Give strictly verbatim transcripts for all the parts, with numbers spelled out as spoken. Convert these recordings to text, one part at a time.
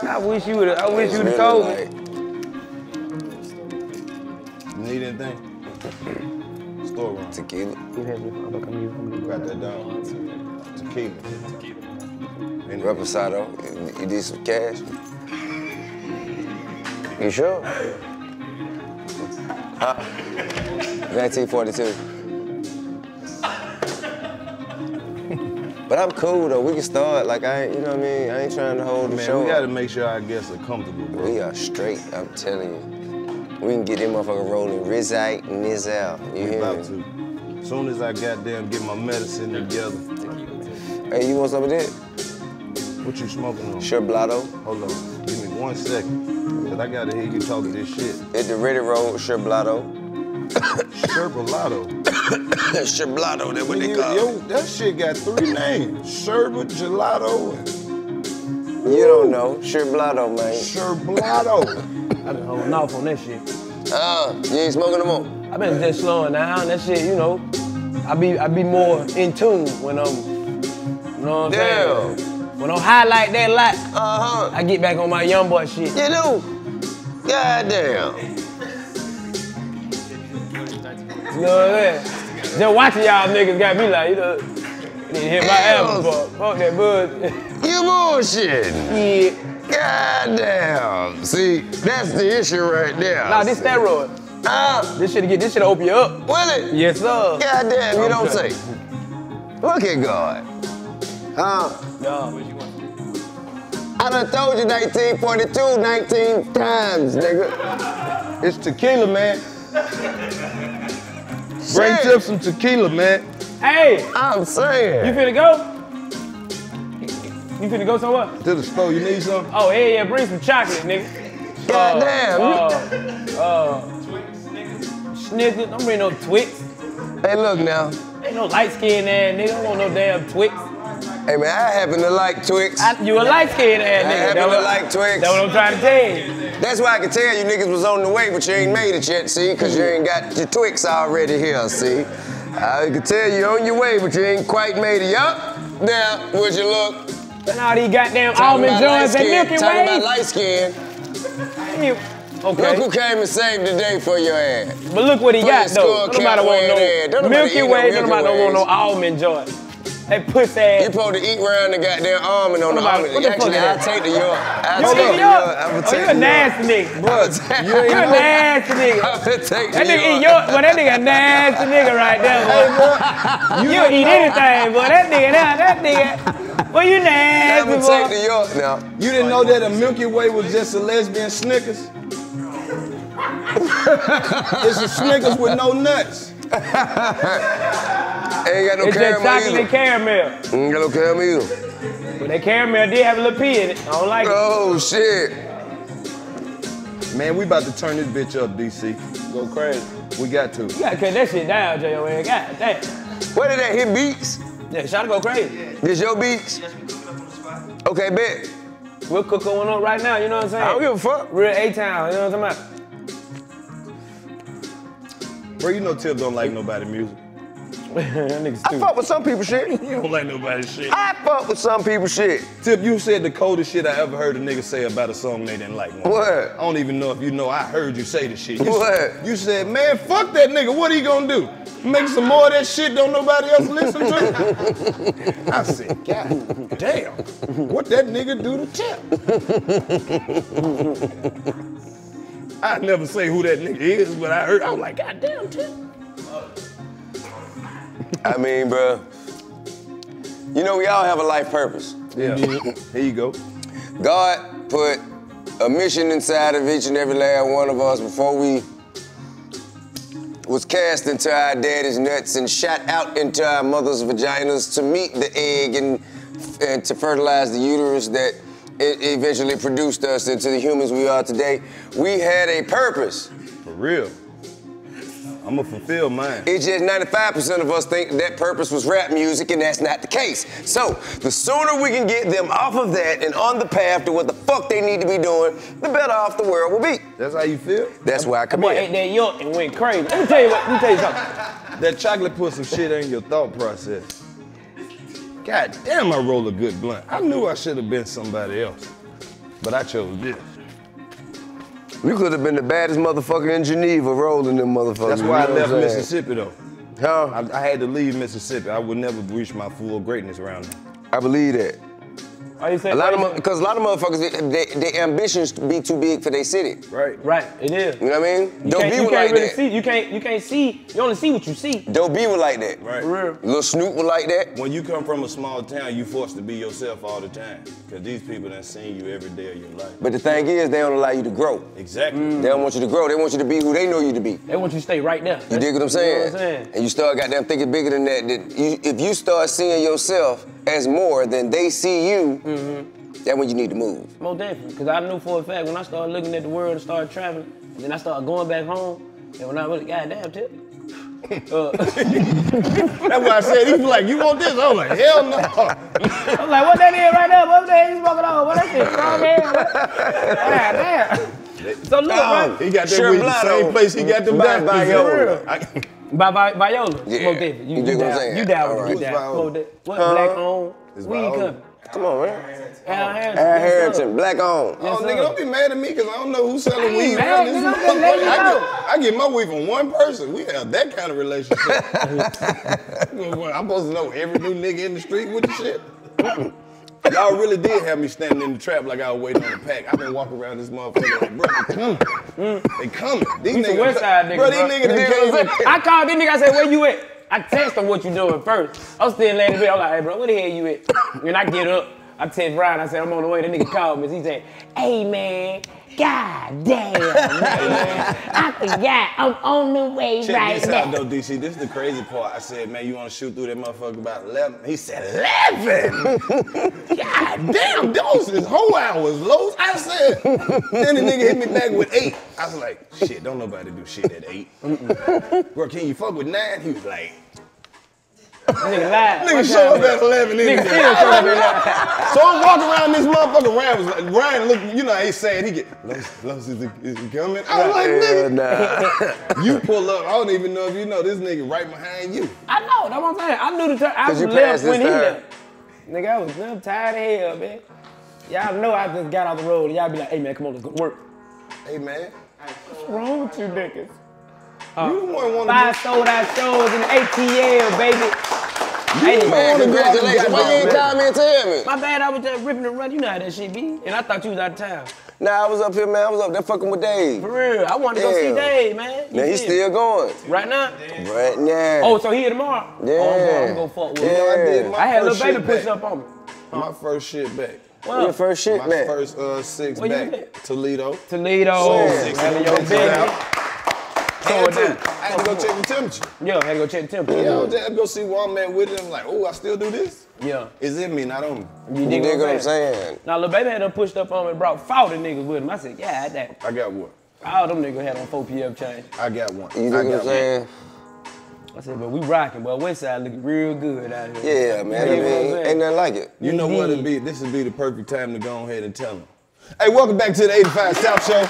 I wish you would have. I wish you would have told me. You need anything? Store run. Tequila. You have me. Got that down. Tequila. And Reposado. You need some cash? You sure? Huh? nineteen forty-two. But I'm cool though. We can start. Like I, ain't, you know what I mean. I ain't trying to hold the Man, show. we gotta make sure our guests are comfortable, bro. We are straight. I'm telling you. We can get them motherfuckers rolling Rizite and Nizel. You we hear about me? to. As soon as I goddamn get my medicine together. Hey, you want some of that? What you smoking on? Sherblotto. Hold on. Give me one second. Cause I gotta hear you talking this shit. It's the Ready Road Sherblotto. Sherblotto. Sherblotto, that's what they yo, call yo, it. that shit got three names. Sherbet, gelato, and... You don't know. Sherblotto, man. Sherblotto. I've been holding off on that shit. Uh, you ain't smoking no more? I've been just slowing down. That shit, you know, I be I be more in tune when I'm, you know what I'm Damn. saying? When I'm high like that lot, uh-huh. I get back on my young boy shit. You do? Goddamn. You know what I'm saying? Just watching y'all niggas got me like, you know, need to hit my album, fuck, fuck that bud. You bullshit. Yeah. Goddamn. See, that's the issue right there. Nah, this steroid. Uh, this shit get this shit open you up. Will it? Yes, sir. Goddamn, you don't Okay. say. Look at God. Huh? No. I done told you nineteen forty-two nineteen times, nigga. It's tequila, man. Bring Shit. Tip some tequila, man. Hey! I'm saying. You finna go? You finna go somewhere? To the store, you need something? Oh, yeah, yeah, bring some chocolate, nigga. Goddamn. Uh, uh, uh, Snickers, don't bring no Twix. Hey, look now. Ain't no light-skinned ass nigga, don't want no damn Twix. Hey, man, I happen to like Twix. I, you a light-skinned ass I nigga. happen That to what- like Twix. That's what I'm trying to tell you. That's why I can tell you niggas was on the way, but you ain't made it yet, see? Because you ain't got your Twix already here, see? I can tell you on your way, but you ain't quite made it. Yup. Now, would you look? And all these goddamn Talking almond about joints and light Milky skin. Talking about Way. light skin. Okay. Look who came and saved the day for your ass. But look what he For got your though. skull Don't nobody cap want wearing no head. Don't nobody Milky eat no Way. Don't Milky nobody don't want no Ways. almond joint. That pussy ass. You supposed to eat around the goddamn almond on the What almond. the fuck Actually, is I'll that? take the York. I'll You take the eat York. York? I'm Oh, gonna you take a the nasty nigga. Bro, You a nasty nigga. I'm gonna take That the nigga eat York. York, but that nigga a nasty nigga right there, boy. You can eat anything, boy. That nigga, that, that nigga, boy, you I'm nasty, gonna boy. take the York now. You didn't know that a Milky Way was just a lesbian Snickers? It's a Snickers with no nuts. Ain't got no It's just caramel chocolate either. and caramel. Ain't got no caramel either. But that caramel did have a little pee in it. I don't like it. Oh, shit. Man, we about to turn this bitch up, D C. Go crazy. We got to. You gotta cut that shit down, J O N. God damn. Where did that hit beats? Yeah, shot to go crazy. This your beats? Okay, bet. We'll cook one up right now, you know what I'm saying? I don't give a fuck. Real A-Town, you know what I'm talking Bro, you know Tip don't like nobody music. about? That nigga I stupid. fuck with some people shit. You don't like nobody shit. I fuck with some people shit. Tip, you said the coldest shit I ever heard a nigga say about a song they didn't like. What? I don't even know if you know I heard you say the shit. You What? Said, you said, man, fuck that nigga. What he gonna do? Make some more of that shit don't nobody else listen to? I said, God damn. What that nigga do to Tip? I never say who that nigga is, but I heard, I was like, God damn, Tip. I mean, bro, you know we all have a life purpose. Yeah, here you go. God put a mission inside of each and every last one of us before we was cast into our daddy's nuts and shot out into our mother's vaginas to meet the egg and, and to fertilize the uterus that it eventually produced us into the humans we are today. We had a purpose. For real. I'm gonna fulfill mine. It's just ninety-five percent of us think that purpose was rap music, and that's not the case. So, the sooner we can get them off of that and on the path to what the fuck they need to be doing, the better off the world will be. That's how you feel? That's why I come Boy, in. ate that York and went crazy. Let me tell you what, let me tell you something. That chocolate put some shit in your thought process. God damn, I roll a good blunt. I knew I should have been somebody else. But I chose this. You could have been the baddest motherfucker in Geneva rolling them motherfuckers. That's why I you know left what I'm Mississippi though. Huh? I, I had to leave Mississippi. I would never reach my full greatness around there. I believe that. Why you say A lot of because because a lot of motherfuckers, they, they, their ambitions be too big for their city. Right. right, it is. You know what I mean? You Dope can't, B you was can't like really that. see. You can't. You can't see. You only see what you see. Dope B was like that. Right. For real. Lil Snoop was like that. When you come from a small town, you forced to be yourself all the time. Because these people done seen you every day of your life. But the thing is, they don't allow you to grow. Exactly. They don't want you to grow. They want you to be who they know you to be. They want you to stay right there. You dig what I'm saying? You know what I'm saying? And you start goddamn thinking bigger than that. That you, if you start seeing yourself as more than they see you, mm-hmm. that's when you need to move. Most definitely. Because I knew for a fact when I started looking at the world and started traveling, and then I started going back home, and when I really, goddamn, Tip. Uh, That's why I said, he was like, you want this? I was like, hell no. I was like, what that is right there? What the hell you smoking on? What that shit? Strong ass. Damn. So look, right? He got that Sure weed the blood same on. place he got the By back. Viola. By, by Viola. Yeah. Smoke David. You dig what I'm down, saying? You down All with right. you down. Viola? Smoke that. What Huh? black on? It's Weed Viola. coming. Come on, man. Al Harrington. Al Yes, Harrington, sir. black on. Oh, Yes, nigga, sir. don't be mad at me because I don't know who's selling I ain't weed. mad, This nigga, I'm is- just letting you I, know. get, I get my weed from one person. We have that kind of relationship. I'm supposed to know every new nigga in the street with the shit. Y'all really did have me standing in the trap like I was waiting on the pack. I've been walking around this motherfucker like, bro, they coming. They coming. These We some niggas, West Side niggas, bro, these bro. niggas that came in. I called this nigga, I said, where you at? I text him what you doing first. I was still laying in bed. I'm like, hey, bro, where the hell you at? When I get up, I text Brian, I said, I'm on the way. That nigga called me. He said, hey, man, god damn, man. I forgot. I'm on the way Check right this now. out though, D C. This is the crazy part. I said, man, you want to shoot through that motherfucker about eleven? He said, eleven? God damn, those is whole hours, Los. I said, then the nigga hit me back with eight. I was like, shit, don't nobody do shit at eight. Bro, can you fuck with nine? He was like, Nigga lied. nigga What show up time at eleven. Nigga Nigga still showing up at So I'm walking around this motherfucker. Ryan was like, Ryan look, you know how he said he get, Los, Los is, he, is he coming? I was like, Hell nigga, nah. you pull up. I don't even know if you know this nigga right behind you. I know, that's what I'm saying. I knew the time. I 'Cause you left passed when this he time. left. Nigga, I was I'm tired of hell, man. Y'all know I just got off the road and y'all be like, hey man, come on, let's go to work. Hey man, What's wrong with you niggas? you the one want Five to sold out shows in the A T L, baby. Hey, Man, congratulations. Why you ain't call me and tell me? My bad, I was just ripping and running. You know how that shit be. And I thought you was out of town. Nah, I was up here, man. I was up there fucking with Dave. For real, I wanted to go see Yeah. Dave, man. You Now he's feel still going. me? Right now? Right now. Oh, so he here tomorrow? Yeah. Oh, boy, I'm gonna fuck with Yeah. him. I did my I had first little baby shit push back. up on me. My first shit back. Your Well, first shit, My man. first uh, six Where you back. been? Toledo. Toledo, Six. having your Six baby. out. Throw Had it to. down. I had to go check the temperature. Yeah, had to go check the temperature. Yeah, I was there to go see where I'm at with it. I'm like, oh, I still do this? Yeah. It's in me, not on me. You You dig dig what what I'm I'm saying? saying? Now, little baby had done pushed up on me and brought forty niggas with him. I said, yeah, that. I got what? All them niggas had on four P M change. I got one. You I dig what got I'm saying? I said, but we rocking, but West Side looking real good out here. Yeah, man. I You dig what I'm mean, saying? ain't nothing like it. You know what it'd be? This would be the perfect time to go ahead and tell them. Hey, welcome back to the eighty-five South Show.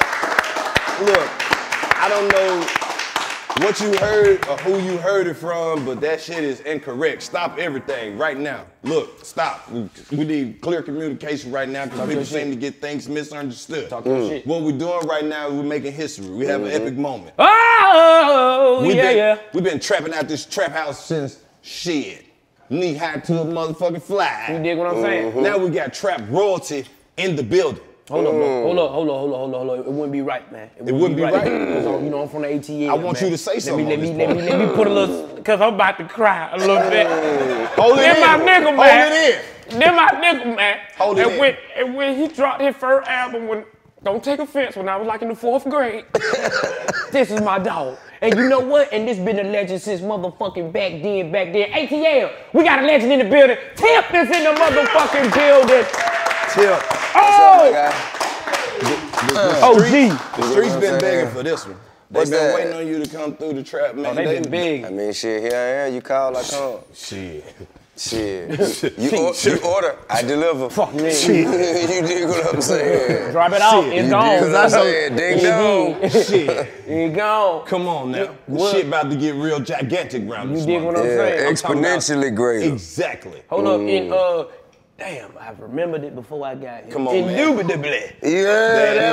Look, I don't know what you heard or who you heard it from, but that shit is incorrect. Stop everything right now. Look, stop. We, we need clear communication right now because Talk people your shit. seem to get things misunderstood. Talk your shit. What we're doing right now is we're making history. We have an epic moment. Oh, We've yeah, been, yeah. We've been trapping out this trap house since shit. Knee high to a motherfucking fly. You dig what I'm saying? Now we got trap royalty in the building. Hold up, bro. Hold up, hold up, hold up, hold up, hold up. It wouldn't be right, man. It, wouldn't be right? Because, you know, I'm from the A T L, I want man. you to say Let something me, on let me, this let me, let me put a little, because I'm about to cry a little bit. Hold it Then in. my nigga, Hold man. it in. Then my nigga, man. Hold it and in. when, and when he dropped his first album, when don't take offense, when I was like in the fourth grade, this is my dog. And you know what? And this been a legend since motherfucking back then, back then. A T L, we got a legend in the building. Tip is in the motherfucking building. Tip. Oh! Oh, G. The streets been begging for this one. They What's been that? waiting on you to come through the trap, man. Oh, they been big. I mean, shit, here I am. You call, I come. Shit. Shit. You, or, you order, I deliver. Fuck me. You dig what I'm saying? Drop it off, Shit. it's You gone. dig what I'm saying? Ding dong. Shit. It's gone. Come on now. The What? shit about to get real gigantic round You this dig what month. I'm Yeah, saying? I'm talking about- exponentially greater. Exactly. Hold up, in uh, Damn, I remembered it before I got here. Come on, Indubitably. man. Yeah, that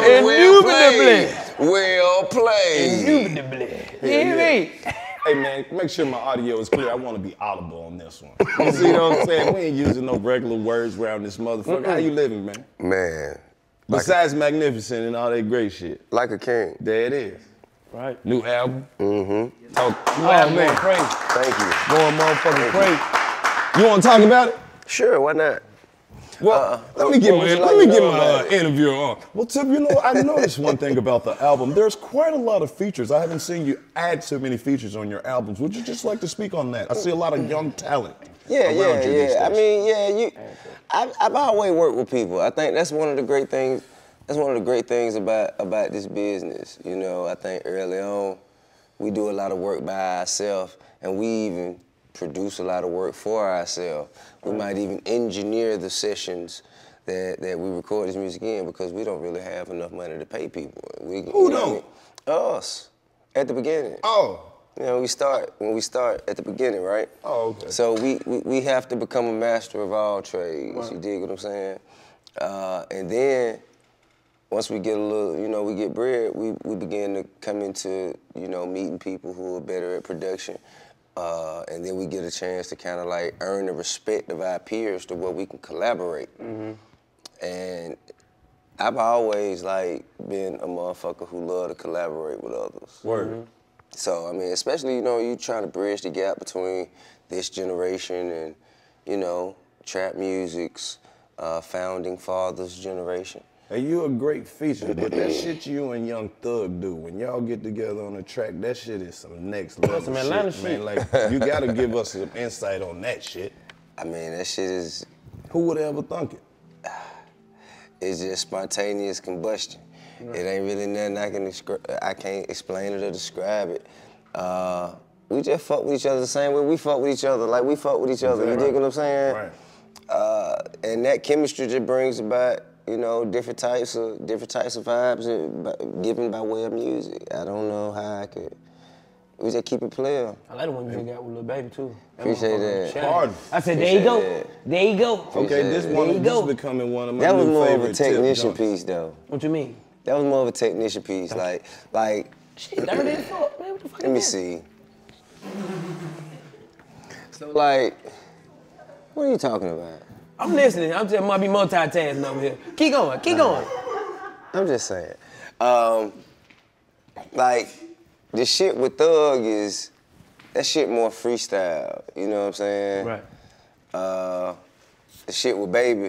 was Indubitably. well played. Well played. Indubitably. Yeah, You hear yeah. me? Hey man, make sure my audio is clear. I want to be audible on this one. You see what I'm saying? We ain't using no regular words around this motherfucker. Mm-mm. How you living, man? Man. Besides like magnificent and all that great shit. Like a king. There it is. Right. New album. Mm-hmm. Talk. Oh, album man, crazy. Thank you. Going motherfucking crazy. You want to talk about it? Sure, why not? Well, uh, let me get my, like let me get my uh, it? interview on. Well, Tip, you know, I noticed one thing about the album. There's quite a lot of features. I haven't seen you add so many features on your albums. Would you just like to speak on that? I see a lot of young talent. Yeah, around yeah, you these yeah. I days. mean, yeah, you. I, I've always worked with people. I think that's one of the great things. That's one of the great things about about this business. You know, I think early on, we do a lot of work by ourselves, and we even produce a lot of work for ourselves. We might even engineer the sessions that, that we record this music in because we don't really have enough money to pay people. We, Who you know don't? what I mean? Us, at the beginning. Oh. You know, we start, when we start at the beginning, right? Oh, okay. So we, we, we have to become a master of all trades, Right. you dig what I'm saying? Uh, and then, once we get a little, you know, we get bread, we, we begin to come into, you know, meeting people who are better at production. Uh, and then we get a chance to kind of like earn the respect of our peers to where we can collaborate. Mm-hmm. And I've always like been a motherfucker who love to collaborate with others. Word. Mm-hmm. So, I mean, especially, you know, you trying to bridge the gap between this generation and, you know, trap music's uh, founding fathers' generation. Hey, you a great feature, but that shit you and Young Thug do, when y'all get together on the track, that shit is some next level some shit, Atlanta man. shit. Like, you gotta give us some insight on that shit. I mean, that shit is... Who would ever thunk it? It's just spontaneous combustion. Right. It ain't really nothing I can descri- I can't explain it or describe it. Uh, we just fuck with each other the same way we fuck with each other, like we fuck with each other. Exactly. You dig what I'm saying? Right. Uh, and that chemistry just brings about, you know, different types of different types of vibes and, given by way of music. I don't know how I could. We just keep it playing. I like the one you got with Lil Baby too. That Appreciate that. Pardon. I said, Appreciate there you go. that. There you go. Okay, this There one you this go. is becoming one of my That was new more of a favorite tip technician joints. piece, though. What you mean? That was more of a technician piece, like, like. Shit, dirty as fuck, man. What the fuck Let me is that? see. So, like, what are you talking about? I'm listening. I'm just might be multitasking over here. Keep going. Keep going. I'm just saying. Um, like, the shit with Thug is, that shit more freestyle, you know what I'm saying? Right. Uh, the shit with Baby,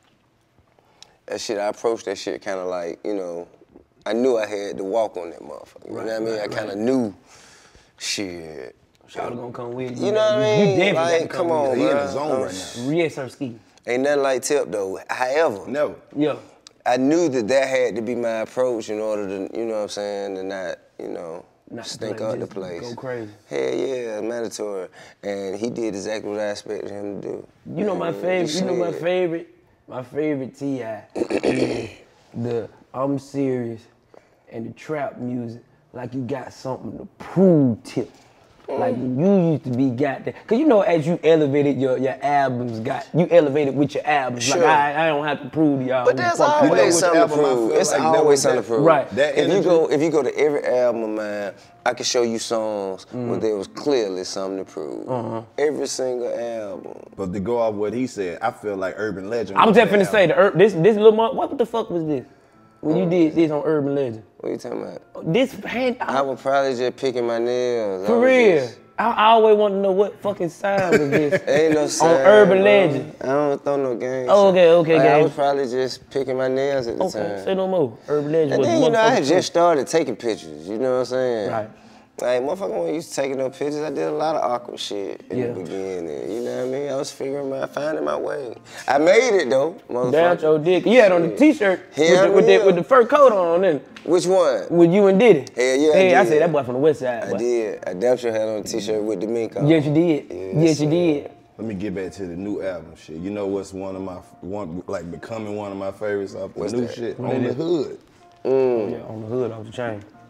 that shit, I approached that shit kind of like, you know, I knew I had to walk on that motherfucker, you Right, know what I mean? right, I kind of right. knew, shit. Shawty gonna come with you. You know what I mean? You definitely Like, gotta come come on, with He in bro. the zone right now. you. Yes, sir, ski. Ain't nothing like Tip, though. However, Never. Yeah. I knew that that had to be my approach in order to, you know what I'm saying, to not, you know, Not stink play, up the just place. go crazy. Hell yeah, mandatory. And he did exactly what I expected him to do. You know my And favorite. he You know my slid. favorite. My favorite T I is the I'm serious and the trap music. Like you got something to prove, Tip. Like you used to be got that. Cause you know as you elevated your, your albums, got you elevated with your albums. Sure. Like I, I don't have to prove to y'all. But who the there's fuck you always is. something to album I prove. feel It's like that always was something that- to prove. Right. That If you energy- go, if you go to every album of mine, I can show you songs Mm. where there was clearly something to prove. Uh-huh. Every single album. But to go off what he said, I feel like Urban Legend. I was was just that finna say the Ur- this this little month. What the fuck was this? When you did this on Urban Legend. What you talking about? This hand. I was probably just picking my nails. I For was real. just- I, I always want to know what fucking sound was this. Ain't no sound, Urban bro. Legend. I don't throw no games. Oh, okay, okay, like, I gang. was probably just picking my nails at the Okay, time. say no more. Urban Legend And was then, you know, I had motherfucking just started taking pictures, you know what I'm saying? Right. Like, motherfucker wasn't used to taking no pictures. I did a lot of awkward shit in Yeah. the beginning, you know what I mean? I was figuring my, finding my way. I made it, though, motherfucker. Down your dick. You had on the t-shirt with, Hell the, with, the, yeah. with the fur coat on, then Which one? with you and Diddy. Hell yeah, I Hey, I did. said that boy from the west side. I boy. did. I damn sure had on a t-shirt with the mink on. Yes, you did. Yes, Yes, you sir. did. Let me get back to the new album shit. You know what's one of my one like becoming one of my favorites off the What's new that? shit? What On it the is? Hood. Yeah, on the hood, off the chain.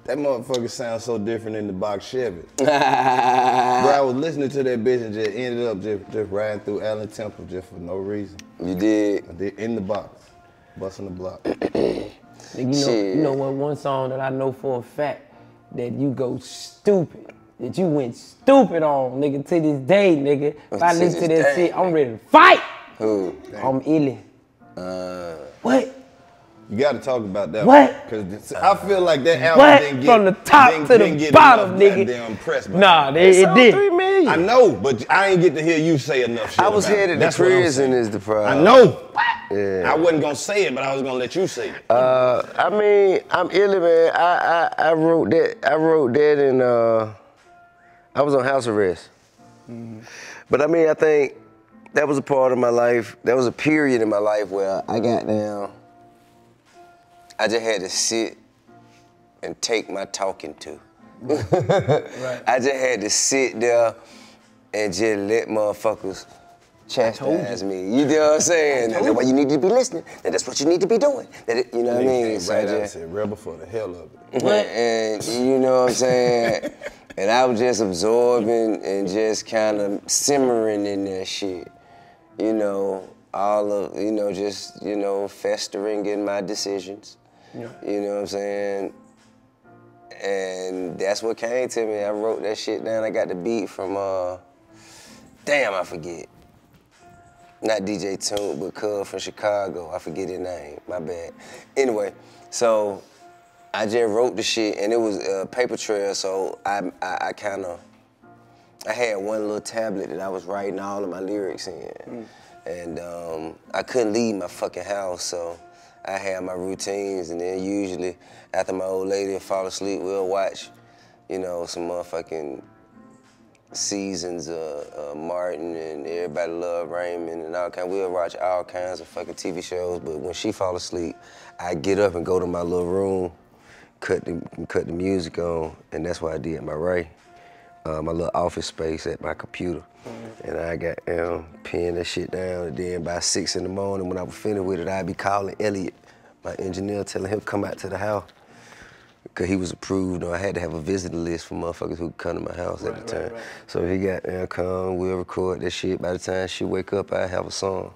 That motherfucker sounds so different in the box Chevy. Bro, I was listening to that bitch and just ended up just, just riding through Allen Temple just for no reason. You did? I did in the box, busting the block. Nigga, you know, you know what? One song that I know for a fact that you go stupid, that you went stupid on, nigga, to this day, nigga. If I listen to that shit, I'm ready to fight. Who? I'm illy. Uh, what? You got to talk about that. What? Because I feel like that album what? didn't get From the top didn't, to didn't the get bottom, enough nigga. Damn impressed by nah, it, they, it did. three million. I know, but I ain't get to hear you say enough shit. I was about headed it. to That's what I'm prison saying. is the problem. I know. Yeah. I wasn't gonna say it, but I was gonna let you say it. Uh, I mean, I'm illy, man. I, I I wrote that. I wrote that in. Uh, I was on house arrest. Mm-hmm. But I mean, I think that was a part of my life. That was a period in my life where I got down. I just had to sit and take my talking to. Right. I just had to sit there and just let motherfuckers chastise me. You know what I'm saying? That's why you need to be listening. And that's what you need to be doing. That it, you know what I mean? So right I said rebel for the hell of it. What? And you know what I'm saying? And I was just absorbing and just kind of simmering in that shit. You know, all of, you know, just, you know, festering in my decisions. Yeah. You know what I'm saying? And that's what came to me. I wrote that shit down. I got the beat from, uh, damn, I forget. Not D J Toon, but Cub from Chicago. I forget his name, my bad. Anyway, so I just wrote the shit and it was a paper trail, so I, I, I kind of, I had one little tablet that I was writing all of my lyrics in. Mm. And um, I couldn't leave my fucking house, so I had my routines, and then usually after my old lady would fall asleep, we'll watch, you know, some motherfucking seasons of uh, Martin and Everybody Love Raymond and all kind. We'll watch all kinds of fucking T V shows, but when she fall asleep, I get up and go to my little room, cut the, cut the music on, and that's what I did my Ray. Uh, my little office space at my computer. Mm-hmm. And I got um, pen that shit down, and then by six in the morning when I was finished with it, I'd be calling Elliot, my engineer, telling him to come out to the house. Because he was approved, or I had to have a visiting list for motherfuckers who could come to my house right, at the time. Right, right. So he got there, come, we'll record that shit. By the time she wake up, I have a song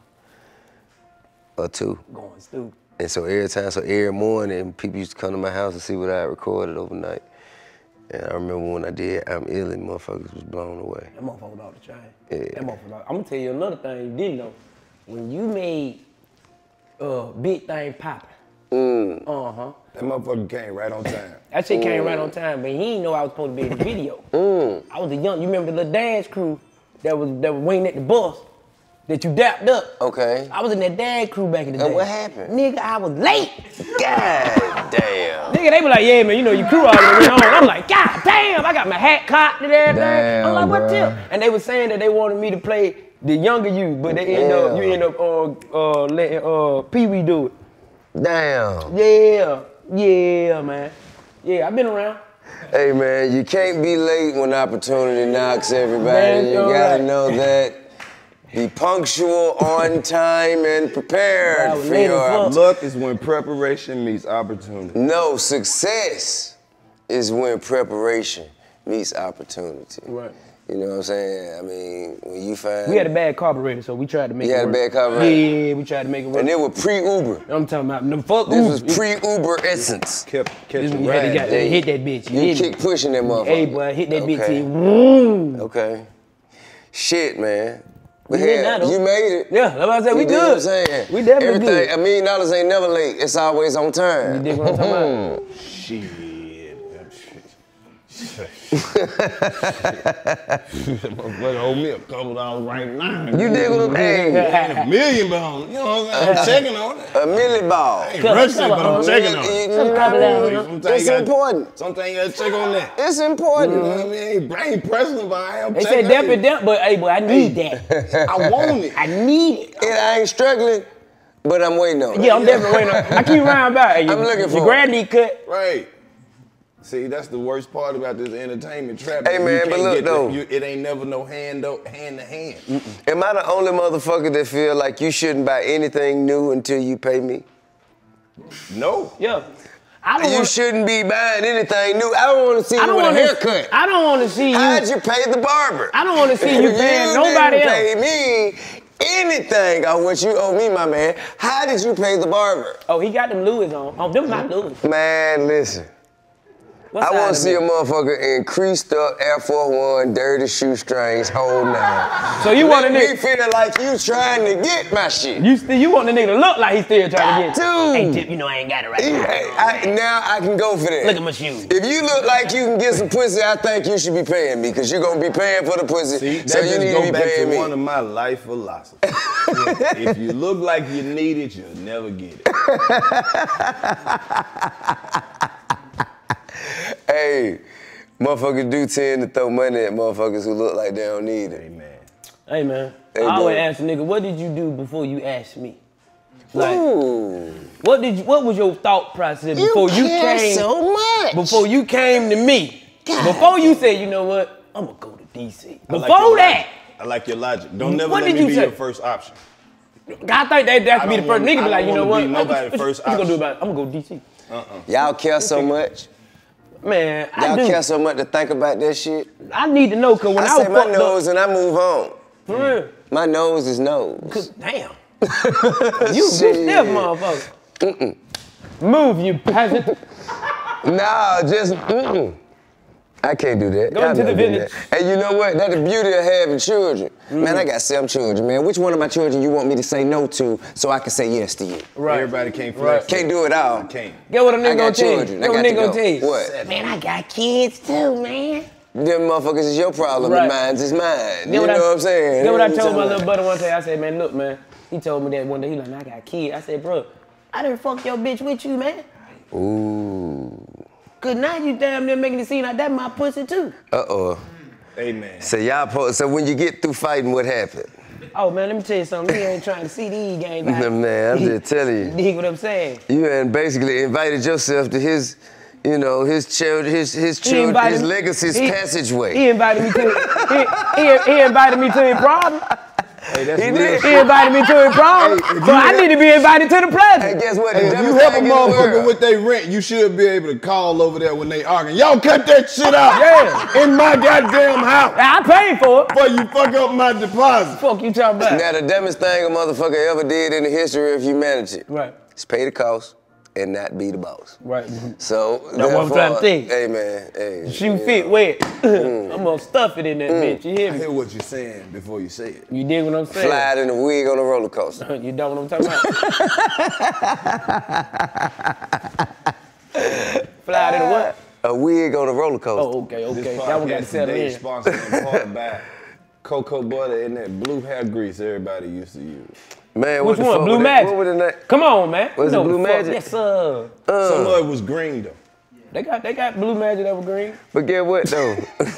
or two. Going stupid. And so every time, so every morning, people used to come to my house and see what I had recorded overnight. And I remember when I did I'm Ill, and motherfuckers was blown away. That motherfucker off the chain. Yeah. That motherfucker. I'm gonna tell you another thing you didn't know. When you made uh, Big Thing Poppin'. Mm. Uh-huh. That motherfucker came right on time. That shit mm. came right on time, but he didn't know I was supposed to be in the video. Mm. I was a young, you remember the little dance crew that was that was waiting at the bus that you dapped up? Okay. I was in that dance crew back in the day. And what happened? Nigga, I was late. God damn. Nigga, they were like, yeah, man, you know, your crew already went on. I'm like, God damn, I got my hat cocked and everything. Damn, I'm like, what bro. tip? And they were saying that they wanted me to play the younger you, but they end yeah. up, you end up uh, uh, letting uh, Pee Wee do it. Damn. Yeah, yeah, man. Yeah, I've been around. Hey, man, you can't be late when opportunity knocks, everybody. Man, you gotta right. know that. Be punctual, on time, and prepared Wow, for your... Luck is when preparation meets opportunity. No, success is when preparation meets opportunity. Right. You know what I'm saying? I mean, when you find... We had a bad carburetor, so we tried to make you it had work. a bad carburetor? Yeah, we tried to make it work. And they were pre-Uber. I'm talking about them fuck This Ubers. was pre-Uber essence. Kept This catching one you had to rides. got, uh, hit that bitch. You, You hit keep it. pushing that motherfucker. Hey, boy, hit that bitch. Okay. till you- Okay. Shit, man. But We did hell, that, though. you made it. Yeah, that's what I said. We You dig good. what I'm saying? We definitely Everything, good. a million dollars ain't never late. It's always on time. You dig what I'm talking about? Shit. Motherfucker owe me a couple dollars right now. You dig what I'm saying? A million dollars. You know what I'm saying? I'm checking on it. A million ball. I ain't rushing it, but I'm checking on it. You know what I mean? Sometimes It's you gotta- important. Sometimes you gotta check on that. It's important. You know what I mean? I ain't, I ain't pressing, but I am They checking. said damp it down, but hey, boy, I need that. I want it. I need it. And I ain't struggling, but I'm waiting on it. Yeah, I'm definitely waiting on I keep round back. Hey, I'm looking for your it. grand knee cut. Right. See, that's the worst part about this entertainment trap. Hey, You man, can't but look, get the- though. you, it ain't never no hand, to- hand to hand. Mm-mm. Am I the only motherfucker that feel like you shouldn't buy anything new until you pay me? No. Yeah. I don't you wanna, shouldn't be buying anything new. I don't want to see you with wanna, a haircut. I don't want to see you. How'd you pay the barber? I don't want to see you paying you nobody didn't else. pay me anything on what you owe me, my man. How did you pay the barber? Oh, he got them Louis on. Oh, them not Louis. Man, listen. What I want to see it? a motherfucker in creased up Air Force One, dirty shoestrings, whole nine. So you want a Let nigga? me feel like you trying to get my shit. You still, you want the nigga to look like he's still trying to get Dude. Hey, Tip, you know I ain't got it right now. I, I, now I can go for that. Look at my shoes. If you look like you can get some pussy, I think you should be paying me, because you're going to be paying for the pussy. See, that so you just need go to be back paying to me. one of my life philosophies. If you look like you need it, you'll never get it. Hey, motherfuckers do tend to throw money at motherfuckers who look like they don't need it. Amen. Hey, man. Hey, I always bro. ask a nigga, what did you do before you asked me? Like, Ooh. what did you, what was your thought process before you, care came so much. before you came to me? God. Before you said, you know what, I'm gonna go to D C. I like Before your that, logic. I like your logic. Don't never What let did me you be say? your first option. I think that that I could be the don't first want- nigga I be like, don't you know wanna what, be nobody's what, first what you gonna do option. about it? I'm gonna go to D C. Uh-uh. Y'all care so much. Man, I Y'all do. care so much to think about that shit. I need to know, cause when I, I was say my fucked nose up, and I move on. for real, My nose is nose. cause damn, you you Shit. stiff motherfucker. Mm-mm. Move, you peasant. Nah, just mm-mm. I can't do that. Go Y'all into the not doing village. that. And you know what? That's the beauty of having children. Mm. Man, I got seven children, man. Which one of my children you want me to say no to so I can say yes to you? Right. Everybody can't flex. Right. Can't do it all. I can't. Get what a I nigga got gonna tell you. children. Get I what a got nigga to gonna go. tell you. What? Man, I got kids too, man. Them motherfuckers is your problem, Right. and mine's is mine. Get You what know I, what I'm saying? Get what I You told my talking little about? buddy one day. I said, man, look, man. He told me that one day. He like, man, I got kids. I said, bro, I done fuck your bitch with you, man. Ooh. Cause now you damn near making it seem like that my pussy too. Uh-oh. Amen. So y'all, po- so when you get through fighting, what happened? Oh man, let me tell you something. You ain't trying to see these games. Like, Man, I'm just telling you. dig what I'm saying? You had basically invited yourself to his, you know, his child, his his He children, invited his me- legacy's he- passageway. He invited me to he, he, he invited me to his problem. Hey, that's He real did. He shit. invited me to his problem. Hey, if so you I had- need to be invited to the Hey, present. guess what? The Hey, if dumbest you help a thing in the motherfucker world. with their rent, you should be able to call over there when they arguing. Y'all cut that shit out. Yeah. In my goddamn house. I paid for it. Before you fuck up my deposit. Fuck you talking about? Now, the dumbest thing a motherfucker ever did in the history of humanity Right. is pay the cost and not be the boss. Right. So, That's what I'm trying to think. Hey, man. Hey, Shoe you fit know. wet. I'm gonna stuff it in that bitch. You hear I me? hear what you're saying before you say it. You dig what I'm saying? Fly it in a wig on a roller coaster. You know what I'm talking about? Fly it in a what? A wig on a roller coaster. Oh, okay, okay. This That one got to podcast settle today in. sponsored in part by cocoa butter and that blue hair grease everybody used to use. Man, Which what the one? fuck Blue was that? Magic? What was the name? Come on, man. Was You it know Blue the fuck- Magic? Yes, sir. Some of it was green though. They got they got Blue Magic that was green. But get what though?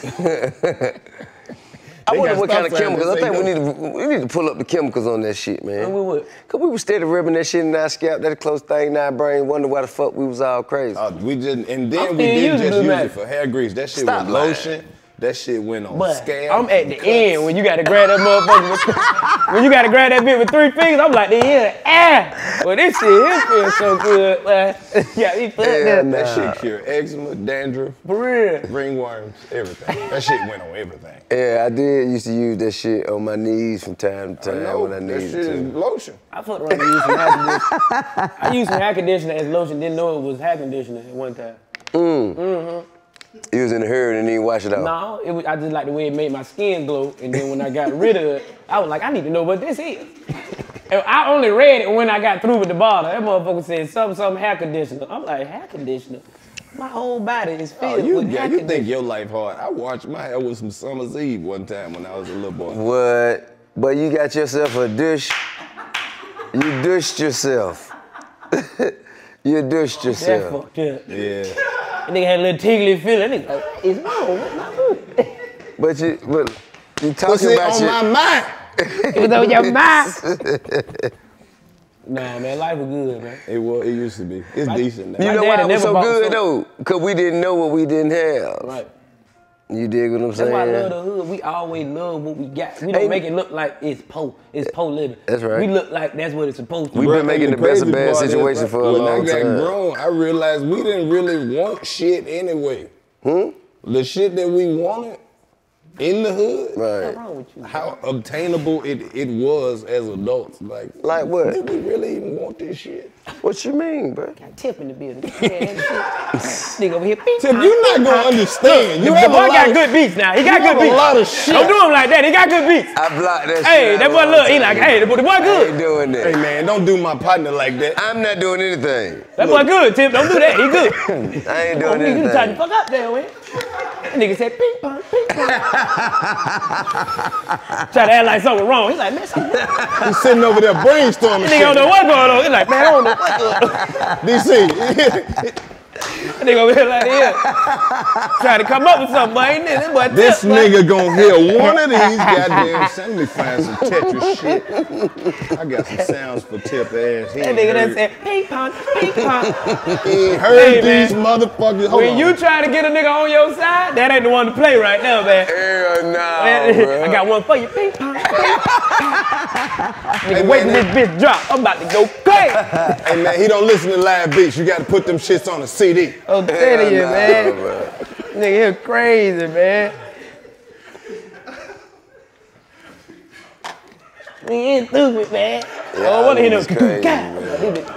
I They wonder got what kind of stop signs chemicals. I that think we say need to we need to pull up the chemicals on that shit, man. And we would. Cause we was steady rubbing that shit in our scalp, that close thing in our brain, wonder why the fuck we was all crazy. Uh, we just and I'm then still we didn't using just Blue use Magic. it for hair grease. That shit Stop was lying. lotion. That shit went on But scalp. I'm at the cuts. end when you gotta grab that motherfucker. With, when you gotta grab that bit with three fingers, I'm like, yeah, ah. Well, this shit here feels so good, man. Yeah, he fucked Yeah, up. nah. That shit cured eczema, dandruff, For real. ringworms, everything. That shit went on everything. Yeah, I did used to use that shit on my knees from time to I time know, when I that needed shit is to. lotion. I fucked around and used some hair conditioner. I used some hair conditioner as lotion, didn't know it was hair conditioner at one time. You was in a hurry and didn't wash it off. No, it was, I just like the way it made my skin glow. And then when I got rid of it, I was like, I need to know what this is. And I only read it when I got through with the bottle. That motherfucker said something, something hair conditioner. I'm like, hair conditioner? My whole body is Oh, filled you, with yeah, hair you conditioner. think your life hard. I washed my hair with some Summer's Eve one time when I was a little boy. What? But you got yourself a douche. You douched yourself. You douched That yourself. fucked up. Yeah. That nigga had a little tingly feeling. That nigga like, what is wrong with my foot? But you, but you What's talking it about on your, my mind? It was on your mind. Nah, man, life was good, man. It was. It used to be. It's decent now. You My know why daddy it was never so bought good soap. though? Cause we didn't know what we didn't have. Right. You dig what I'm That's saying? why I love the hood. We always love what we got. We don't Hey, make it look like it's po. It's po living. That's right. We look like that's what it's supposed to be. We've been making the best of bad crazy part is, situation for a long When I got time. grown, I realized we didn't really want shit anyway. Hmm? The shit that we wanted in the hood, Right. What's wrong with you? how obtainable it, it was as adults. Like, Like what? did we really even want this shit? What you mean, bro? Got Tip in the building. Yeah, that shit. Nigga over here. Beep, Tip, pop, you're not beep, gonna pop. understand. You The have boy a lot got of, good beats now. He got you good have beats. a lot of shit. Don't do him like that. He got good beats. I blocked that shit. Hey, out that a boy long look. He time like, ago. hey, the boy, the boy I ain't good. doing Hey that. man, don't do my partner like that. I'm not doing anything. That boy good, Tip. Don't do that. He good. I ain't Oh, doing nigga, you tighten the anything. fuck up there, man. That nigga said, ping pong, ping pong. Try to act like something wrong. He's like, man, something wrong. He's sitting over there brainstorming That nigga don't shit. know what's going on. He's like, man, I don't know what's going on. D C, That nigga over here like, yeah. Trying to come up with something, boy. Ain't this, this boy this Tip, boy. nigga gonna hear one of these goddamn. Send me find some Tetris shit. I got some sounds for Tip ass. He That ain't nigga done heard, said, ping pong, ping pong. he ain't heard Hey, man. these motherfuckers. Hold When on. you try to get a nigga on your side, that ain't the one to play right now, man. Hell no, Man, I bro. got one for you. Ping pong, ping pong. Nigga, Hey, wait till man, this bitch drop. I'm about to go crazy. Hey man, he don't listen to live beats. You gotta put them shits on a C D. I'm telling you, nah, man. bro. Nigga, you crazy, man. We ain't stupid, man. I don't want to hear no niggas crazy, God.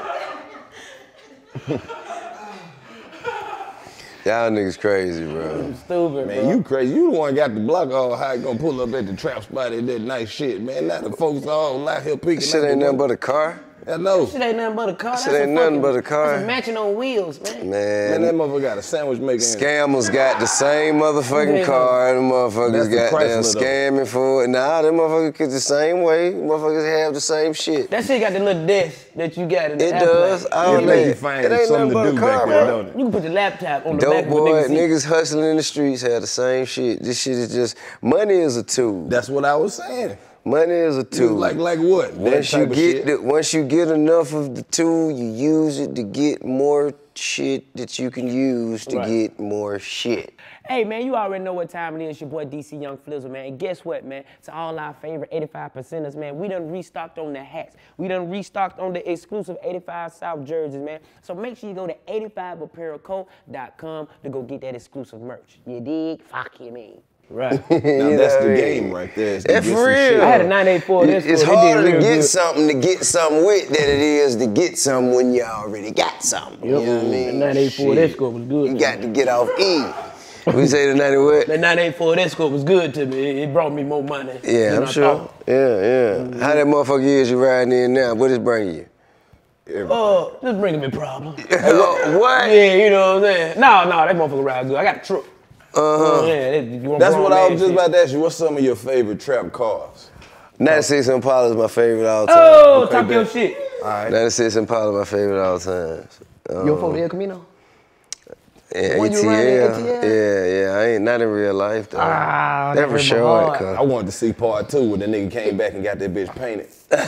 Y'all niggas crazy, bro. Stupid, Man, bro. you crazy. You the one got the block all high, gonna pull up at the trap spot and that nice shit, man. Now the folks all out here peeking. Shit out ain't the nothing window. but a car. I know. Shit ain't nothing but a car. Shit That's ain't a nothing fucking- but a car. That's a matching on wheels, man. Man, that Man, motherfucker got a sandwich maker in it. scammers got the same motherfucking Yeah. car. Them motherfuckers That's the got damn Chrysler, though. scamming for it. Nah, them motherfuckers get the same way. Motherfuckers have the same shit. That shit got the little desk that you got in the It airplane. does. All It make you that. find It ain't something nothing but to a do car, back there, bro. don't it? You can put your laptop on the Dope back of a boy, nigga's seat. niggas hustling in the streets have the same shit. This shit is just, money is a tool. That's what I was saying. Money is a You tool. like like what? That Once you type of get shit? the, once you get enough of the tool, you use it to get more shit that you can use to Right. get more shit. Hey, man, you already know what time it is. Your boy D C Young Flizzle, man. And guess what, man? To all our favorite eighty-five percenters, man, we done restocked on the hats. We done restocked on the exclusive eighty-five South jerseys, man. So make sure you go to eighty-five apparel co dot com to go get that exclusive merch. You dig? Fuck you, man. Right. Now You that's know the what I game mean? right there. is to That's get for some real. shit. I had a nine eighty-four. That's It's cool. They did harder to real get good. something to get something with than it is to get something when you already got something. You know what I mean? That nine eighty-four, that score was good. You to got me. to get off E. We say the ninety what? That nine eighty-four, that score was good to me. It it brought me more money. Yeah, than I'm I sure. thought. Yeah, yeah. How that motherfucker is you riding in now? What is bringing you? Oh, just bringing me problems. What? Yeah, you know what I'm saying? No, no, that motherfucker ride good. I got a truck. Uh-huh. Yeah, that, you want That's grown what I man was just shit. about to ask you. What's some of your favorite trap cars? ninety-six Impala is my favorite all time. Oh, Okay, talk your bet. shit. All right. ninety-six Impala my favorite all time. Um, Your phone El Camino? yeah, one you A T L. ride in A T L? Yeah, yeah. I ain't not in real life though. Ah, Never that showed hard. it, I cuz. wanted to see part two when the nigga came back and got that bitch painted.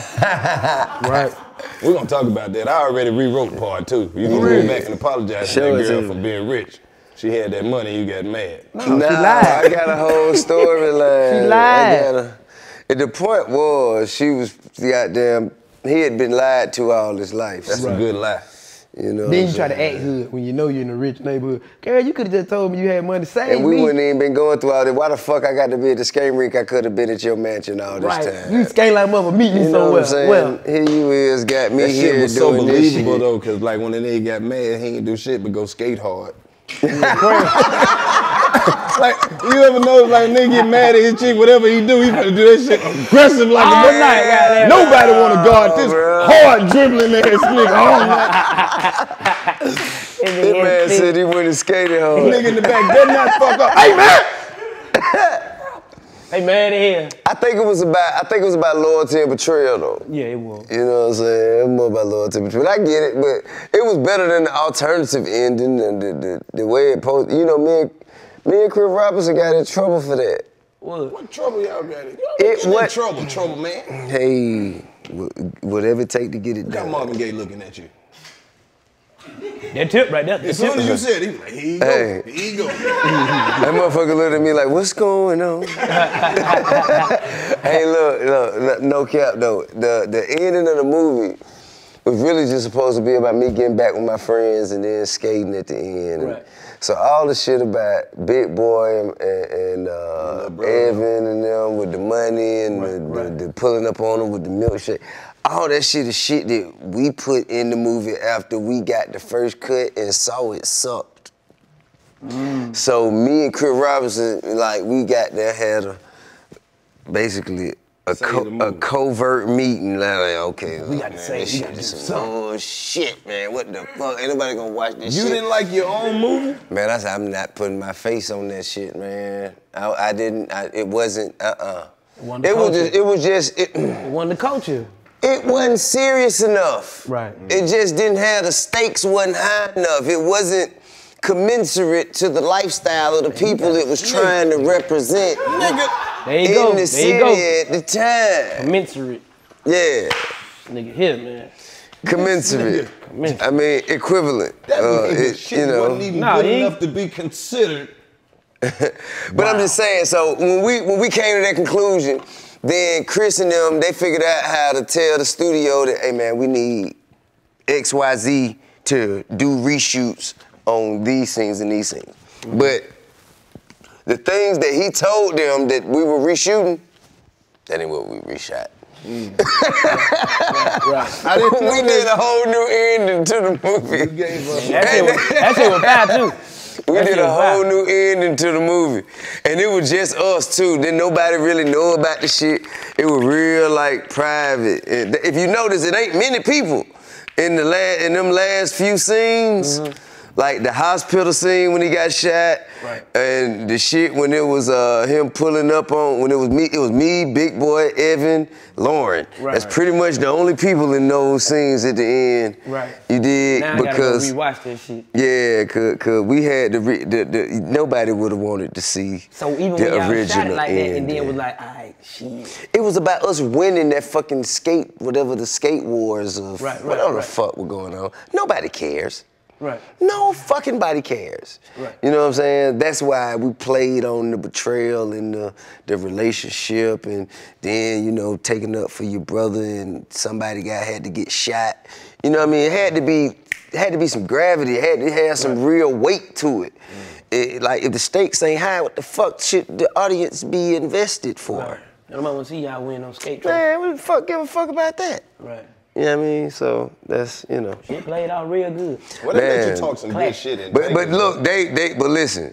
Right. We're gonna talk about that. I already rewrote part two. You can Really? go back and apologize Show to it that to girl me. for being rich. She had that money, you got mad. No, Nah, she lied. I got a whole storyline. She I lied. got a, and the point was, she was goddamn. He had been lied to all his life. That's a good lie. You know. Then what you try I'm to saying? act hood when you know you're in a rich neighborhood. Girl, you could have just told me you had money to save And we me. wouldn't even been going through all that. Why the fuck I got to be at the skate rink? I could have been at your mansion all this Right. time. You skate like mother meet me You know what somewhere. I'm saying? Well, Here you is, got me That here shit was so doing this believable shit. though, cause like when the nigga got mad, he ain't do shit but go skate hard. Like, you ever know, like, nigga get mad at his chick, whatever he do, he finna do that shit aggressive like All a mother- night, goddamn. Nobody wanna guard this bruh. hard dribbling ass nigga all night. That man said he went and skated hard. Nigga in the back, better not fuck up. Hey, man! hey, man, in here. I think it was about. I think it was about loyalty and betrayal, though. Yeah, it was. You know what I'm saying? It was more about loyalty and betrayal. I get it, but it was better than the alternative ending and the the, the way it posed. You know, me and me and Chris Robinson got in trouble for that. What? What trouble y'all got in? It It what? what- trouble, trouble, man. Hey, wh- whatever it take to get it Got done. Marvin Gaye looking at you. That tip right there. As soon as you said it, he was like, here you go, Hey. here you go. That motherfucker looked at me like, what's going on? Hey, look, look, look, no cap though. The the ending of the movie was really just supposed to be about me getting back with my friends and then skating at the end. Right. So all the shit about Big Boy and, and, and uh, Evan and them with the money and Right, the, right. the, the pulling up on them with the milkshake, all that shit is shit that we put in the movie after we got the first cut and saw it sucked. Mm. So me and Chris Robinson, like we got there, had a, basically a, co- a covert meeting. Like, okay, We look, got to man, say, this we shit got to is do some something. bullshit, man. What the fuck? Ain't nobody gonna watch this You shit. didn't like your own movie? Man, I said, I'm not putting my face on that shit, man. I, I didn't, I, it wasn't, uh-uh. wasn't It was culture. just, it was just, it, It wasn't the culture. it wasn't serious enough. Right. It just didn't have, the stakes wasn't high enough. It wasn't commensurate to the lifestyle of the people it was trying to represent There you in go. the There city you go. at the time. Commensurate. Yeah, Nigga here, man. commensurate. Commensurate. I mean, equivalent. That Uh, nigga it- shit you know. wasn't even Nah, good he ain't- enough to be considered. But I'm just saying, so when we when we came to that conclusion, then Chris and them, they figured out how to tell the studio that, hey man, we need X Y Z to do reshoots on these scenes and these scenes. Mm-hmm. But the things that he told them that we were reshooting, that ain't what we reshot. Right, right. I didn't know We did a whole new ending to the movie. You gave us That shit was, that shit was bad too. We That did shit a was whole bad. new ending to the movie. And it was just us too. Didn't nobody really know about the shit. It was real like private. And if you notice, it ain't many people in the la- in them last few scenes. Mm-hmm. Like the hospital scene when he got shot, Right. and the shit when it was uh, him pulling up on, when it was me, it was me, Big Boy, Evan, Lauren. Right. That's pretty much the only people in those scenes at the end. Right. You did Now because I gotta go rewatch that shit. yeah, cause, cause we had the, re- the, the nobody would have wanted to see So even the when y'all original shot it like that and ending. then was like, all right, shit. It was about us winning that fucking skate, whatever the skate wars of Right, right, whatever right. the fuck was going on. Nobody cares. Right. No fucking body cares. Right. You know what I'm saying? That's why we played on the betrayal and the, the relationship, and then, you know, taking up for your brother and somebody got had to get shot. You know what I mean? It had to be it had to be some gravity. It had to have some Right. real weight to it. It- Like if the stakes ain't high, what the fuck should the audience be invested for? Right. I don't want to see y'all win on skate track. Man, we the fuck give a fuck about that. Right. You know what I mean? So that's, you know. Shit played out real good. Well, they let Man. you talk some good Clap. shit in But but Vegas, look, though. they they but listen,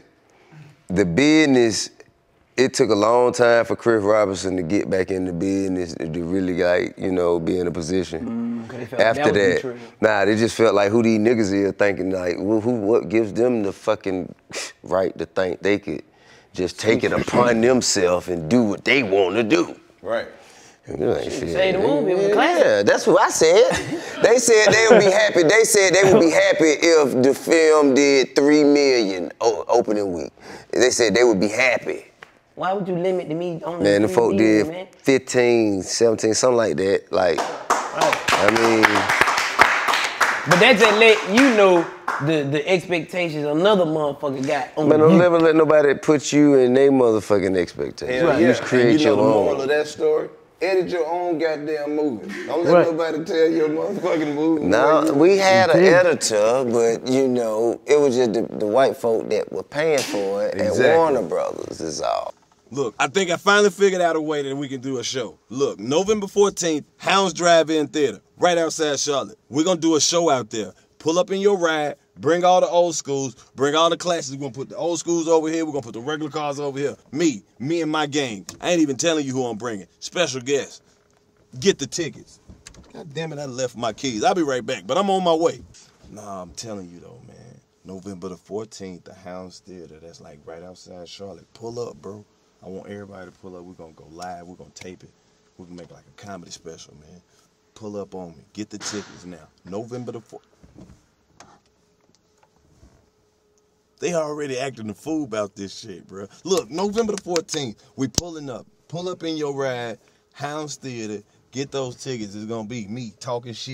the business, it took a long time for Chris Robinson to get back in the business to really like, you know, be in a position. Mm, 'cause they felt like After that was that, betrayal. nah, they just felt like who these niggas is thinking like, well, who what gives them the fucking right to think they could just take it upon themselves and do what they want to do. Right. Like, shit, say the movie, it was a yeah, classic. Yeah, that's what I said. They said they would be happy. They said they would be happy if the film did three million o- opening week. They said they would be happy. Why would you limit to me on Man, the three folk million, did man? fifteen, seventeen, something like that. Like, Right. I mean, But that just let you know the, the expectations another motherfucker got on man, don't you. never let nobody put you in their motherfucking expectations. Hell You yeah. just create and you know your the moral own. of that story? Edit your own goddamn movie. Don't let Right. nobody tell your motherfucking movie. No, where you- we had an did. editor, but you know, it was just the, the white folk that were paying for it Exactly. at Warner Brothers is all. Look, I think I finally figured out a way that we can do a show. Look, November fourteenth, Hounds Drive-In Theater, right outside Charlotte. We're going to do a show out there. Pull up in your ride, bring all the old schools, bring all the classics. We're going to put the old schools over here. We're going to put the regular cars over here. Me, me and my gang. I ain't even telling you who I'm bringing. Special guests. Get the tickets. God damn it, I left my keys. I'll be right back, but I'm on my way. Nah, I'm telling you though, man. November the fourteenth, the Hounds Theater, that's like right outside Charlotte. Pull up, bro. I want everybody to pull up. We're going to go live. We're going to tape it. We're going to make like a comedy special, man. Pull up on me. Get the tickets now. November the fourteenth. They already acting the fool about this shit, bro. Look, November the fourteenth, we pulling up. Pull up in your ride, Hounds Theater. Get those tickets. It's going to be me talking shit,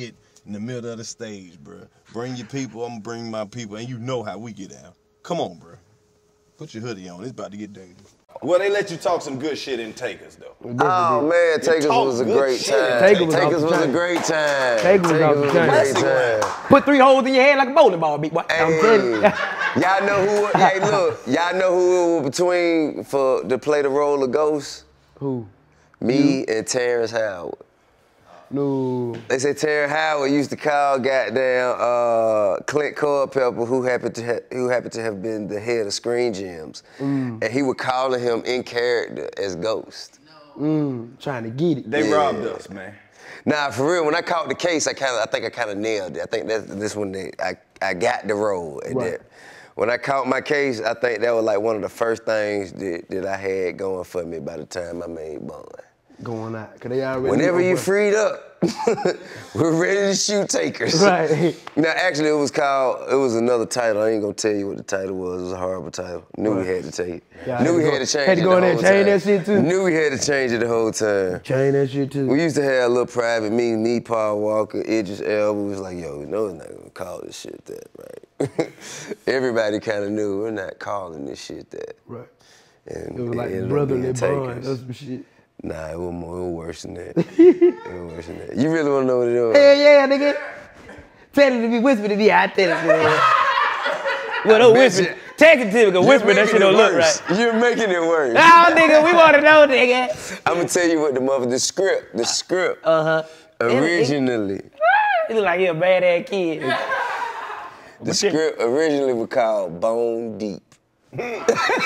in the middle of the stage, bro. Bring your people, I'm gonna bring my people, and you know how we get down. Come on, bro. Put your hoodie on. It's about to get dangerous. Well, they let you talk some good shit in Takers, though. Oh, man, Takers was a great time. Takers Takers was a great time. Takers was a great time. Put three holes in your head like a bowling ball, big boy. I'm telling you. Y'all know who, hey, look, y'all know who it was between for to play the role of Ghost? Who? Me and Terrence Howard. No. They say Terrence Howard used to call goddamn uh, Clint Culpepper, who happened to ha- who happened to have been the head of Screen Gems, mm. and he would call him in character as Ghost. Mm, trying to get it. They yeah. robbed us, man. Nah, for real. When I caught the case, I kind of, I think I kind of nailed it. I think that's this one that I I got the role. And right. that, when I caught my case, I think that was like one of the first things that, that I had going for me by the time I made Bond. Going out, cause they already. Whenever you freed up, we're ready to shoot Takers. Right. Now, actually, it was called. It was another title. I ain't gonna tell you what the title was. It was a horrible title. Knew right. we had to take it. Yeah, Knew we go, had to change had to it go the in there whole and change time. that shit too. Knew we had to change it the whole time. Change that shit too. We used to have a little private meeting. Me, Paul Walker, Idris Elba. We was like, yo, we know we're not gonna call this shit that, right? Everybody kind of knew we're not calling this shit that. Right. And it was like it brotherly bond. That's some shit. Nah, it was more, it was worse than that. It was worse than that. You really wanna know what it was? Hell yeah, nigga. Tell it to be whispered to me, I tell it to me. Well, don't whisper. Text it to me, because whisper, that shit don't look right. You're making it worse. Nah, nigga, we wanna know, nigga. I'm gonna tell you what the mother, the script, the script. Uh-huh. Originally. It look like he a bad-ass kid. The script originally was called Bone Deep. They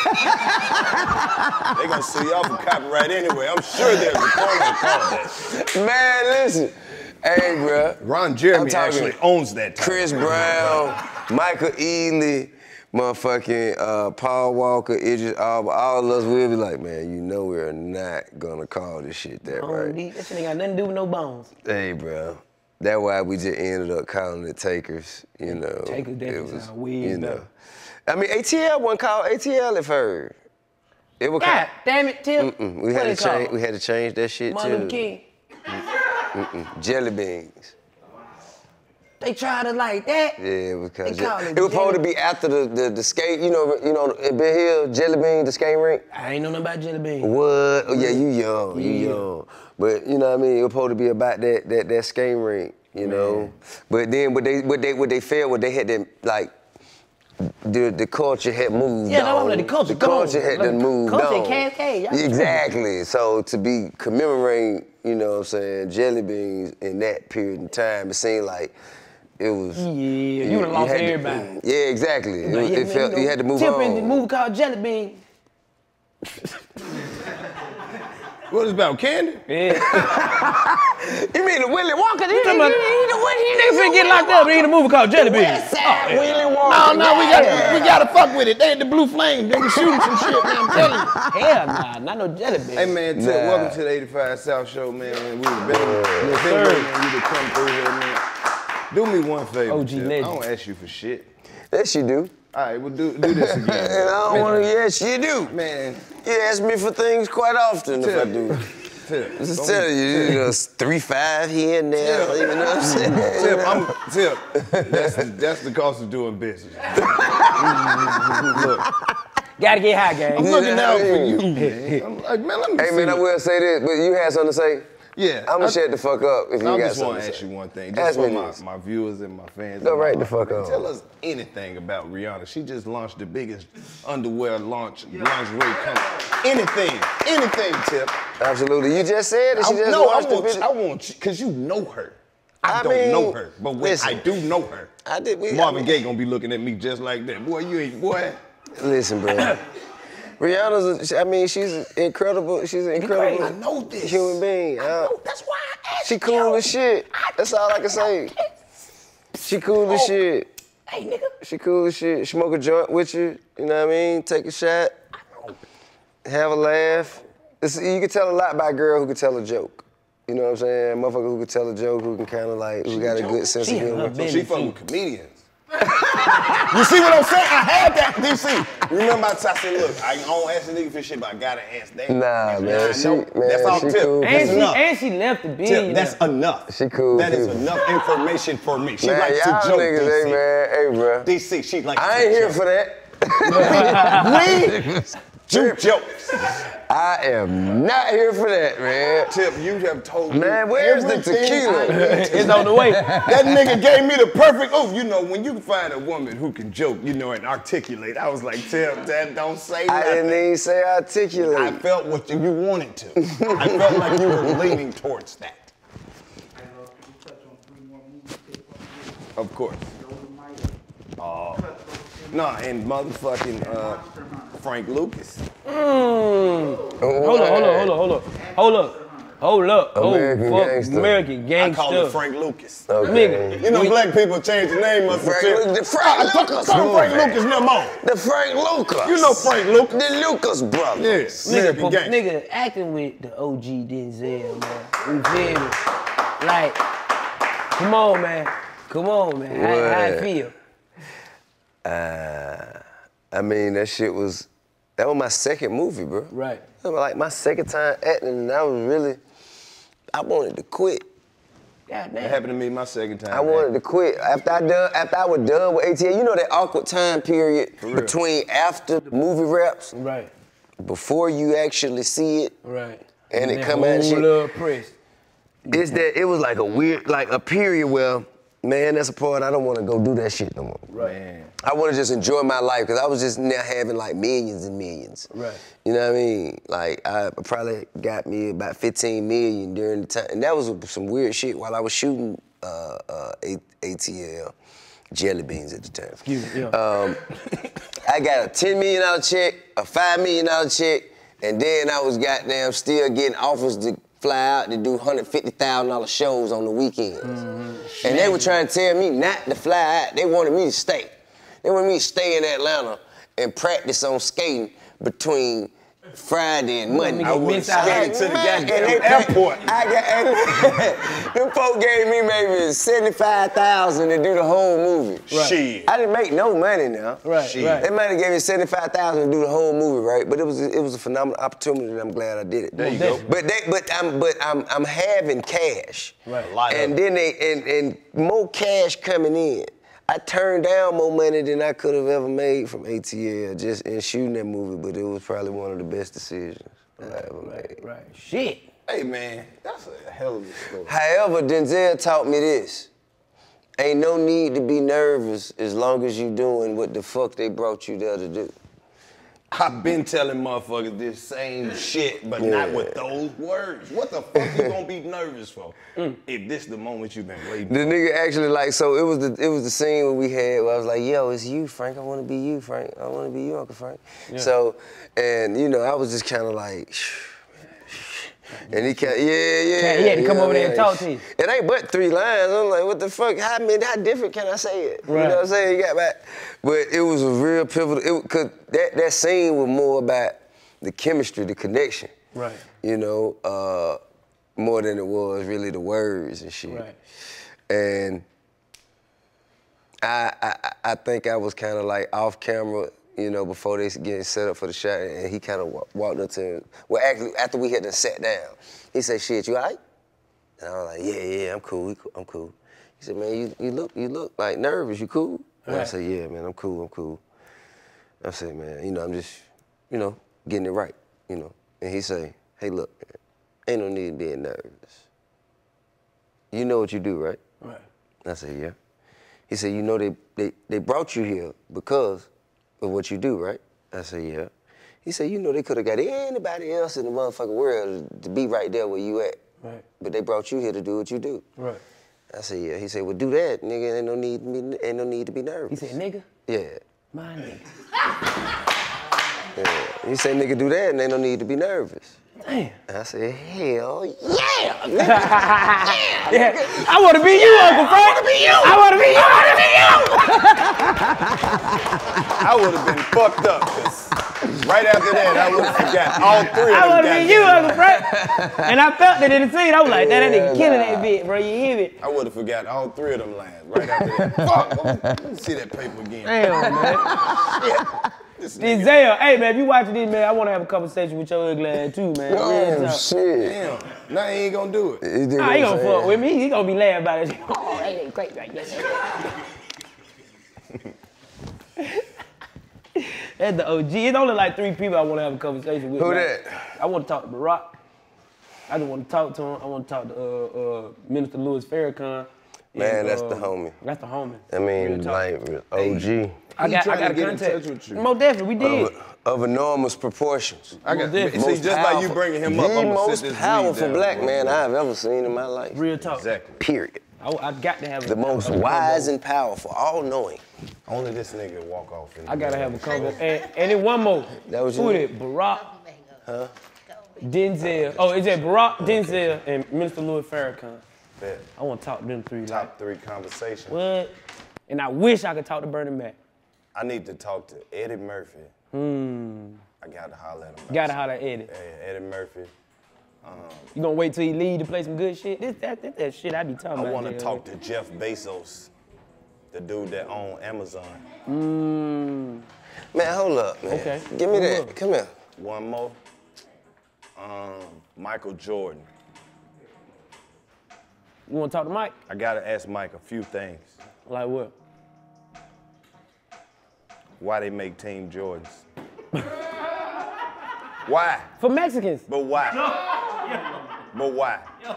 gonna sue y'all for copyright anyway. I'm sure there's a corner called that. Man, listen. Hey, bro. Ron Jeremy actually owns that title. Chris Brown, Michael Ealy, motherfucking uh, Paul Walker, Idris Elba, all of us will be like, man, you know we're not gonna call this shit that, right? Deep. That shit ain't got nothing to do with no bones. Hey, bro. That's why we just ended up calling it Takers, you know. Takers definitely sound weird, you know. though. I mean, A T L wasn't called A T L at first. It was God called, damn it, Tim. Mm-mm. We what had to change. We had to change that shit Martin Luther too. King. Mm-mm. Jelly beans. They tried it like that. Yeah, it was called. They Je- call it it was supposed to jelly- be after the, the the skate. You know, you know, in Ben Hill, Jelly Bean, the skate rink. I ain't know nothing about jelly beans. What? Oh yeah, you young, you Yeah. young. But you know what I mean. It was supposed to be about that that that skate rink. You know. But then what they what they what they failed, what they had to like. The, the culture had moved Yeah, on. no, I'm like, the culture The culture gone. had Like, done moved culture on. cascade, y'all Exactly. So to be commemorating, you know what I'm saying, jelly beans in that period of time, it seemed like it was. Yeah, you done lost had to- everybody. yeah, exactly. It, Like, was- yeah, it man, felt you, know, you had to move Tip on. in the movie called Jelly Bean. What is it about, candy? Yeah. You mean the Willy Wonka? You talking about, niggas finna get locked up, they in a movie called Jelly Bean. West Side Willy Wonka. No, no, we got we gotta fuck with it. They had the blue flame. They were shooting some shit, man. I'm telling you. Hell nah, not no Jelly Bean. Hey man, Tip, Nah. welcome to the eighty-five South Show, man. We were been, Yeah. been sir. waiting on you to come through here, man. Do me one favor, O G Tip. I legend. don't ask you for shit. Yes, you do. All right, well do do this And again. I don't want to. Yes, you do. Man, You ask me for things quite often if I Tip. do. Tip. Just don't- telling you, you know, it's three five here and there. Tip. You know what I'm saying? Tip, I'm Tip. That's the, that's the cost of doing business. Look, Gotta get high, gang. I'm looking Yeah, out I for mean- you, man. I'm like, man, let me Hey see. man, I will say this, but you had something to say. Yeah. I'm gonna I- shut the fuck up if you I got just something want to to ask say. you one thing, Ask just for me my, this. my viewers and my fans. Go and right my- the fuck on. Tell us anything about Rihanna. She just launched the biggest underwear launch, lingerie company. Anything, anything, Tip. Absolutely. You just said that she I, just no, I launched the want, video. I want you, because you know her. I, I don't mean, know her, but when listen. I do know her, I did. We, Marvin I mean, Gaye gonna be looking at me just like that. Boy, you ain't, boy. Listen, bro. Rihanna's. A, I mean, she's incredible. She's an incredible. I know this. Human being. I Uh, know, that's why I asked she you. cool as shit. That's all I can say. She cool as Oh. shit. Hey, nigga. She cool as shit. Smoke a joint with you. You know what I mean? Take a shot. Have a laugh. It's, you can tell a lot by a girl who can tell a joke. You know what I'm saying? Motherfucker who can tell a joke, who can kind of like, who got a good sense She of in her humor. So business, she fuck too. with comedians. You see what I'm saying? I had that, D C. Remember I said, look, I don't ask the nigga for shit, but I gotta ask that. Nah, man, she, man, that's all she tip. cool. And That's she, enough. and she left the Tip, billion. that's enough. She cool. That is people. enough information for me. She Man, likes to y'all joke, niggas, D C. hey, man, hey, bro. D C, she likes I to ain't here joke. for that. We juke jokes. I am not here for that, man. Tip, you have told me. Man, where's the everything tequila? I need to It's know. on the way. That nigga gave me the perfect, oh, you know, when you find a woman who can joke, you know, and articulate, I was like, Tip, that don't say I nothing. didn't even say articulate. I felt what you, you wanted to. I felt like you were leaning towards that. Of course. Oh. No, and motherfucking uh, Frank Lucas. Mm. Hold on, hold on, hold on, hold on. Hold up. Hold up. American oh, fuck. Gangster. American Gangster. I call it Frank Lucas. Okay. Nigga. You know, black people change the name of Frank the Lu- the Frank Lucas Call Frank movie. Lucas no more. The Frank Lucas. You know Frank Lucas. The Lucas brothers. Yes. Nigga, American po- Gangster. nigga acting with the O G Denzel, man. You feel me? Like, come on, man. Come on, man. How, how it What? feel? Uh, I mean, that shit was, that was my second movie, bro. Right. That was like my second time acting, and I was really, I wanted to quit. God That damn. happened to me my second time. I wanted to quit. After I done, after I was done with A T I, you know that awkward time period real. between after the movie raps, Right. before you actually see it, Right. and it that come out and whole shit. little press. It's that it was like a weird, like a period where, man, that's a part I don't want to go do that shit no more. Right. I want to just enjoy my life because I was just now having like millions and millions. Right. You know what I mean? Like I probably got me about fifteen million during the time, and that was some weird shit while I was shooting uh, uh, A T L jelly beans at the time. Excuse me. Yeah. Um, I got a ten million dollar check, a five million dollar check, and then I was goddamn still getting offers to fly out to do one hundred fifty thousand dollar shows on the weekends. Mm-hmm. And they were trying to tell me not to fly out. They wanted me to stay. They wanted me to stay in Atlanta and practice on skating between Friday and Monday. I would've skated to the Man, goddamn and they- airport. I got, and them folk gave me maybe seventy-five thousand to do the whole movie. Right. Shit. I didn't make no money now. Right, Shit. right. They might have gave me seventy-five thousand to do the whole movie, right? But it was it was a phenomenal opportunity, and I'm glad I did it. There you go. But they, but I'm but I'm I'm having cash. Right. A lot of And it. then they and and more cash coming in. I turned down more money than I could have ever made from A T L just in shooting that movie, but it was probably one of the best decisions I ever made. Right. Shit. Hey, man, that's a hell of a story. However, Denzel taught me this. Ain't no need to be nervous as long as you doing what the fuck they brought you there to do. I've been telling motherfuckers this same shit, but Yeah. not with those words. What the fuck you gonna be nervous for if this the moment you've been waiting The for? nigga actually like, so it was the it was the scene where we had where I was like, yo, it's you, Frank. I want to be you, Frank. I want to be you, Uncle Frank. So, and you know, I was just kind of like, and he kept, yeah, yeah. He had to come yeah, over there and yeah. talk to you. It ain't but three lines. I'm like, what the fuck? How, I mean, how different can I say it? You Right. know what I'm saying? You got back. But it was a real pivotal, it, cause that, that scene was more about the chemistry, the connection. Right. You know, uh, more than it was really the words and shit. Right. And I, I, I think I was kind of like off camera, you know, before they getting set up for the shot, and he kind of walked up to him. Well, actually, after we had to sat down, he said, "Shit, you all right?" And I was like, "Yeah, yeah, I'm cool. we cool. I'm cool." He said, "Man, you, you look, you look like nervous. You cool?" And I Right. said, "Yeah, man, I'm cool. I'm cool." I said, "Man, you know, I'm just, you know, getting it right, you know." And he say, "Hey, look, man, ain't no need being nervous. You know what you do, right?" Right. I said, "Yeah." He said, "You know they, they, they brought you here because of what you do, right?" I said, "Yeah." He said, "You know they could have got anybody else in the motherfucking world to be right there where you at. Right. But they brought you here to do what you do." Right. I said, "Yeah." He said, "Well, do that, nigga. Ain't no need, to be- ain't no need to be He nervous." said, nigga, "Yeah." my nigga. Yeah. He said, "Nigga, do that, and ain't no need to be nervous." Damn. And I said, "Hell yeah, nigga." Yeah. I want to be you, Uncle Frank. I want to be you. I want to be you. I want to be you. I would have been fucked up, 'cause Right after that, I would have forgot all three of them. I would have been you, Uncle Frank. And I felt it in the scene. I was like, that, that nigga killing that bitch, bro. You hear me? I would have forgot all three of them lines right after that. Fuck, let me see that paper again. Damn, man. Denzel, hey man, if you watching this, man, I want to have a conversation with your ugly ass too, man. Oh shit! Damn, now he ain't gonna do it. He, nah, he gonna fuck with me. He gonna be laughing about it. Oh, that ain't great right there. That's the O G. It's only like three people I want to have a conversation with. Who like, that? I want to talk to Barack. I just want to talk to him. I want to talk to uh, uh, Minister Louis Farrakhan. Man, and, that's uh, the homie. That's the homie. I mean, like O G. I got, I got a contact. Most definitely, we did. Of, of enormous proportions. I got, Most see, most just powerful, by you bringing him up, the I'm gonna most sit this powerful weed black down. man I've ever seen in my life. Real talk. Exactly. Period. I, I got to have a, The most a, a wise combo. and powerful, all-knowing. Only this nigga walk off. In I gotta have a combo. And, and then one more. That was Who you? it? Barack. Huh? Denzel. Oh, is it Barack, Denzel, and Minister Louis Farrakhan? Bet. I want to talk to them three. Top Like, three conversation. what? And I wish I could talk to Bernie Mac. I need to talk to Eddie Murphy. Hmm. I gotta holler at him. Gotta holler at Eddie. Yeah, Eddie Murphy. Um, You gonna wait till he leave to play some good shit? This that, that, that shit I be talking I about. want to nigga. talk to Jeff Bezos, the dude that owns Amazon. Mm. Man, hold up, man. Okay. Give me Hold that. up. Come here. One more. Um, Michael Jordan. You wanna talk to Mike? I gotta ask Mike a few things. Like what? Why they make Team Jordans? Why? For Mexicans. But why? But why?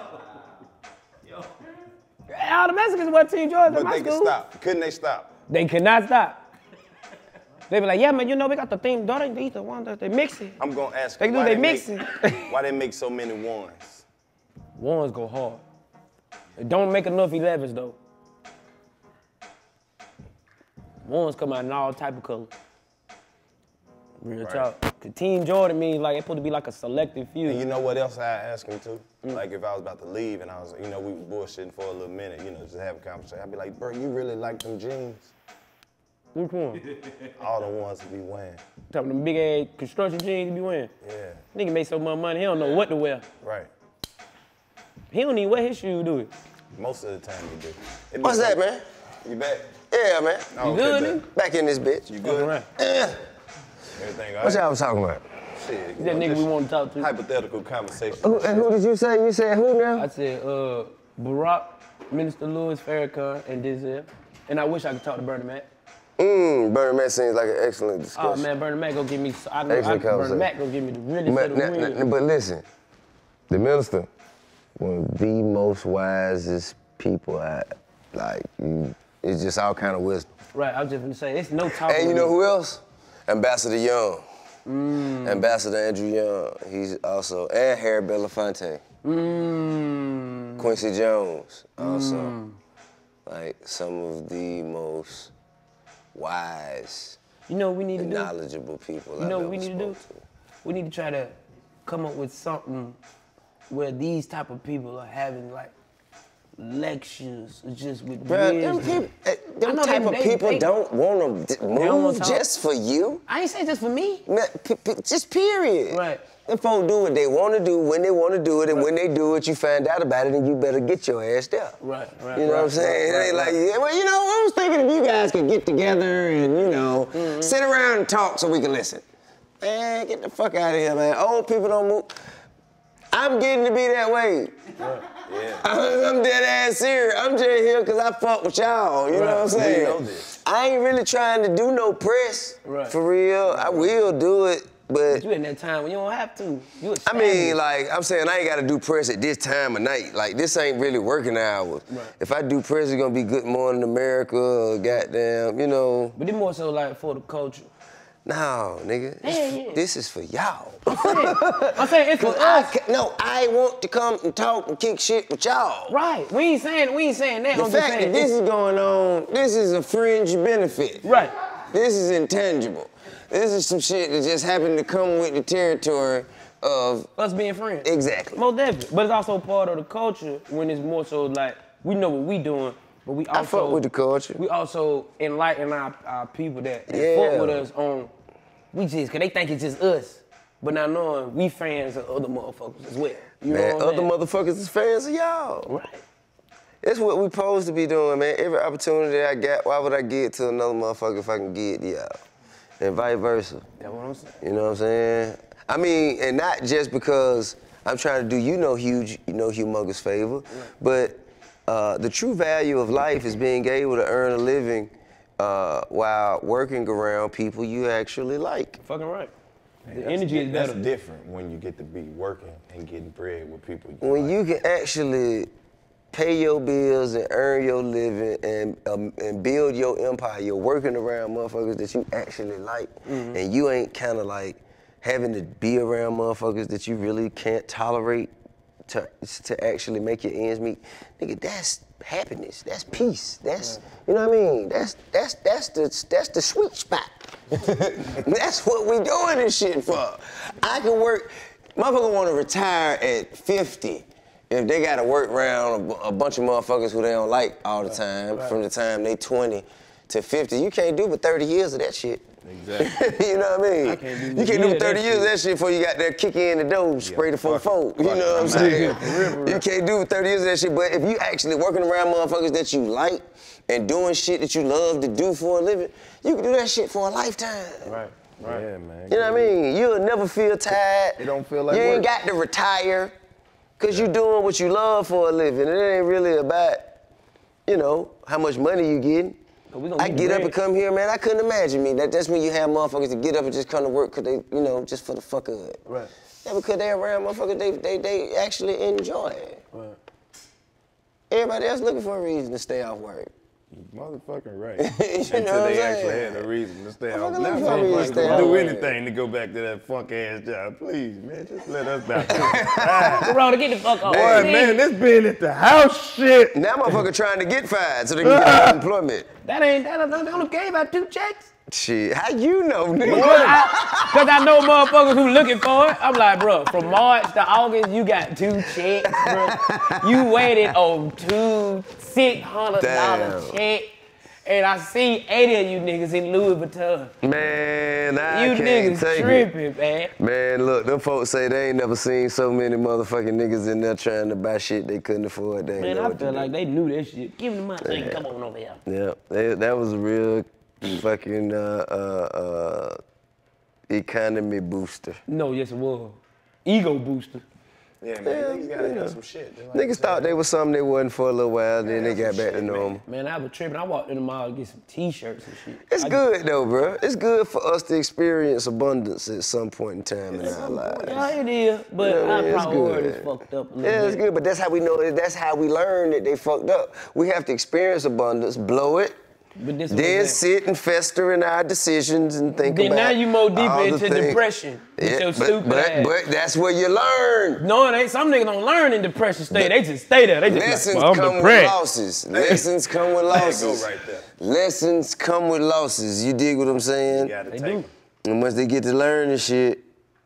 All the Mexicans wear Team Jordans But in my they school. can stop. Couldn't they stop? They cannot stop. They be like, yeah, man, you know we got the theme daughter. These the ones that they mixing. I'm gonna ask They them do, why they make- mixing. why they make so many ones? Ones go hard. They don't make enough elevens though. Ones come out in all type of colors. Real Right. talk. Cause Team Jordan means like it's supposed to be like a selective few. And you know what else I ask him to? Like if I was about to leave and I was, you know, we was bullshitting for a little minute, you know, just have a conversation. I'd be like, bro, you really like them jeans? Which one? All the ones to be wearing. Talking them big ass construction jeans you be wearing. Yeah, Nigga make so much money, he don't know what to wear. right. He don't even wear his shoes, do it. Most of the time you do. It What's be- that, man? You back? Yeah, man. Oh, You good, okay, nigga? Back in this bitch. You good? Right. Eh. Everything all What right? y'all was talking about? Shit, you That know, nigga just we want to talk to. Hypothetical conversation. Who, and who did you say? You said who now? I said, uh, Barack, Minister Louis Farrakhan, and Denzel. And I wish I could talk to Bernie Mac. Mmm, Bernie Mac seems like an excellent discussion. Oh man, Bernie Mac gonna give me. I know I, Excellent Bernie conversation. Mac gonna give me the really But, set of now- wins. now- but listen, the minister, one of the most wisest people I, like, you, it's just all kind of wisdom. Right, I was just gonna say, it's no talking. And you to know me. who else? Ambassador Young. Mm. Ambassador Andrew Young. He's also, and Harry Belafonte. Mm. Quincy Jones, also. Mm. Like, some of the most wise, You know what we need to and do? knowledgeable people You know I've what we ever need to do? spoke to. We need to try to come up with something where these type of people are having like lectures just with Bruh, them, wisdom. people, eh, them I know type they- of they- people they- don't want to don't move wanna talk. just for you. I ain't say just for me. Man, p- p- just period. Right. Them folks do what they want to do when they want to do it, and when they do it, you find out about it, and you better get your ass there. Right, right. You know right, what I'm saying? right, it ain't right, like, right. yeah, well, you know, I was thinking if you guys could get together and, you know, Mm-hmm. sit around and talk so we can listen. Man, get the fuck out of here, man. Old people don't move. I'm getting to be that way. Yeah. I'm dead ass serious. I'm just here because I fuck with y'all. You know what I'm saying? We know this. I ain't really trying to do no press. Right. For real. I will do it, but You in that time when you don't have to. You I established. mean, like, I'm saying I ain't got to do press at this time of night. Like, this ain't really working hours. Right. If I do press, it's gonna be Good Morning America or goddamn, you know. But it's more so like for the culture. No, nigga. Yeah, This, yeah. this is for y'all. I'm saying it's for Cause I, us. ca- no, I want to come and talk and kick shit with y'all. Right. We ain't saying we ain't saying that. The I'm just fact saying that this it's- is going on, this is a fringe benefit. Right. This is intangible. This is some shit that just happened to come with the territory of Us being friends. exactly. Most definitely. But it's also part of the culture when it's more so like we know what we doing, but we also I fuck with the culture. we also enlighten our, our people that, that Yeah. fuck with us on we just, cause they think it's just us. But not knowing we fans of other motherfuckers as well. You Man, know what other I'm motherfuckers is fans of y'all. Right. That's what we supposed to be doing, man. Every opportunity I got, why would I give it to another motherfucker if I can give it to y'all? And vice versa. That's what I'm saying. You know what I'm saying? I mean, and not just because I'm trying to do you no huge, you know, humongous favor, right. but uh, the true value of life is being able to earn a living uh, while working around people you actually like. Fucking right. Man, the that's energy di- is better. That's different when you get to be working and getting bread with people you When like. you can actually pay your bills and earn your living and um, and build your empire, you're working around motherfuckers that you actually like, mm-hmm. and you ain't kind of like having to be around motherfuckers that you really can't tolerate to to actually make your ends meet. Nigga, that's happiness. That's peace. That's you know what I mean. That's that's that's the that's the sweet spot. That's what we doing this shit for. I can work. Motherfucker want to retire at fifty. If they gotta work around a, a bunch of motherfuckers who they don't like all the time, right. from the time they twenty to fifty, you can't do but thirty years of that shit. Exactly. You know what I mean? I can't do you can't do but thirty that years shit. of that shit before you got that kick in the door, spray the four four. You know what I'm saying? You can't do thirty years of that shit, but if you actually working around motherfuckers that you like and doing shit that you love to do for a living, you can do that shit for a lifetime. Right. Right. Yeah, man. You know what I mean? You'll never feel tired. It don't feel like You ain't work. got to retire. Cause you doing what you love for a living. It ain't really about, you know, how much money you getting. I get up and come here, man. I couldn't imagine me. That, that's when you have motherfuckers that get up and just come to work cause they, you know, just for the fuck of it. Right. Yeah, because they around motherfuckers they they they actually enjoy it. Right. Everybody else looking for a reason to stay off work. Motherfucking right. You Until know what they I'm actually saying? had a reason to stay Motherfucker off. looking Now, for a reason to motherfuckers stay will do off. anything to go back to that funk ass job. Please, man, just let us back. Corona, get the fuck off. Boy, man, this being at the house shit. Now motherfucker trying to get fired so they can get unemployment. That ain't, that, that only gave out two checks. Shit, how you know, nigga? Because I, Cause I know motherfuckers who looking for it. I'm like, bro, from March to August, you got two checks, bro. You waited on two six hundred dollar checks. And I see eighty of you niggas in Louis Vuitton. Man, I you can't niggas take tripping, it. man. Man, look, them folks say they ain't never seen so many motherfucking niggas in there trying to buy shit they couldn't afford. They Man, know I what feel to like do. they knew that shit. Give them my thing, Yeah. come on over here. Yeah, they, that was a real fucking uh, uh, uh, economy booster. No, yes it was. Ego booster. Yeah, man, Yeah, niggas gotta yeah. have some shit. Like Niggas thought they was something they wasn't for a little while, then they got back to normal. Man, I was tripping. I walked in the mall to get some t-shirts and shit. It's I good though, bro. It's good for us to experience abundance at some point in time in our lives. Yeah, it is, but You know what I our mean? It's priorities good. fucked up a little Yeah, bit. it's good, but that's how we know, that's how we learn that they fucked up. We have to experience abundance, blow it, But this then was sit and fester in our decisions and think Then about now you more deeper all the into things. depression with Yeah, your but, stupid but, ass. but that's where you learn. No, it ain't. Some niggas don't learn in depression state. They just stay there. They just Lessons like, well, I'm come depressed. with losses. Lessons come with losses. Go right there. Lessons come with losses. You dig what I'm saying? You gotta They take do. them. And once they get to learn this shit,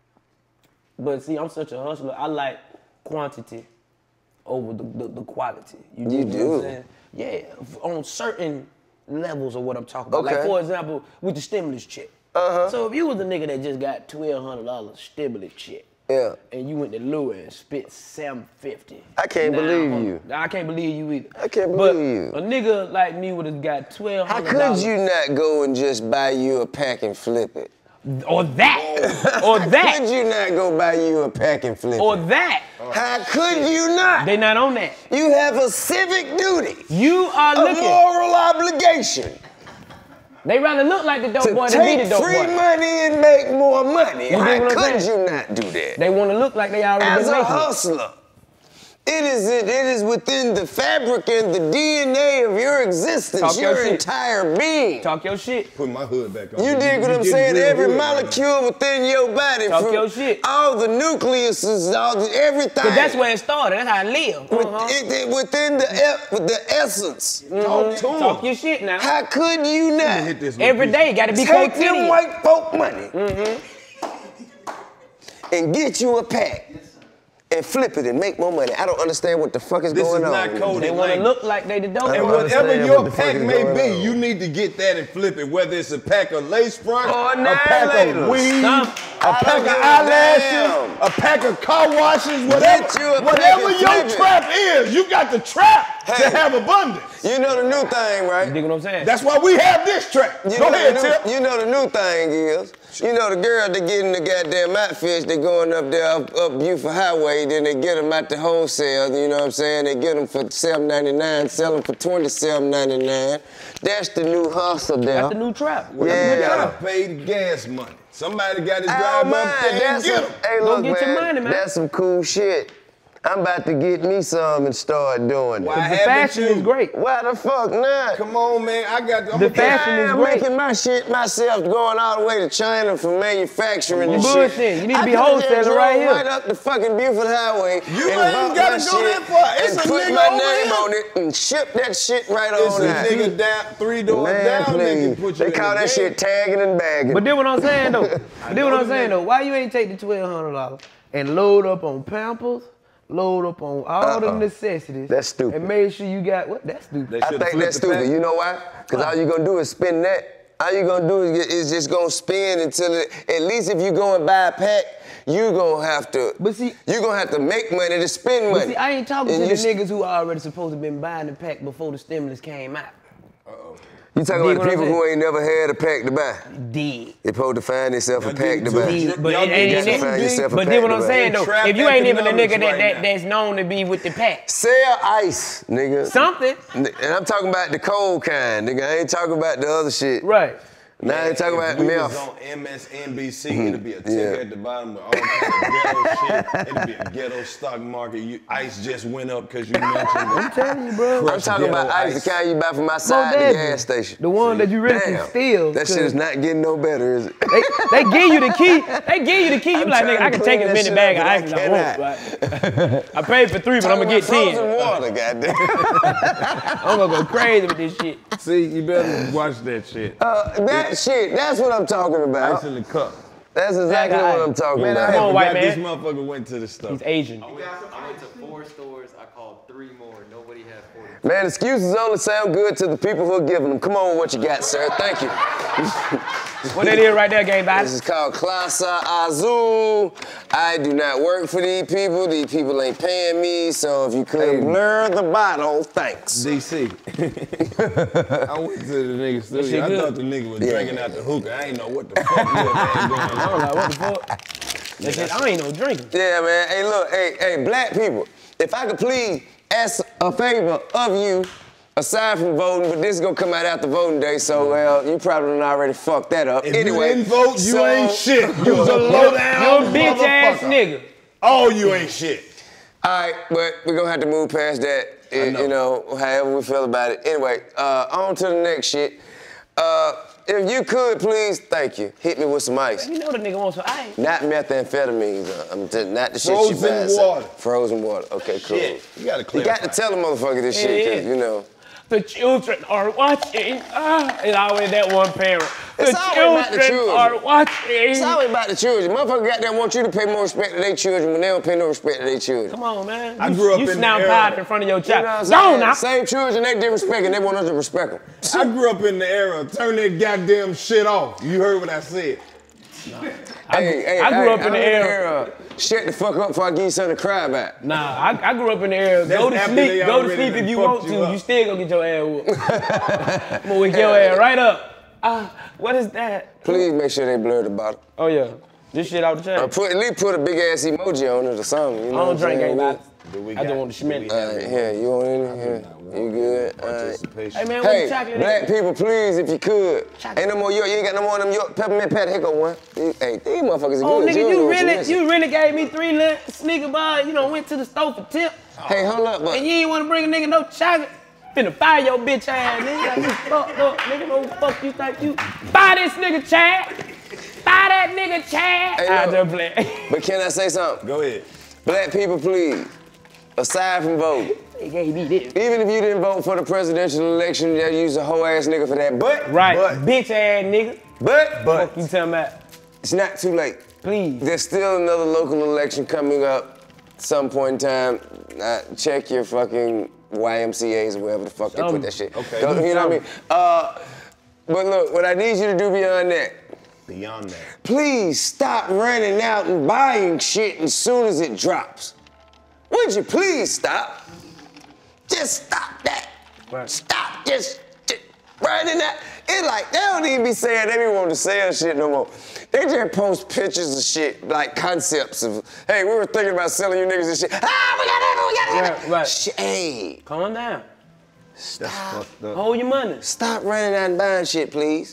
But see, I'm such a hustler. I like quantity over the, the, the quality. You dig what do? I'm saying? Yeah, on certain levels of what I'm talking about. Okay. Like, for example, with the stimulus check. Uh-huh. So if you was a nigga that just got twelve hundred dollars stimulus check, yeah. and you went to Louis and spent seven fifty. I can't believe you. I can't believe you either. I can't but believe you. A nigga like me would have got twelve How hundred could dollars. you not go and just buy you a pack and flip it? Or that. or How that. could you not go buy you a pack and flip Or it? that. How could you not? They not on that. You have a civic duty, You are a looking. moral obligation They rather look like the dope to boy than be take the dope free boy. money and make more money. You dig How what I'm could saying? you not do that? They want to look like they already As been a making it. hustler, it is it, it is within the fabric and the D N A of your existence, Talk your your shit. entire being. Talk your shit. Put my hood back on. You dig what I'm getting saying? real Every hood right molecule within your body, Talk from your shit. all the nucleuses, all the, everything. Cause that's where it started. That's how I live. With- Uh-huh. it- it- within the e- with the essence. Talk to him. Talk your shit now. How could you not Hit this little Every piece. day gotta be take them quotidian. white folk money and get you a pack and flip it and make more money. I don't understand what the fuck is this going is on. not coded. They want to look like they the dope. And whatever your pack may be, on. you need to get that and flip it. Whether it's a pack of lace fronts, or a pack later. of weed, Stop. a pack of eyelashes, a pack of car washes, whatever, you whatever your flip trap is, you got the trap hey, to have abundance. You know the new thing, right? You dig what I'm saying? That's why we have this trap. You Go know ahead, new, Tip. You know the new thing is, you know the girl that getting the goddamn outfits, they going up there up, up Buford Highway, then they get them at the wholesale, you know what I'm saying? They get them for seven ninety-nine, sell them for twenty-seven ninety-nine. That's the new hustle there. That's the new trap. Yeah. You gotta pay the gas money. Somebody got to drive Oh, up there and that's get some, them. hey, Go look, get man, your money, man. That's some cool shit. I'm about to get me some and start doing Why it. The haven't fashion you? is great. Why the fuck not? Come on, man. I got I'm The a- fashion is I'm great. making my shit myself, going all the way to China for manufacturing You and bullshit. shit. You need to I be could've just wholesaler drove right here. right up the fucking Buford Highway. You and ain't bought gotta my go shit that far. It's and a put nigga my over name here. on it and ship that shit right It's on a out. nigga down three doors Man, down. They can please. put you They in call the that game. shit tagging and bagging. But then what I'm saying though, then what know I'm the saying nigga. though, why you ain't take the twelve hundred dollars and load up on Pampers, load up on all Uh-uh. the necessities. That's stupid. And make sure you got what? That's stupid. They I should've think flipped that's the pack. stupid. You know why? Because all you gonna do is spend that. All you gonna do is, get, is just gonna spend until it, at least if you go and buy a pack, you gonna have to. But see- you gonna have to make money to spend money. But see, I ain't talking And to you the s- niggas who already supposed to been buying the pack before the stimulus came out. You talking Dig about what the I'm people saying? who ain't never had a pack to buy. Did. They supposed to find themselves a Y'all pack get to to buy. it. Did. But Y'all it ain't get even to find yourself a But pack then what to I'm buy. saying though, Trap if you ain't even a nigga economics that, right that now. that's known to be with the pack, Sell ice, nigga. something, And I'm talking about the cold kind, nigga. I ain't talking about the other shit. right? Now I ain't talking If about we milk. was on M S N B C, it'd be a ticker Yeah. at the bottom with all kinds of ghetto shit. It'd be a ghetto stock market. You, ice just went up because you mentioned I'm it. telling you, bro. I'm Crushed talking about ghetto ice, ice. the kind you buy from outside the Deadly. gas station. The one that you really Damn, can steal. that shit is not getting no better, is it? They, they give you the key. They give you the key. You I'm be like, trying nigga, I to can take clean a that mini shit bag up, of ice but and I won't. Right? I paid for three, but I'm gonna get Talking ten. about frozen water, goddamn. I'm gonna go crazy with this shit. See, you better watch that shit. Uh, that shit, that's what I'm talking about. Ice in the cup. That's exactly That guy. what I'm talking Man, I about. Come on, forgot white this man. motherfucker went to the stuff. He's Asian. I went, I went to four stores. I called three more. Nobody had forty. Man, excuses only sound good to the people who are giving them. Come on with what you got, sir. Thank you. What that is right there, gang This body? is called Klasa Azul. I do not work for these people. These people ain't paying me, so if you could blur the bottle, thanks. D C. I went to the nigga shit studio. I good. thought the nigga was Yeah. drinking out the hookah. I ain't know what the fuck was going on. I was like, what the fuck? That shit, I ain't no drinking. Yeah, man. Hey, look, hey, hey, black people, if I could please ask a favor of you, aside from voting, but this is gonna come out after voting day, so well, you probably done already fucked that up. If anyway, you didn't vote, you so- ain't shit. You was a low down You a bitch ass nigga. Oh, you ain't shit. All right, but we're gonna have to move past that. eh, know. You know, however we feel about it. Anyway, uh, on to the next shit. Uh, if you could please, thank you, hit me with some ice. You know the nigga wants some ice. Not methamphetamines. Uh, I'm just, not the shit Frozen you buy. water. Frozen water. Okay, cool. Shit. You gotta You clarify. got to tell the motherfucker this Yeah, shit, yeah. cause you know. The children are watching. Ah, it's always that one parent. The It's always about the children children. are watching. It's always about the children. Motherfucker goddamn want you to pay more respect to their children when they don't pay no respect to their children. Come on, man. I You- grew up you in the snout era- powder in front of your You know what I'm child. saying? Go now. Same children, they disrespect and they want us to respect them. I grew up in the era of turn that goddamn shit off. You heard what I said. I, Hey, hey, I grew hey, up in the I'm era. Shut the fuck up before I give you something to cry about. Nah, I, I grew up in the era. That's Go to after sleep. they Go to already sleep done if you fucked want you to. up. You still gonna get your ass whooped. I'm gonna wake your ass right up. Ah, what is that? Please make sure they blur the bottle. Oh yeah, this shit out the Or chain. put, at least put a big ass emoji on it or something. You know I don't what I'm drink saying? ain't about Do we I just got- want the do we schmidt. have All right, any here, you want any? Here, you good? All right. participation? Hey man, what Hey, the chocolate black is? people, please, if you could. Chocolate. Ain't no more York. You ain't got no more of them York peppermint pat hiccup one. You- Hey, these motherfuckers are Oh good. nigga, don't know you what really, missing. you really gave me three little sneaker bars. You know, went to the store for tip, Hey, hold up, but and you ain't wanna bring a nigga no chocolate. Finna fire your bitch ass, nigga. Like, you fucked up, nigga. No fuck you think you. Fire this nigga, Chad. Fire that nigga, Chad. Hey, I look. just play. but can I say something? Go ahead. Black people, please. Aside from voting, He gave me this. even if you didn't vote for the presidential election, you use a whole ass nigga for that. But, Right, But- bitch ass nigga. but, But Fuck you talking about? it's not too late. Please. There's still another local election coming up some point in time, uh, check your fucking Y M C As or wherever the fuck they Um, put that shit. okay. Go- you know what I mean? Uh, but look, what I need you to do beyond that, Beyond that. please stop running out and buying shit as soon as it drops. Would you please stop? Just stop that. Right. Stop just, just running out. It's like, they don't even be saying they be wanting to sell shit no more. They just post pictures of shit, like concepts of, hey, we were thinking about selling you niggas this shit. Ah, we got it, we got it. Right, right. Shit, hey, Calm down. stop. Fucked up. Hold your money. Stop running out and buying shit, please.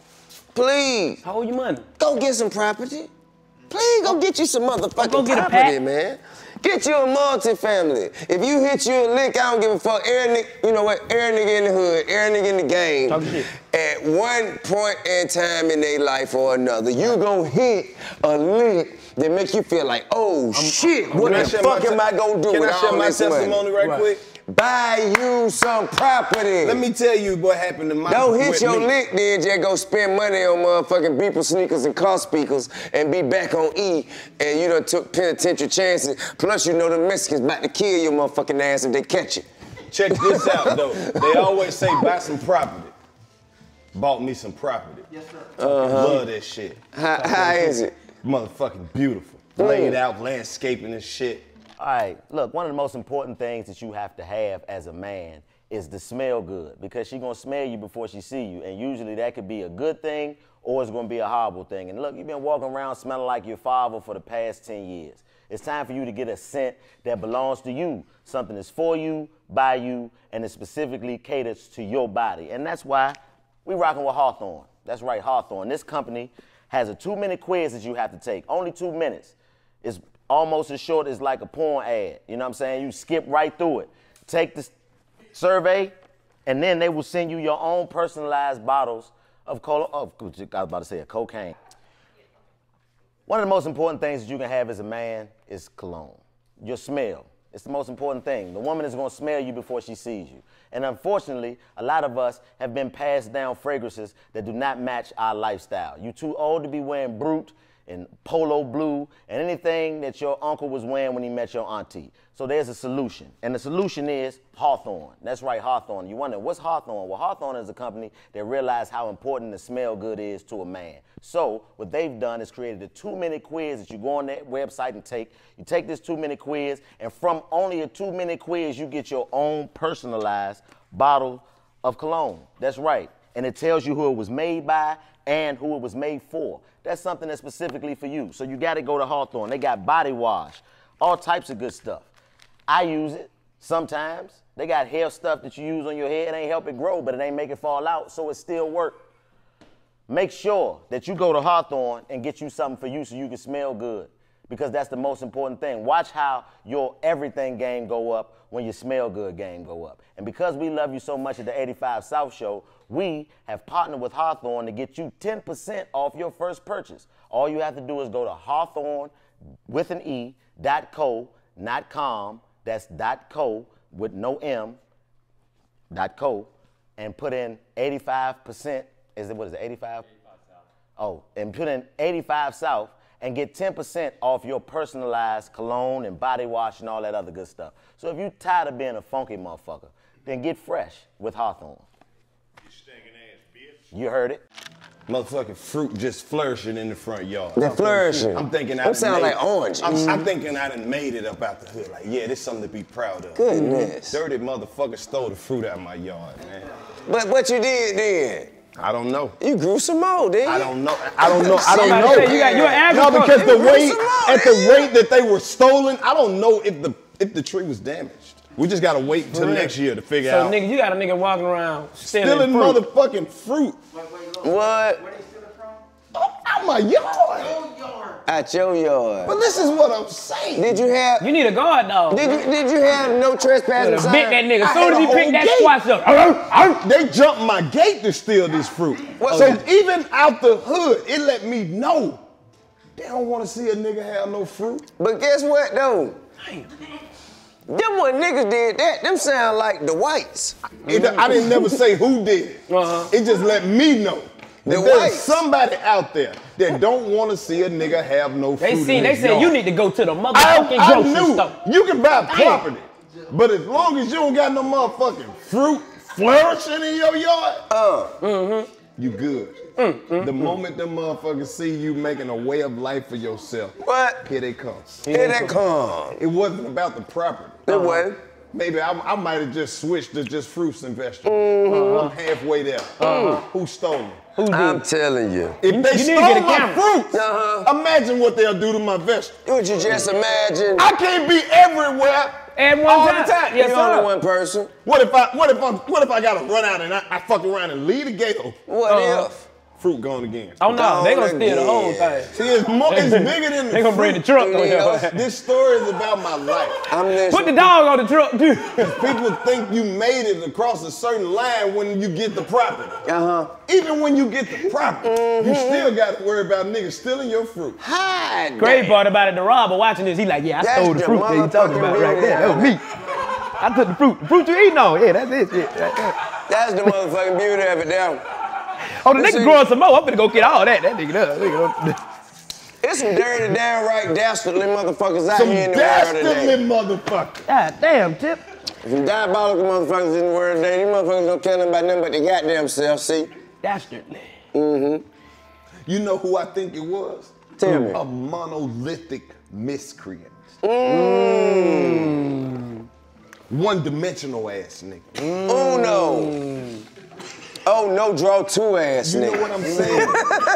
Please. Hold your money. Go get some property. Please go get you some motherfucking Go get a property, pack. man. Get you a multi-family. If you hit you a lick, I don't give a fuck. Every nigga, you know what? Every nigga in the hood, every nigga in the game, Talk shit. at one point in time in their life or another, you gonna hit a lick that make you feel like, oh shit, what Can I the share fuck my am te- I gonna do Can with I share all my this testimony money? right, Right. quick? Buy you some property. Let me tell you what happened to my Don't hit with your me. lick, then just go spend money on motherfucking Beeple sneakers and car speakers and be back on E, and you done took penitentiary chances. Plus, you know the Mexicans about to kill your motherfucking ass if they catch you. Check this out, though. They always say buy some property. Bought me some property. Yes, sir. Uh-huh. Love that shit. How, how is it? Motherfucking beautiful. Laid out, landscaping and shit. All right, look, one of the most important things that you have to have as a man is to smell good, because she's gonna smell you before she see you, and usually that could be a good thing or it's gonna be a horrible thing. And look, you've been walking around smelling like your father for the past ten years. It's time for you to get a scent that belongs to you, something that's for you, by you, and it specifically caters to your body. And that's why we rocking with Hawthorne. That's right, Hawthorne. This company has a two-minute quiz that you have to take, only two minutes. It's almost as short as like a porn ad. You know what I'm saying? You skip right through it. Take the survey, and then they will send you your own personalized bottles of cola. Oh, I was about to say a cocaine. One of the most important things that you can have as a man is cologne. Your smell. It's the most important thing. The woman is gonna smell you before she sees you. And unfortunately, a lot of us have been passed down fragrances that do not match our lifestyle. You too old to be wearing Brute and Polo Blue and anything that your uncle was wearing when he met your auntie. So there's a solution. And the solution is Hawthorne. That's right, Hawthorne. You wonder, what's Hawthorne? Well, Hawthorne is a company that realized how important the smell good is to a man. So what they've done is created a two-minute quiz that you go on their website and take. You take this two-minute quiz, and from only a two-minute quiz, you get your own personalized bottle of cologne. That's right. And it tells you who it was made by and who it was made for. That's something that's specifically for you. So you gotta go to Hawthorne. They got body wash, all types of good stuff. I use it sometimes. They got hair stuff that you use on your hair. It ain't help it grow, but it ain't make it fall out, so it still work. Make sure that you go to Hawthorne and get you something for you so you can smell good, because that's the most important thing. Watch how your everything game go up when your smell good game go up. And because we love you so much at the eighty-five South Show, we have partnered with Hawthorne to get you ten percent off your first purchase. All you have to do is go to Hawthorne with an E, dot co, not com, that's dot co with no M, dot co, and put in eighty-five percent, is it, what is it, eighty-five? eighty-five South. Oh, and put in eighty-five South and get ten percent off your personalized cologne and body wash and all that other good stuff. So if you're tired of being a funky motherfucker, then get fresh with Hawthorne. You stinking ass bitch. You heard it. Motherfucking fruit just flourishing in the front yard. They're flourishing. I'm thinking I Them done sound made- like oranges. I'm, I'm thinking I done made it up out the hood. Like, yeah, this something to be proud of. Goodness. Dirty motherfucker stole the fruit out of my yard, man. But what you did then? I don't know. You grew some more, didn't you? I don't know. I don't know. I don't Somebody know. say you got- you an no, agriculture. because the You way some more, at the yeah. rate that they were stolen, I don't know if the if the tree was damaged. We just gotta wait until real. next year to figure So out. nigga, you got a nigga walking around stealing, Stealing fruit. motherfucking fruit Wait, wait, look. What? Where they stealing from? out my yard. Your yard. Out your yard. But this is what I'm saying. Did you have? You need a guard dog. Did you did you have no trespassing Bit sign? that nigga. I As soon had as a he whole picked that gate. squash up. They jumped my gate to steal this fruit. What- So even out the hood, it let me know they don't want to see a nigga have no fruit. But guess what though? Them what niggas did that. Them sound like the whites. It, I didn't never say who did. Uh-huh. It just let me know. The There's whites. somebody out there that don't want to see a nigga have no fruit. They see, in they his said yard. you need to go to the I, motherfucking I grocery knew store. you can buy property, but as long as you don't got no motherfucking fruit flourishing in your yard, Uh. Mm-hmm. you good. Mm-hmm. The moment them motherfuckers see you making a way of life for yourself, What? here they come. Here they come. It wasn't about the property. It wasn't. Maybe I, I might have just switched to just fruits and vegetables. Uh-huh. I'm halfway there. Who stole them? Who did? I'm telling you. If You- they you need to stole get a my camera. fruits, Uh-huh. imagine what they'll do to my vegetables. Would you just imagine? I can't be everywhere At one all time. the time. Yes, You're sir. only one person. What if I what if I what if I gotta run out and I, I fuck around and leave the gate open? What Uh-huh. if? Fruit gone again. Oh no, they gonna Gone steal the whole again. thing. See, it's more it's bigger than the They gonna bring the fruit. truck It with is. them. This story is about my life. I'm Put the listening. dog on the truck too. People think you made it across a certain line when you get the property. Uh-huh. Even when you get the property, you still got to worry about niggas stealing your fruit. Hide. Great part about it, the robber watching this, he like, yeah, I That's stole the the fruit that you talking about motherfucking right there. That was me. I took the fruit. The fruit you eating on. Yeah, that's it. Shit. Right there. That's the motherfucking beauty of it now. Oh, the You nigga see- growing some more. I'm finna go get all that. That nigga, that nigga. It's some dirty, downright dastardly motherfuckers out Some here in the world dastardly today. motherfucker. God damn, Tip. Some diabolical motherfuckers in the world today. These motherfuckers don't care nothing about nothing but their goddamn self, see? Dastardly. Mm-hmm. You know who I think it was? Tell me. A monolithic miscreant. Mm. One-dimensional ass nigga. Oh, no. Oh, no draw two ass You know nigga. what I'm saying?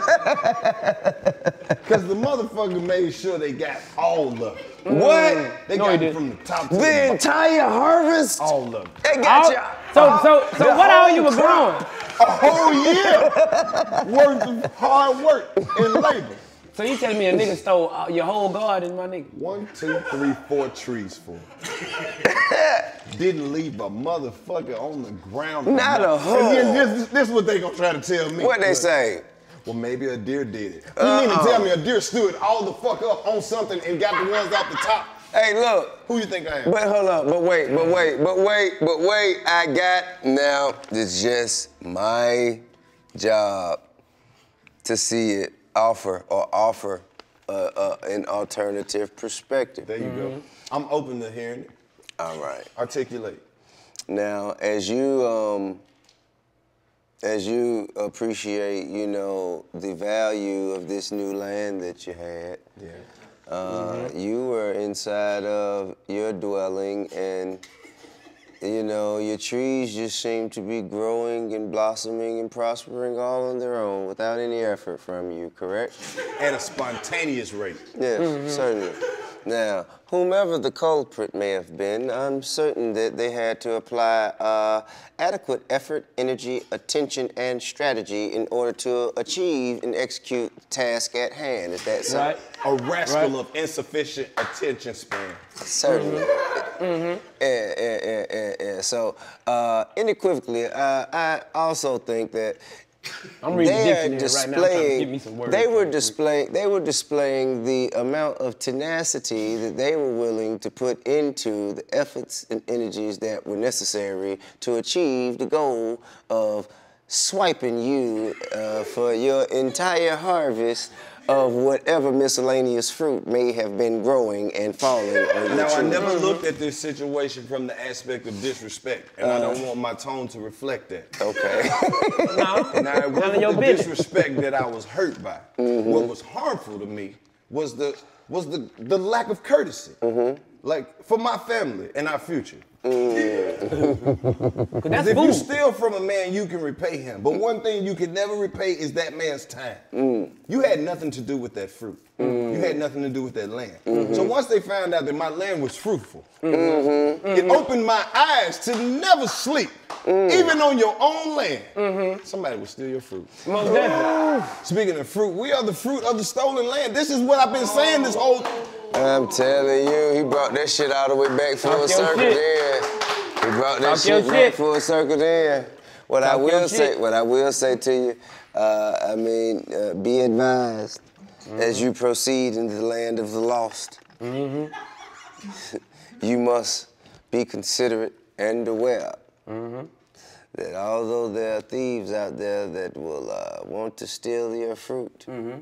Because the motherfucker made sure they got all of it. What? They No, got he it didn't. from the top to the The bottom. entire harvest? All of it. They got All- you. so, so, so The what all whole you were growing? A whole year worth of hard work and labor. So you telling me a nigga stole uh, your whole garden, my nigga? One, two, three, four trees for it. Didn't leave a motherfucker on the ground. Not a And then hole. this, this is what they gonna try to tell me. What they Look, say? Well, maybe a deer did it. You mean to tell me a deer stood all the fuck up on something and got the ones off the top? Hey, look. Who you think I am? But hold up, but wait, but wait, but wait, but wait, I got, now, it's just my job to see it offer or offer uh, uh, an alternative perspective. There you go. I'm open to hearing it. All right. Articulate. Now, as you, um, as you appreciate, you know, the value of this new land that you had, Yeah. Uh, you were inside of your dwelling and, you know, your trees just seem to be growing and blossoming and prospering all on their own without any effort from you, correct? At a spontaneous rate. Yes, certainly. Now, whomever the culprit may have been, I'm certain that they had to apply uh, adequate effort, energy, attention, and strategy in order to achieve and execute the task at hand. Is that so? Right. A rascal Right. of insufficient attention span. Certainly. Mm-hmm. Yeah, yeah, yeah, yeah, yeah. So, uh, unequivocally, uh, I also think that I'm reading the they are dictionary right now, trying to get me some words. They were real quick. displaying. They were displaying the amount of tenacity that they were willing to put into the efforts and energies that were necessary to achieve the goal of swiping you uh, for your entire harvest of whatever miscellaneous fruit may have been growing and falling on your Now, I tree. never looked at this situation from the aspect of disrespect, and I don't want my tone to reflect that. Okay. No. Now, it None of wasn't your the business. disrespect that I was hurt by. What was harmful to me was the was the, the lack of courtesy. Like, for my family and our future. Cause that's If you food. steal from a man, you can repay him. But one thing you can never repay is that man's time. You had nothing to do with that fruit. You had nothing to do with that land. So once they found out that my land was fruitful, it opened my eyes to never sleep, even on your own land. Somebody will steal your fruit. Most definitely. Speaking of fruit, we are the fruit of the stolen land. This is what I've been saying this whole. I'm telling you, he brought that shit all the way back full Talk your circle shit. then. He brought that Talk your shit back shit. full circle then. What I Talk your will say, shit. what I will say to you, uh, I mean, uh, be advised as you proceed into the land of the lost. Mm-hmm. You must be considerate and aware Mm-hmm. that although there are thieves out there that will uh, want to steal your fruit, mm-hmm.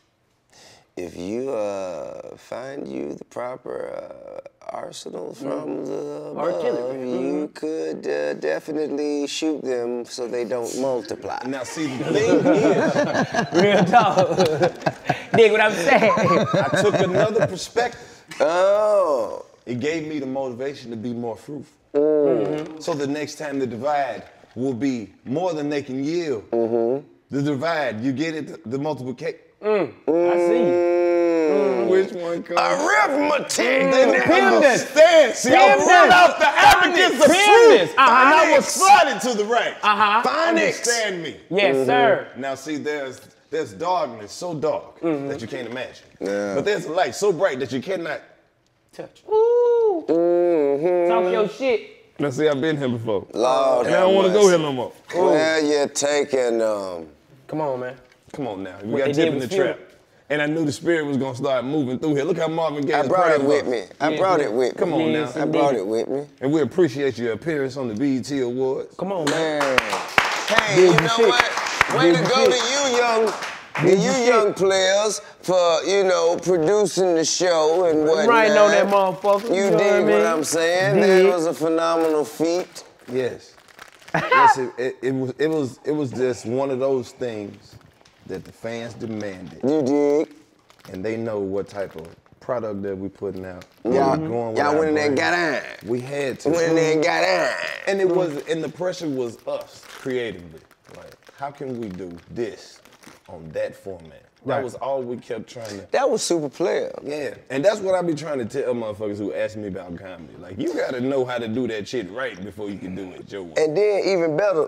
if you uh, find you the proper uh, arsenal from mm. the above, you mm-hmm. could uh, definitely shoot them so they don't multiply. Now, see, the thing is, real talk. Dig what I'm saying? I took another perspective. Oh. It gave me the motivation to be more fruitful. Mm-hmm. So the next time the divide will be more than they can yield. Mm-hmm. The divide, you get it, the, the multiplication. Mm. I see you. Mm. Which one comes? Arithmetic. They didn't Pimness. understand. See, I brought out the advocates of truth, uh-huh. and I was sliding to the right. Uh-huh. Phonics. Understand me. Yes, mm-hmm. sir. Now, see, there's there's darkness so dark mm-hmm. that you can't imagine. Yeah. But there's a light so bright that you cannot touch. Ooh. Mm-hmm. Talk your shit. Now, see, I've been here before. Lord, and I don't want to go here no more. Well, you're taking, um... Come on, man. Come on now. We What got they tip did in the was trap. And I knew the spirit was going to start moving through here. Look how Marvin Gaye I is brought proud it of with us. me. I Yes, brought yes. it with me. Come on Yes, now. I brought it with me. And we appreciate your appearance on the B E T Awards. Come on, man. Man. Hey, Did you the know shit. what? Way to Did the go to shit. you, young, to you young players for, you know, producing the show and whatnot. Right on that motherfucker. You You know dig what I what mean? I'm saying? Dig. That was a phenomenal feat. Yes. yes, it, it, it was it was it was just one of those things that the fans demanded. You dig? And they know what type of product that we putting out. Y'all, we going with y'all our went in there and brand. got on. We had to. Went in there and got on. And it was, and the pressure was us creatively. Like, how can we do this on that format? That Right. was all we kept trying to. That was super player. Yeah, and that's what I be trying to tell motherfuckers who ask me about comedy. Like, you gotta know how to do that shit right before you can do it your way. And then even better,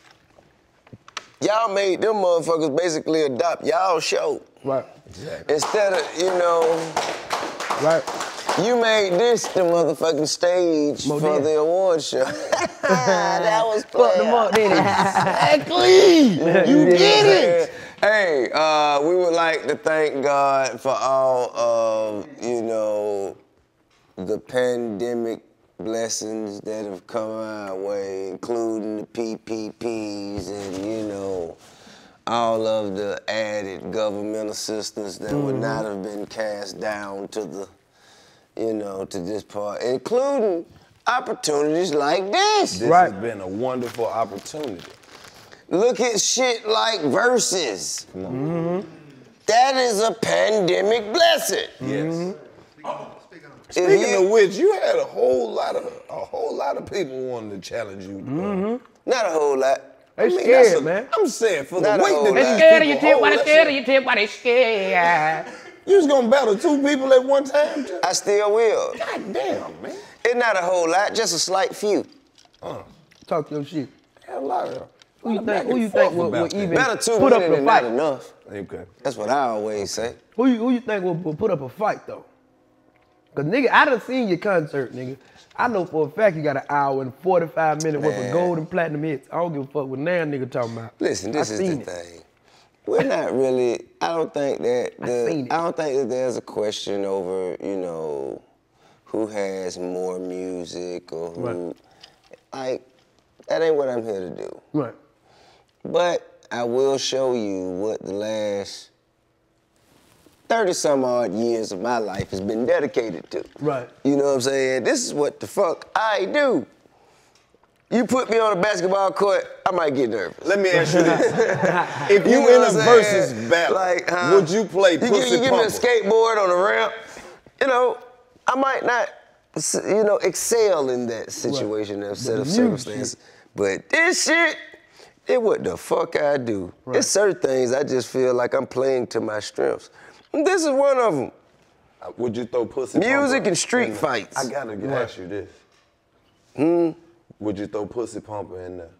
y'all made them motherfuckers basically adopt y'all show. Right. Exactly. Instead of, you know, Right. you made this the motherfucking stage Mo for did. the award show. That was Fuck them player. up, didn't it? Exactly. You Yeah. get it. Hey, uh, we would like to thank God for all of, you know, the pandemic blessings that have come our way, including the P P Ps and, you know, all of the added government assistance that mm-hmm. would not have been cast down to the, you know, to this part, including opportunities like this. This Right. has been a wonderful opportunity. Look at shit like Verzus. Mm-hmm. That is a pandemic blessing. Yes. Mm-hmm. Speaking you- of which, you had a whole lot of a whole lot of people wanting to challenge you. Mm-hmm. Not a whole lot. They that's scared, a- man. I'm saying for Not the a weight whole that lot. They these scared of your people tip, hold, why they that scared of shit- your tip, why they scared? You was gonna battle two people at one time? Too? I still will. God damn, man. It's not a whole lot, just a slight few. Uh, Talk your shit. had a lot of. Who you lot of think, back who you and think forth will, about will that. even Better two put up minutes a than not fight? enough. Okay. That's what I always say. Who you, who you think will, will put up a fight, though? Because, nigga, I done seen your concert, nigga. I know for a fact you got an hour and forty-five minutes worth of Man. gold and platinum hits. I don't give a fuck what now nigga talking about. Listen, this I is the seen it. thing. We're not really, I don't think that I the, seen it. I don't think that there's a question over, you know, who has more music or who, Right. like, that ain't what I'm here to do. Right. But I will show you what the last thirty some odd years of my life has been dedicated to. Right. You know what I'm saying? This is what the fuck I do. You put me on a basketball court, I might get nervous. Let me ask you this: if you, You know in a what I'm versus saying? battle, Like, huh? would you play You, pussy gi- you give me a pumper? skateboard on a ramp, you know, I might not, s- you know, excel in that situation, that set the of music circumstances. But this shit, it what the fuck I do. Right. There's certain things I just feel like I'm playing to my strengths. And this is one of them. Uh, Would you throw pussy Music pumper and street in the- fights. I gotta Right. ask you this. Hmm? Would you throw pussy pumper in there?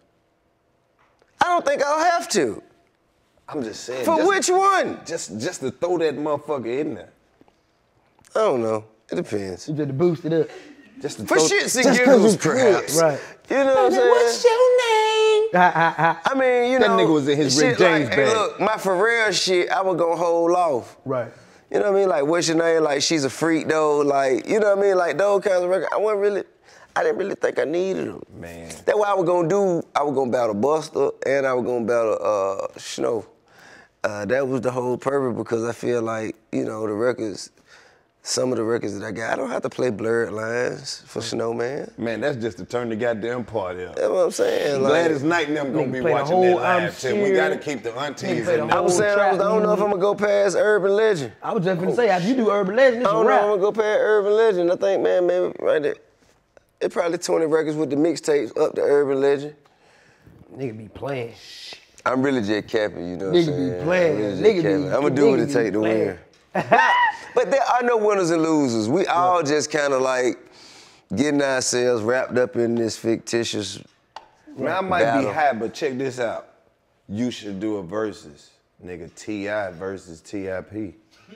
I don't think I'll have to. I'm just saying. For just, which one? Just, just to throw that motherfucker in there. I don't know. It depends. You just to boost it up. Just to For throw, shits and just 'cause giggles, you could. perhaps. Right. You know what I'm saying? What's your name? Ha, ha, ha. I mean, you That know. nigga was in his shit Rick James like, hey, bag. look, my for real shit, I was gonna hold off. Right. You know what I mean? Like, what's your name? Like, she's a freak, though. Like, you know what I mean? Like, those kinds of records. I wasn't really, I didn't really think I needed them. Man. That's what I was gonna do. I was gonna battle Busta and I was gonna battle uh, Snow. Uh, that was the whole purpose because I feel like, you know, the records, some of the records that I got, I don't have to play blurred lines for Snowman. Man, that's just to turn the goddamn party up. That's what I'm saying. Like, Gladys Knight and them gonna be play the watching whole that I'm live shit. We Serious. gotta keep the aunties play the in I there. was saying, I, was, I don't know if I'm gonna go past Urban Legend. I was just gonna say, after you do Urban Legend, it's I a don't know if I'm rap. gonna go past Urban Legend. I think, man, maybe right there. It probably twenty records with the mixtapes up to Urban Legend. Nigga be playing. I'm really just capping, you know what I'm Nigga saying? be playing. I'm, really Nigga capping. be- I'm gonna do what nigga it be take to playing. win. But there are no winners and losers. We all just kind of like getting ourselves wrapped up in this fictitious Man, I might battle. be high, but check this out. You should do a versus. Nigga, T I versus T I P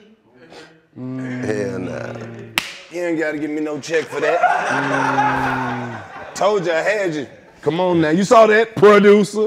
Hell nah. You ain't gotta give me no check for that. Mm. Told you I had you. Come on now, you saw that, producer.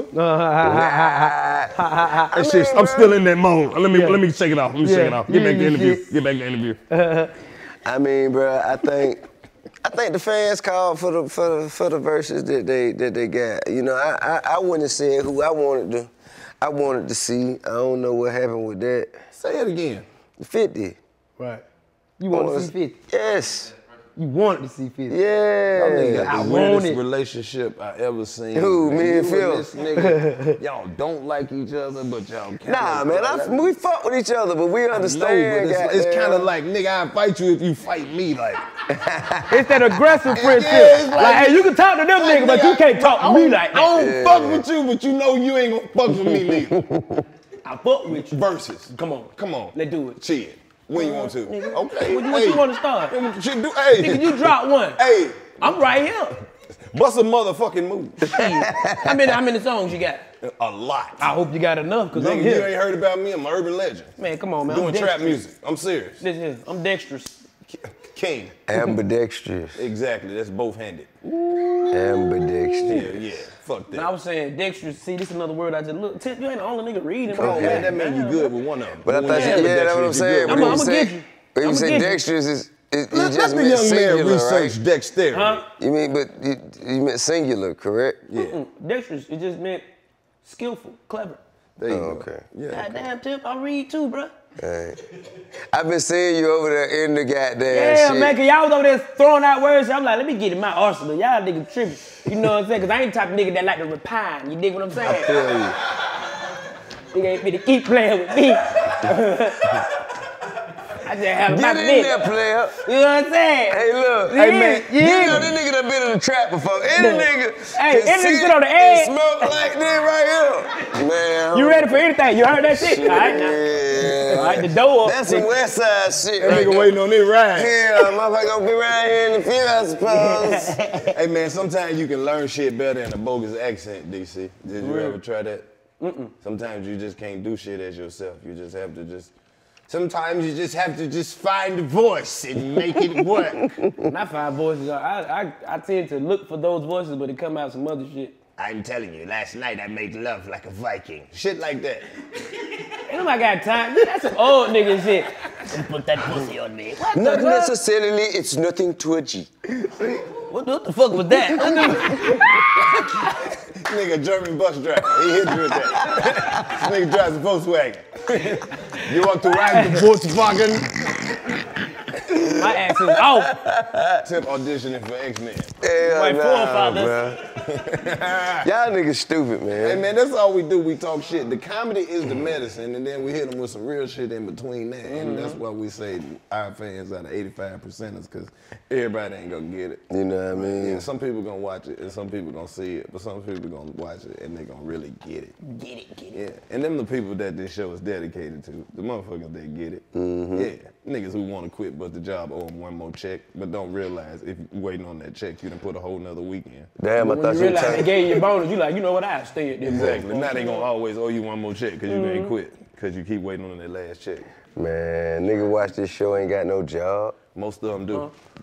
That shit, I'm still in that mode. Let me Yeah. let me shake it off. Let me Yeah. shake it off. Get Yeah, back to the you interview. shit. Get back to the interview. I mean, bro, I think I think the fans called for the for the for the verses that they that they got. You know, I I, I wouldn't have said who I wanted to I wanted to see. I don't know what happened with that. Say it again. fifty. Right. You want to see fifty? Yes. You wanted to see fifty? Yeah. Y'all niggas got I the want weirdest it. relationship I ever seen. Who, man. me and You Phil? This nigga, y'all don't like each other, but y'all kinda Nah, man, I, we fuck with each other, but we I know, understand. but it's, it's goddamn. kind of like, nigga, I fight you if you fight me, like. It's that aggressive friendship. Yeah, it's like, like- hey, you can talk to them Like, niggas, but nigga, you can't talk I to me don't- like I don't that. fuck with you, but you know you ain't gonna fuck with me neither. I fuck with you. Versus. Come on. Come on. Let's do it. Chill. When you want to. Nigga, Okay. What, what hey. you want to start? What you do? Hey. Nigga, you drop one. Hey. I'm right here. Bust a motherfucking move. How many, how many songs you got? A lot. I hope you got enough, because I'm Nigga, you here. ain't heard about me. I'm an urban legend. Man, come on, man. Doing I'm trap dexterous. music. I'm serious. Listen here, I'm dexterous. King. Ambidextrous. Exactly. That's both handed. Ambidextrous. Yeah, yeah. Fuck that. And I was saying dexterous. See, this is another word I just look. Tip, you ain't the only nigga reading. Come on, Okay. man. That means you good with one of them. But I When thought you you, have yeah, that's what I'm dexterous, saying. you But good. when I'ma- you I'ma say, get you. when you I'ma say get you. dexterous, is it, you Let, just let the meant young man singular, research right? dexterity. Huh? You mean, but you, you meant singular, correct? Yeah. Mm, dexterous, it just meant skillful, clever. There you Oh, go. okay. Yeah. Goddamn, Tip, I read too, bruh. Alright. I've been seeing you over there in the goddamn Yeah, shit. man, cause y'all was over there throwing out words. I'm like, let me get in my arsenal. Y'all niggas tripping. You know what I'm saying? Cause I ain't the type of nigga that like to repine. You dig what I'm saying? Tell you. Nigga ain't finna keep playing with me. I just have my Get in bitch. there, player. You know what I'm saying? Hey, look. Yeah, Hey, man. yeah. You know this nigga done been in the trap before. Any Yeah. nigga Hey, can any nigga sit sit on the and edge. smoke like this right here. Man. You ready for anything? You heard that shit? All right, now. Yeah. All right, the door up. That's some West Side shit That right nigga there. waiting on this ride. Yeah, motherfucker gonna be right here in the few, I suppose. Hey man, sometimes you can learn shit better in a bogus accent, D C. Did you ever try that? Mm-mm. Sometimes you just can't do shit as yourself. You just have to just. Sometimes you just have to just find a voice and make it work. My five voices are, I, I, I tend to look for those voices, but it come out some other shit. I'm telling you, last night I made love like a Viking. Shit like that. Ain't nobody got time. That's some old nigga shit. Put that pussy on me. What Not the fuck? necessarily, it's nothing to a G. What, what the fuck was that? Nigga, German bus driver. He hit you with that. This nigga drives a Volkswagen. You want to ride the Volkswagen? My ass is off. Tip auditioning for X-Men. Hell My nah, forefathers. bruh. Y'all niggas stupid, man. Hey man, that's all we do. We talk shit. The comedy is the medicine, and then we hit them with some real shit in between that. And that's why we say our fans are the eighty-five percenters, because everybody ain't gonna get it. You know what I mean? Yeah, some people gonna watch it, and some people gonna see it, but some people gonna watch it, and they gonna really get it. Get it, get it. Yeah, and them the people that this show is dedicated to. The motherfuckers that get it. Mm-hmm. Yeah, niggas who want to quit, but the job owe them one more check, but don't realize if you waiting on that check, you done put a whole nother weekend. Damn, I When thought you you were realize they talking. gave you a bonus, you like, you know what, I'll stay at this Exactly. motherfucker. Now they gonna always owe you one more check because you ain't quit, because you keep waiting on that last check. Man, nigga watch this show, ain't got no job. Most of them do.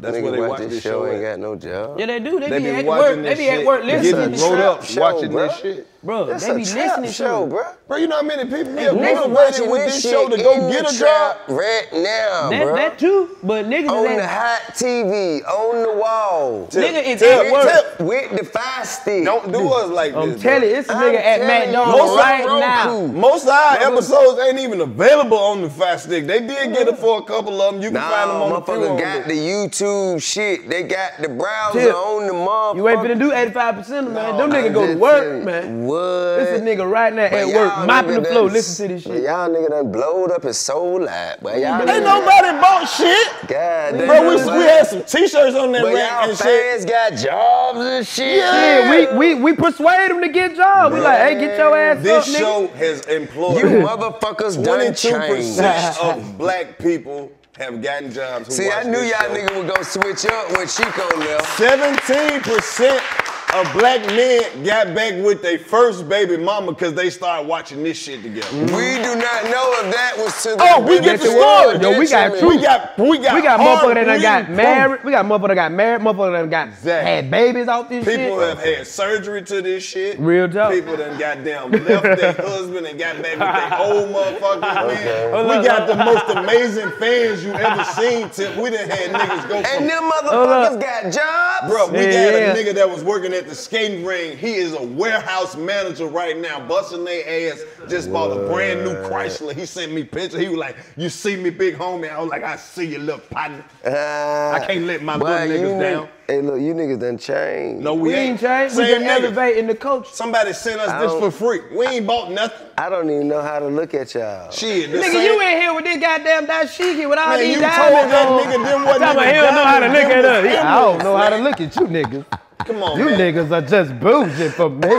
That's Nigga where they watch watch this this show. show Ain't at. got no job. Yeah, they do. They, They be been at watching work. this They be at shit, work listening getting to That's a rolled shit. up show, watching bro. this shit. Bro, That's they a be trap listening show, to bro. Bro, you know how many people get niggas motivated watching with this this shit show to go in get the a job? trap right now, that, bro. that too, but niggas On is the at, hot T V, on the wall. nigga is tell- at work. tell- With the fire stick. Don't do us like I'm this. telling bro. you, it's a I'm nigga at telling you, McDonald's most right Roku. now. Most of our episodes ain't even available on the Fire Stick. They did get it for a couple of them. You can find them Nah, on the few motherfucker on got there. the YouTube shit. They got the browser Tip. on the motherfucker. You ain't finna do eighty-five percent of man. No, Them I niggas go to just work, tell you. man. What? This a nigga right now But at y'all work, mopping nigga the floor, done- listen to this but shit. y'all nigga done blowed up and sold out. But y'all Ain't nigga- nobody bought shit. God damn. Bro, we, but- we had some t-shirts on that But rack y'all and shit. fans got jobs and shit. Yeah, we we we persuade them to get jobs. We like, hey, get your ass up, This nigga. show has employed You motherfuckers done twenty-two changed. percent of black people have gotten jobs. Who See, I watch knew this y'all show. nigga was gonna switch up when Chico left. seventeen percent of black men got back with their first baby mama because they started watching this shit together. We do not know if that was to the Oh, we get the story. Yo, we got detriment. truth. We got, we got, We got motherfuckers that done got hard-written married. We got motherfuckers that got married. Motherfuckers that done got Exactly. had babies off this People shit. have had surgery to this shit. Real talk. People done goddamn left their husband and got back with their old motherfuckers, man. Hold We up, got the most amazing fans you ever seen, Tip. We done had niggas go from... And them Hold motherfuckers up. got jobs. Bro, we Yeah, got yeah. a nigga that was working at the skating ring. He is a warehouse manager right now, busting their ass. Just bought a brand new Chrysler. He sent me pictures. He was like, "You see me, big homie?" I was like, "I see you, little partner." Uh, I can't let my boy, little you niggas nigg- down. Hey, look, you niggas done changed. No, we, We ain't changed. We Same just nigga. elevating the culture. Somebody sent us I this don't- for free. We ain't bought nothing. I don't even know how to look at y'all. Shit, the Nigga, same- you in here with this goddamn dashiki with all Man, these you told diamonds that on. nigga them wasn't Talking about even he don't know how to diamonds, look at them us. was He- I don't know how to emeralds, look at you niggas. Come on, You man. niggas are just bullshit for me.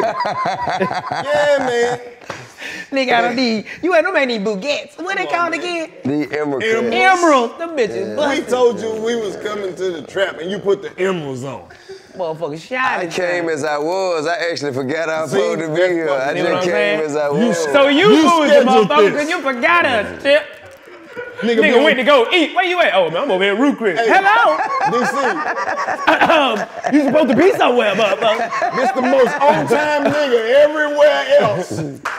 Yeah, man. Nigga, I don't need, you ain't, them ain't need Bugats. What they Come on, called man. again? The emerald. Emerald. Emeralds. Them bitches We busted. told you we was coming to the trap and you put the emeralds on. Motherfucker shot I it. came as I was. I actually forgot I was See, supposed to be that's here. I fucking- You know what just I'm came saying? as I You was. So you, You fools, scheduled motherfucker, this. because you forgot us, Chip. Nigga, Nigga be went to go eat. Where you at? Oh, man, I'm over here at Root Chris. Hey. Hello? D C, um, you supposed to be somewhere, motherfucker. this the most on-time nigga everywhere else.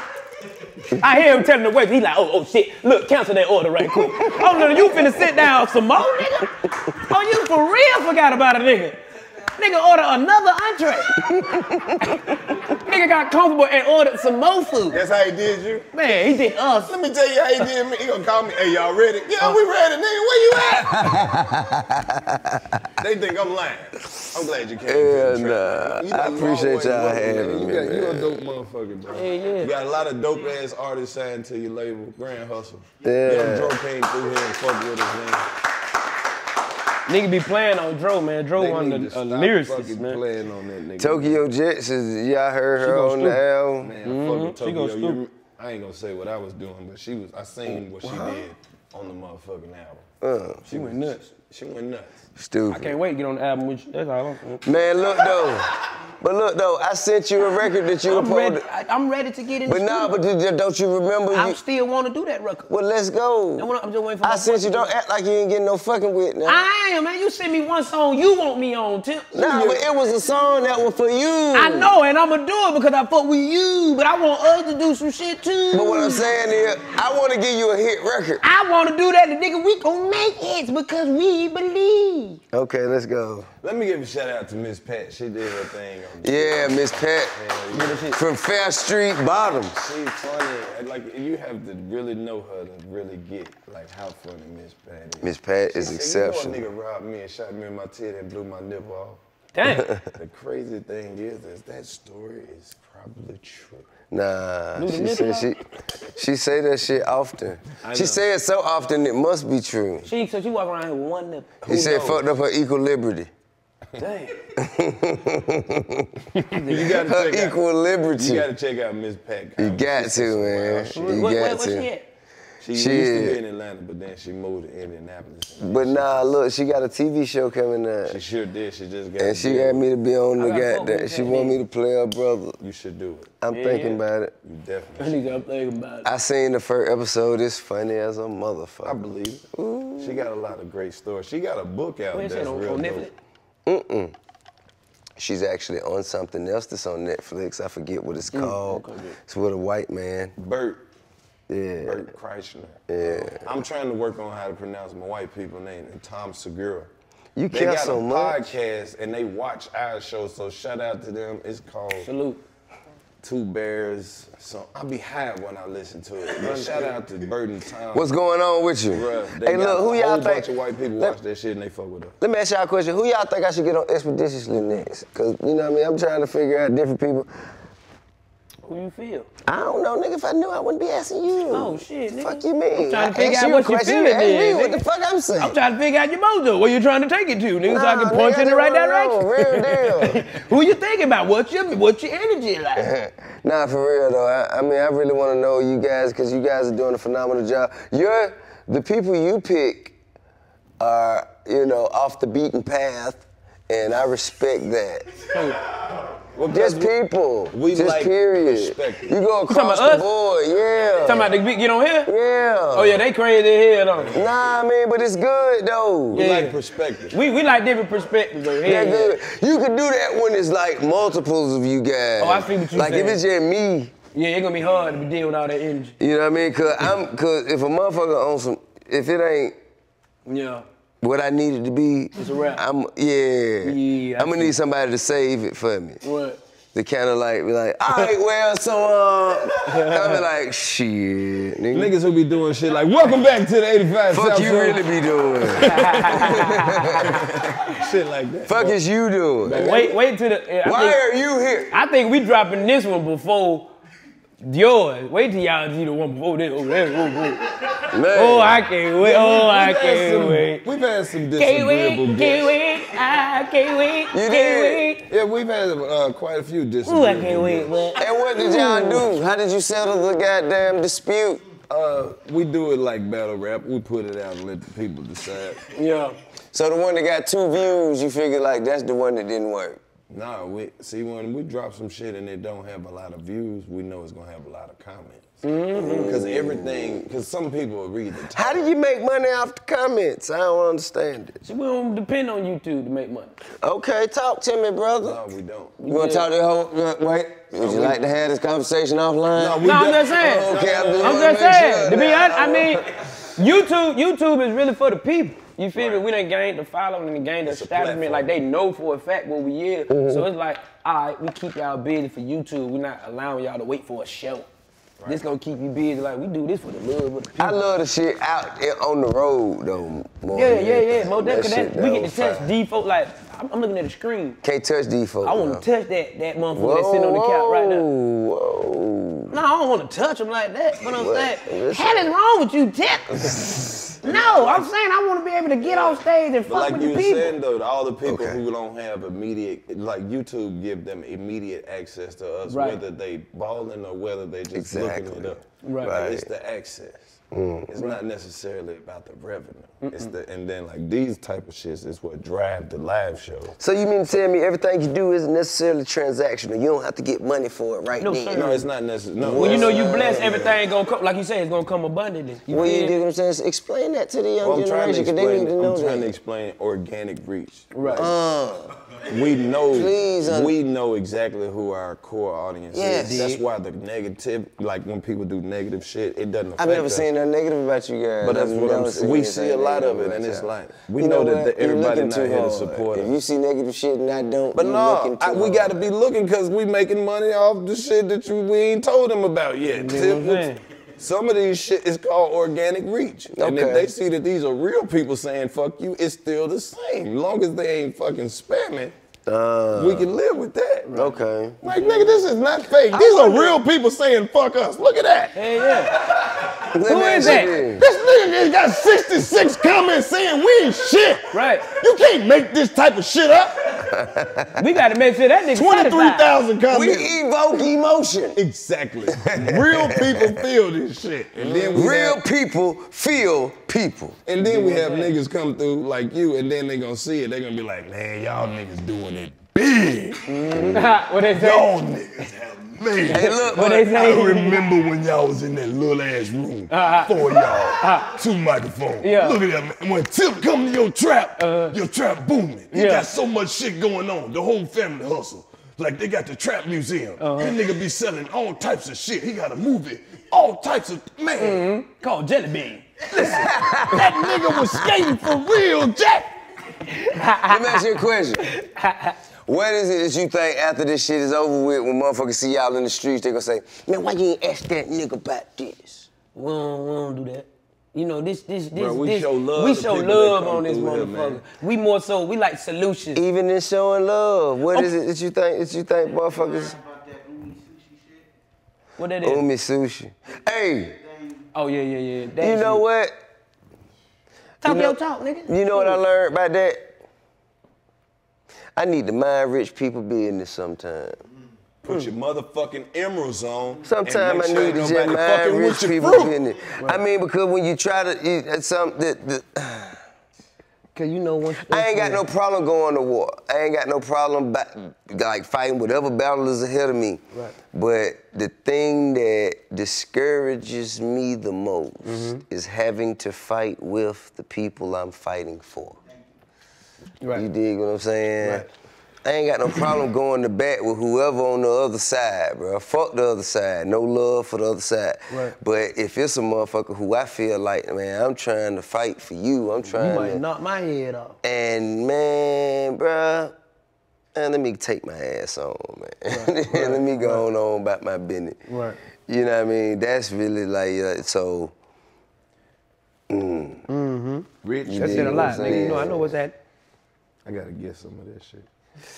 I hear him telling the wait. He like, oh, oh, shit. Look, cancel that order right quick. Oh, no, you finna sit down some more, nigga? Oh, you for real forgot about a nigga. Nigga ordered another entree. Nigga got comfortable and ordered some more food. That's how he did you? Man, he did us. Let me tell you how he did me. He gonna call me, hey, y'all ready? Yeah, we ready, nigga. Where you at? They think I'm lying. I'm glad you came. Hell to the nah. trap. You I you appreciate always y'all welcome, having man. me, You got- You a man. dope motherfucker, bro. Yeah, yeah. You got a lot of dope ass artists signed to your label, Grand Hustle. Yeah. Young Dro came through here and fucked with us, man. Nigga be playing on Dro, man. Dro They one need of to the stop uh, lyricists, fucking man. playing on that nigga. Tokyo Jets, is, y'all heard She her goes on stupid. the album? Man, I Mhm. fuck with She Tokyo. goes You- stupid. I ain't gonna say what I was doing, but she was. I seen what she did on the motherfucking album. Uh, She went nuts. She went nuts. stupid. I can't wait to get on the album with you. That's all I'm saying. Man, look though. But look though, I sent you a record that you were I'm supposed ready, to. I, I'm ready to get in the But nah, studio. but did- don't you remember? I You, still want to do that record. well, let's go. I wanna- I'm just waiting for my I sent you. voice to Don't do it. act like you ain't getting no fucking with now. I am, man. You send me one song you want me on, Tip. Nah, but it was a song that was for you. I know, and I'm going to do it because I fuck with you, but I want us to do some shit too. But what I'm saying is, I want to give you a hit record. I want to do that, and nigga, we gon' make hits because we believe. Okay, let's go. Let me give a shout out to Miss Pat. She did her thing. On Yeah, Miss Pat Hell yeah. from Fair Street Bottoms. She's funny. And, like, you have to really know her to really get like how funny Miss Pat is. Miss Pat She is said, exceptional. You know a nigga robbed me and shot me in my titty and blew my nipple off. Damn. The crazy thing is, is that story is probably true. Nah, Blew the she nipple said she she say that shit often. I She know. say it so often it must be true. She, so she walk around here with one nipple. He said knows? fucked up her equal liberty. Damn. You gotta Her check equal out, liberty. You gotta check out Miss Pat. You got to, man. Where, You where, got where, where she to. at? She Shit. used to be in Atlanta, but then she moved to Indianapolis. But nah, look, she got a T V show coming up. She sure did. She just got. And she got me to be on the I got goddamn. fuck She with want that me to play her brother. You should do it. I'm Yeah, thinking yeah. about it. You I definitely. need to think about it. I seen the first episode. It's funny as a motherfucker. I believe it. Ooh. She got a lot of great stories. She got a book out Wait, that's on, real on dope. Netflix? Mm-mm. She's actually on something else that's on Netflix. I forget what it's called. okay, good. It's with a white man. Bert. Yeah. Bert Kreischer. Yeah. I'm trying to work on how to pronounce my white people name, and Tom Segura. You They care got so a much. podcast and they watch our show, so shout out to them. It's called Salute. Two Bears. So I'll be high when I listen to it. But shout out to Bert and Tom. What's going on with you? Bruh, they Hey, got look, who a y'all whole think? bunch of white people let, watch that shit and they fuck with us. let me ask y'all a question. Who y'all think I should get on Expeditiously next? Cause you know what I mean. I'm trying to figure out different people. Who you feel? I don't know, nigga. If I knew, I wouldn't be asking you. Oh, shit, nigga. Fuck you mean? I'm trying to I figure asked out you what a you question, feeling you asked me then, what nigga. the fuck I'm saying. I'm trying to figure out your mojo. Where you trying to take it to, nigga? so I can Nah, point nigga, you in the I right just direction. wanna know, real deal. Who you thinking about? What's your what's your energy like? Nah, for real though. I, I mean, I really want to know you guys because you guys are doing a phenomenal job. You're the people you pick are, you know, off the beaten path, and I respect that. Well, Just we- people. we just like period. perspective. You go talking across about the us? board, yeah. Talking about the big get on here? Yeah. Oh yeah, they crazy here though. Nah, I mean, but it's good though. We Yeah. like perspective. We we like different perspectives over Yeah, here. good. You can do that when it's like multiples of you guys. Oh, I see what you Like saying. if it's just me, Yeah, it's gonna be hard to deal with all that energy. you know what I mean? Cause I'm, cause if a motherfucker on some, if it ain't Yeah. what I need it to be, It's a wrap. I'm, yeah. Yeah, I I'm gonna see. need somebody to save it for me. What? To kind of like be like, all right, well, so uh, I'll be like, shit, nigga. Niggas who be doing shit like, welcome back to the eighty-five Fuck South you Show. really be doing. Shit like that. Fuck is you doing? Wait, wait till the. I Why think, are you here? I think we dropping this one before yours. Wait till y'all see the one before this. Oh, that, oh, oh. Man. Oh, I can't wait. Oh, I We've had can't some- wait. We've had some Can't disagreeable wait, can't guests. wait, I can't wait, You can't did? wait. Yeah, we've had uh, quite a few Ooh, disagreeable I can't wait, guests. but And what did y'all do? How did you settle the goddamn dispute? Uh, we do it like battle rap. We put it out and let the people decide. yeah. So the one that got two views, you figure like that's the one that didn't work. Nah, we see when we drop some shit and it don't have a lot of views, we know it's gonna have a lot of comments. Because everything, because some people will read the title. How do you make money off the comments? I don't understand it. See, we don't depend on YouTube to make money. Okay, talk to me, brother. No, we don't. You want to talk to the whole? uh, Wait, would you like to have this conversation offline? No, we No, I'm don't- just saying. Oh, okay, I'm just, I'm wanna just make saying. sure To be that- honest, I mean, YouTube, YouTube is really for the people. You feel me? We done gained the following and gained the It's a establishment. platform. Like they know for a fact what we is. Mm-hmm. So it's like, all right, we keep y'all busy for YouTube. We're not allowing y'all to wait for a show. This gonna keep you busy. Like we do this for the love of the people. I love the shit out there on the road though. More yeah, than yeah, yeah. anything. Mo, that, That that, shit, we that get was to touch fire. default. Like I'm, I'm looking at the screen. Can't touch default. I want no. to touch that that motherfucker that's sitting on the couch right now. Whoa. No, I don't want to touch him like that. But I'm What? saying, Listen. hell is wrong with you, Tip? No, I'm saying I want to be able to get on stage and But fuck like with you the were people. saying though, all the people Okay. who don't have immediate, like YouTube give them immediate access to us, Right. whether they balling or whether they just Exactly. looking it up. Right. Like, Right. it's the access. It's not necessarily about the revenue. It's the and then like these type of shits is what drive the live show. So you mean to tell me everything you do isn't necessarily transactional? You don't have to get money for it right No, then. sir. No, it's not necessary. No, When you know you uh, blessed, everything gonna come. Like you said, it's gonna come abundantly. You Well, you feel dig me? what I'm saying? So explain that to the young Well, I'm trying to generation because they explain. need to know I'm trying to that. explain organic reach. Right. Uh, We know, Please, uh, we know exactly who our core audience Yes. is. That's why the negative, like when people do negative shit, it doesn't affect I've never us. seen nothing negative about you guys. But that's I've what I'm never saying. seen We anything see a lot of negative it, and about it's y'all. like, we You know that what? the- You're everybody looking not too here to hard. support If us. you see negative shit and I don't, But you're no, looking too I, we hard. got to be looking because we making money off the shit that you, we ain't told them about yet. You know what I'm saying? Some of these shit is called organic reach. And if Okay. they see that these are real people saying fuck you, it's still the same. As long as they ain't fucking spamming, Uh, we can live with that. okay. Like, nigga, this is not fake. These are real people saying fuck us. Look at that. Hey, yeah. Let Who me is ask you that? this. This nigga just got sixty-six comments saying we ain't shit. Right. You can't make this type of shit up. We got to make sure that nigga twenty-three thousand comments. We evoke emotion. Exactly. Real people feel this shit. And then we Real have, people feel people. And then we have niggas come through like you, and then they gonna see it. They gonna be like, man, y'all niggas doing it big. Mm-hmm. What they say? Y'all niggas have made it. Hey, look, what they say? I remember when y'all was in that little ass room, Uh-huh. four of y'all, uh-huh. two microphones. Yeah. Look at that, man. When Tip come to your trap, uh-huh. your trap booming. You yeah. got so much shit going on. The whole family hustle. Like they got the trap museum. Uh-huh. That nigga be selling all types of shit. He got a movie, all types of, man. Mm-hmm. Called Jelly Bean. Listen, that nigga was skating for real, Jack. Let me ask you a question. What is it that you think after this shit is over with, when motherfuckers see y'all in the streets, they gonna say, man, why you ain't ask that nigga about this? We don't, we don't do that. You know, this, this, this, Bro, we this. show love We to show people that love come on this through here, motherfucker. man. We more so, we like solutions. Even in showing love, what Oh. is it that you think, that you think motherfuckers? What that is? Umi sushi. Hey, Oh, yeah, yeah, yeah. That you know shit. what? Talk you know, your talk, nigga. You know what I learned about that? I need to mind rich people business sometime. Put your motherfucking emeralds on. Sometimes I sure need to just nobody mind fucking rich with your people fruit. business. I mean, because when you try to, you, it's something that, that Cause you know once I ain't got no problem going to war. I ain't got no problem ba- like fighting whatever battle is ahead of me. Right. But the thing that discourages me the most Mm-hmm. is having to fight with the people I'm fighting for. Right. You dig what I'm saying? Right. I ain't got no problem going to bat with whoever on the other side, bro. Fuck the other side. No love for the other side. Right. But if it's a motherfucker who I feel like, man, I'm trying to fight for you. I'm trying You might to. knock my head off. And man, bruh, man, let me take my ass on, man. Right, right, let me go right. on, on about my business. Right. You know what I mean? That's really like, uh, so. Mm. Mm-hmm. Rich. You That dig said a what lot, I'm nigga. You know, I saying? know what's that. I gotta get some of that shit.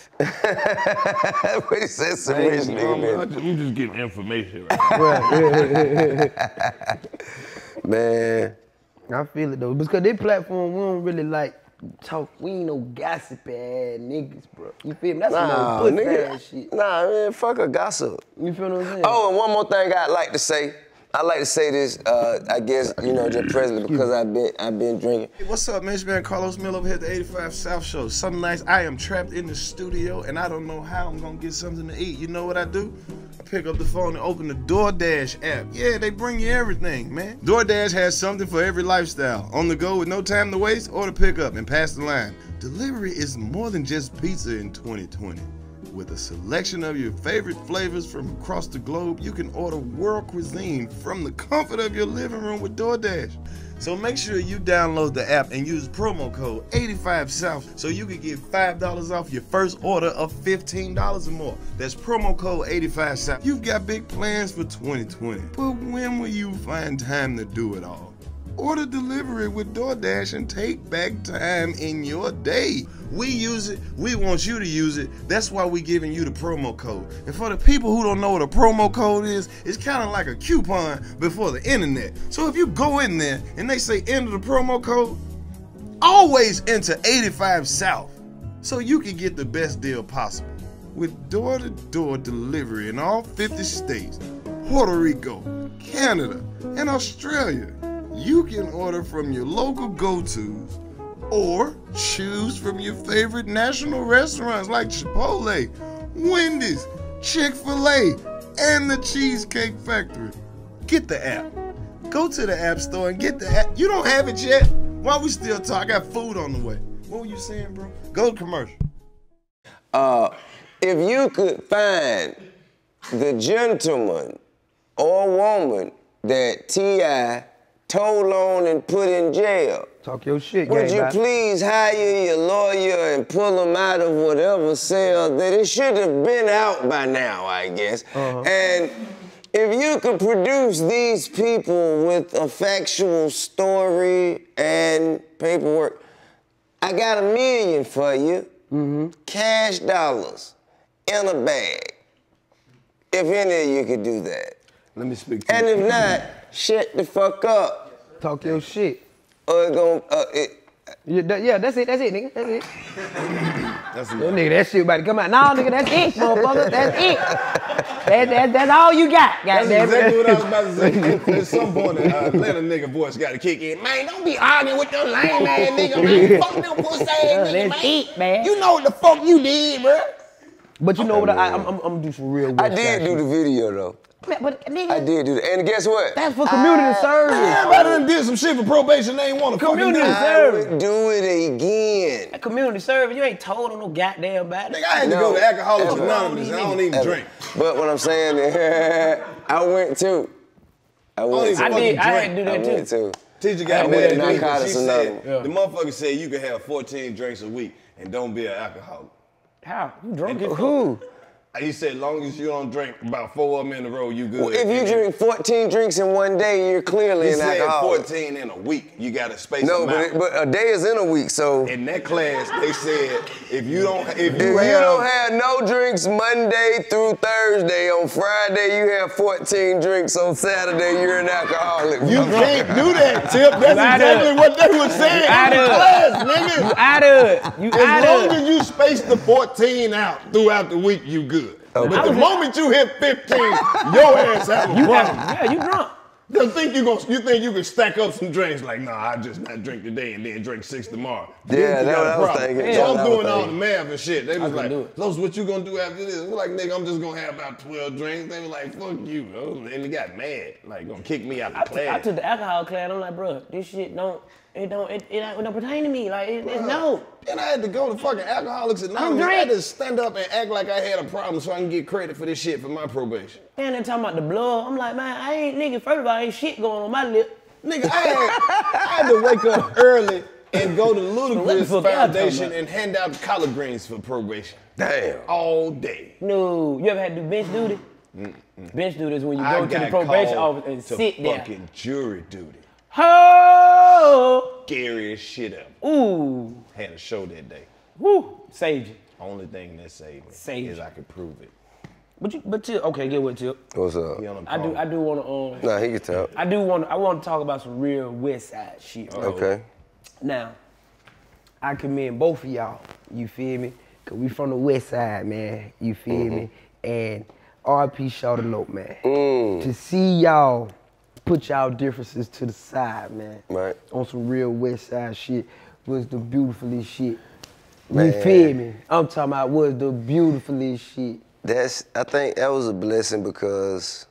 What he said, some I rich ain't- nigga, I'm, man. I'm just, I'm just getting information right now. Man. I feel it though, because this platform we don't really like talk. We ain't no gossip ass niggas, bro. You feel me? That's Nah, some pussy nigga. ass shit. Nah, man, fuck a gossip. You feel what I'm saying? Oh, and one more thing I'd like to say. I like to say this, uh, I guess, you know, just presently because I've been I've been drinking. Hey, what's up, man? It's man Karlous Mill over here at the eighty-five South Show. Some nights I am trapped in the studio and I don't know how I'm gonna get something to eat. You know what I do? I pick up the phone and open the DoorDash app. Yeah, they bring you everything, man. DoorDash has something for every lifestyle. On the go with no time to waste, order pickup and pass the line. Delivery is more than just pizza in twenty twenty. With a selection of your favorite flavors from across the globe, you can order world cuisine from the comfort of your living room with DoorDash. So make sure you download the app and use promo code eighty-five South so you can get five dollars off your first order of fifteen dollars or more. That's promo code eighty-five South. You've got big plans for twenty twenty, but when will you find time to do it all? Order delivery with DoorDash and take back time in your day. We use it, we want you to use it. That's why we're giving you the promo code. And for the people who don't know what a promo code is, it's kind of like a coupon before the internet. So if you go in there and they say enter the promo code, always enter eighty-five South so you can get the best deal possible. With door-to-door delivery in all fifty states, Puerto Rico, Canada, and Australia, you can order from your local go-tos or choose from your favorite national restaurants like Chipotle, Wendy's, Chick-fil-A, and the Cheesecake Factory. Get the app. Go to the app store and get the app. You don't have it yet? While we still talk, I got food on the way. What were you saying, bro? Go to commercial. Uh, if you could find the gentleman or woman that T I told on and put in jail, Talk your shit, would gang, you bye. please hire your lawyer and pull him out of whatever cell that it should have been out by now, I guess. Uh-huh. And if you could produce these people with a factual story and paperwork, I got a million for you. Mm-hmm. Cash dollars in a bag. If any of you could do that. Let me speak to And you. if not, shut the fuck up. Talk your shit. Or it gon' uh, it, Yeah, that, yeah, that's it, that's it, nigga. That's it. That's That enough. nigga, that shit about to come out. No, nigga, that's it, motherfucker. That's it. That, that, that's all you got. That's Goddamn. exactly what I was about to say. At some point, the uh, Atlanta nigga voice got to kick in. Man, don't be arguing with your lame ass nigga, man. Fuck them pussy ass nigga, man. That's it, man. You know what the fuck you did, bro. But you know what? I, I'm, I'm, I'm gonna do some real. I did do the video though. Man, but nigga, I did do that. And guess what? that's for community service. Everybody done did some shit for probation they ain't want to fucking do. Community I service. would do it again. That community service, you ain't told them no goddamn about it. Nigga, I had to No, go to Alcoholics ever. Anonymous and I don't even Ever. drink. But what I'm saying is, I went too. I Don't went even too. I did. I had to do I that went too. too. Teacher I got went mad to at me. Narcotics She said, Anonymous. the motherfucker said you can have fourteen drinks a week and don't be an alcoholic. How? You drunk as fuck. Who? He said, as long as you don't drink about four of them in a row, you good. Well, if you drink fourteen drinks in one day, you're clearly he an said alcoholic. fourteen in a week. You got to space No, them but, out. it, but a day is in a week, so In that class, they said if you don't, if if you, you have, don't have no drinks Monday through Thursday, on Friday you have fourteen drinks, on Saturday you're an alcoholic. you can't do that, Tip. That's out exactly of what they were saying in out the of class, nigga. You out of it. You out As long of it. as you space the fourteen out throughout the week, you good. Okay. But the moment you hit fifteen, your ass have a problem. Yeah, you drunk. You think you gonna, you think you can stack up some drinks like, nah, I just not drink today and then drink six tomorrow. Yeah, You that's got what a I was problem. thinking. So Yeah, I'm that was doing all the thinking. math and shit. They was can like, do it. Los, what you gonna do after this? We're like, nigga, I'm just gonna have about twelve drinks. They were like, fuck you, bro. And they got mad, like gonna kick me out the I, t- I class. took the alcohol class. I'm like, bro, this shit don't, it don't, it, it, don't- it don't pertain to me. Like, it, it's no. Then I had to go to fucking Alcoholics Anonymous. I drink. had to stand up and act like I had a problem so I can get credit for this shit for my probation. Man, they talking about the blood. I'm like, man, I ain't nigga. First of all, ain't shit going on my lip. Nigga, I had, I had to wake up early and go to What the Ludacris fuck y'all talking Foundation about? and hand out collard greens for probation. Damn. All day. No, you ever had to do bench duty? Bench duty is when you I go to the got probation called office and to sit there. fucking jury duty. Oh, Scariest shit ever. ooh, Had a show that day. woo, saved you. Only thing that saved me Saved is you. I could prove it. But you, but Tip, okay, get what Tip. What's up? He on the I do, call. I do want to, um, Nah, he can talk. I do want, I want to talk about some real West Side shit. Okay. Now, I commend both of y'all. You feel me? Cause we from the West Side, man. You feel me? And R P Shawty Loc, man. To see y'all put y'all differences to the side, man. Right. On some real West Side shit was the beautifully shit. You Man. feel me? I'm talking about was the beautifully shit. That's, I think that was a blessing because,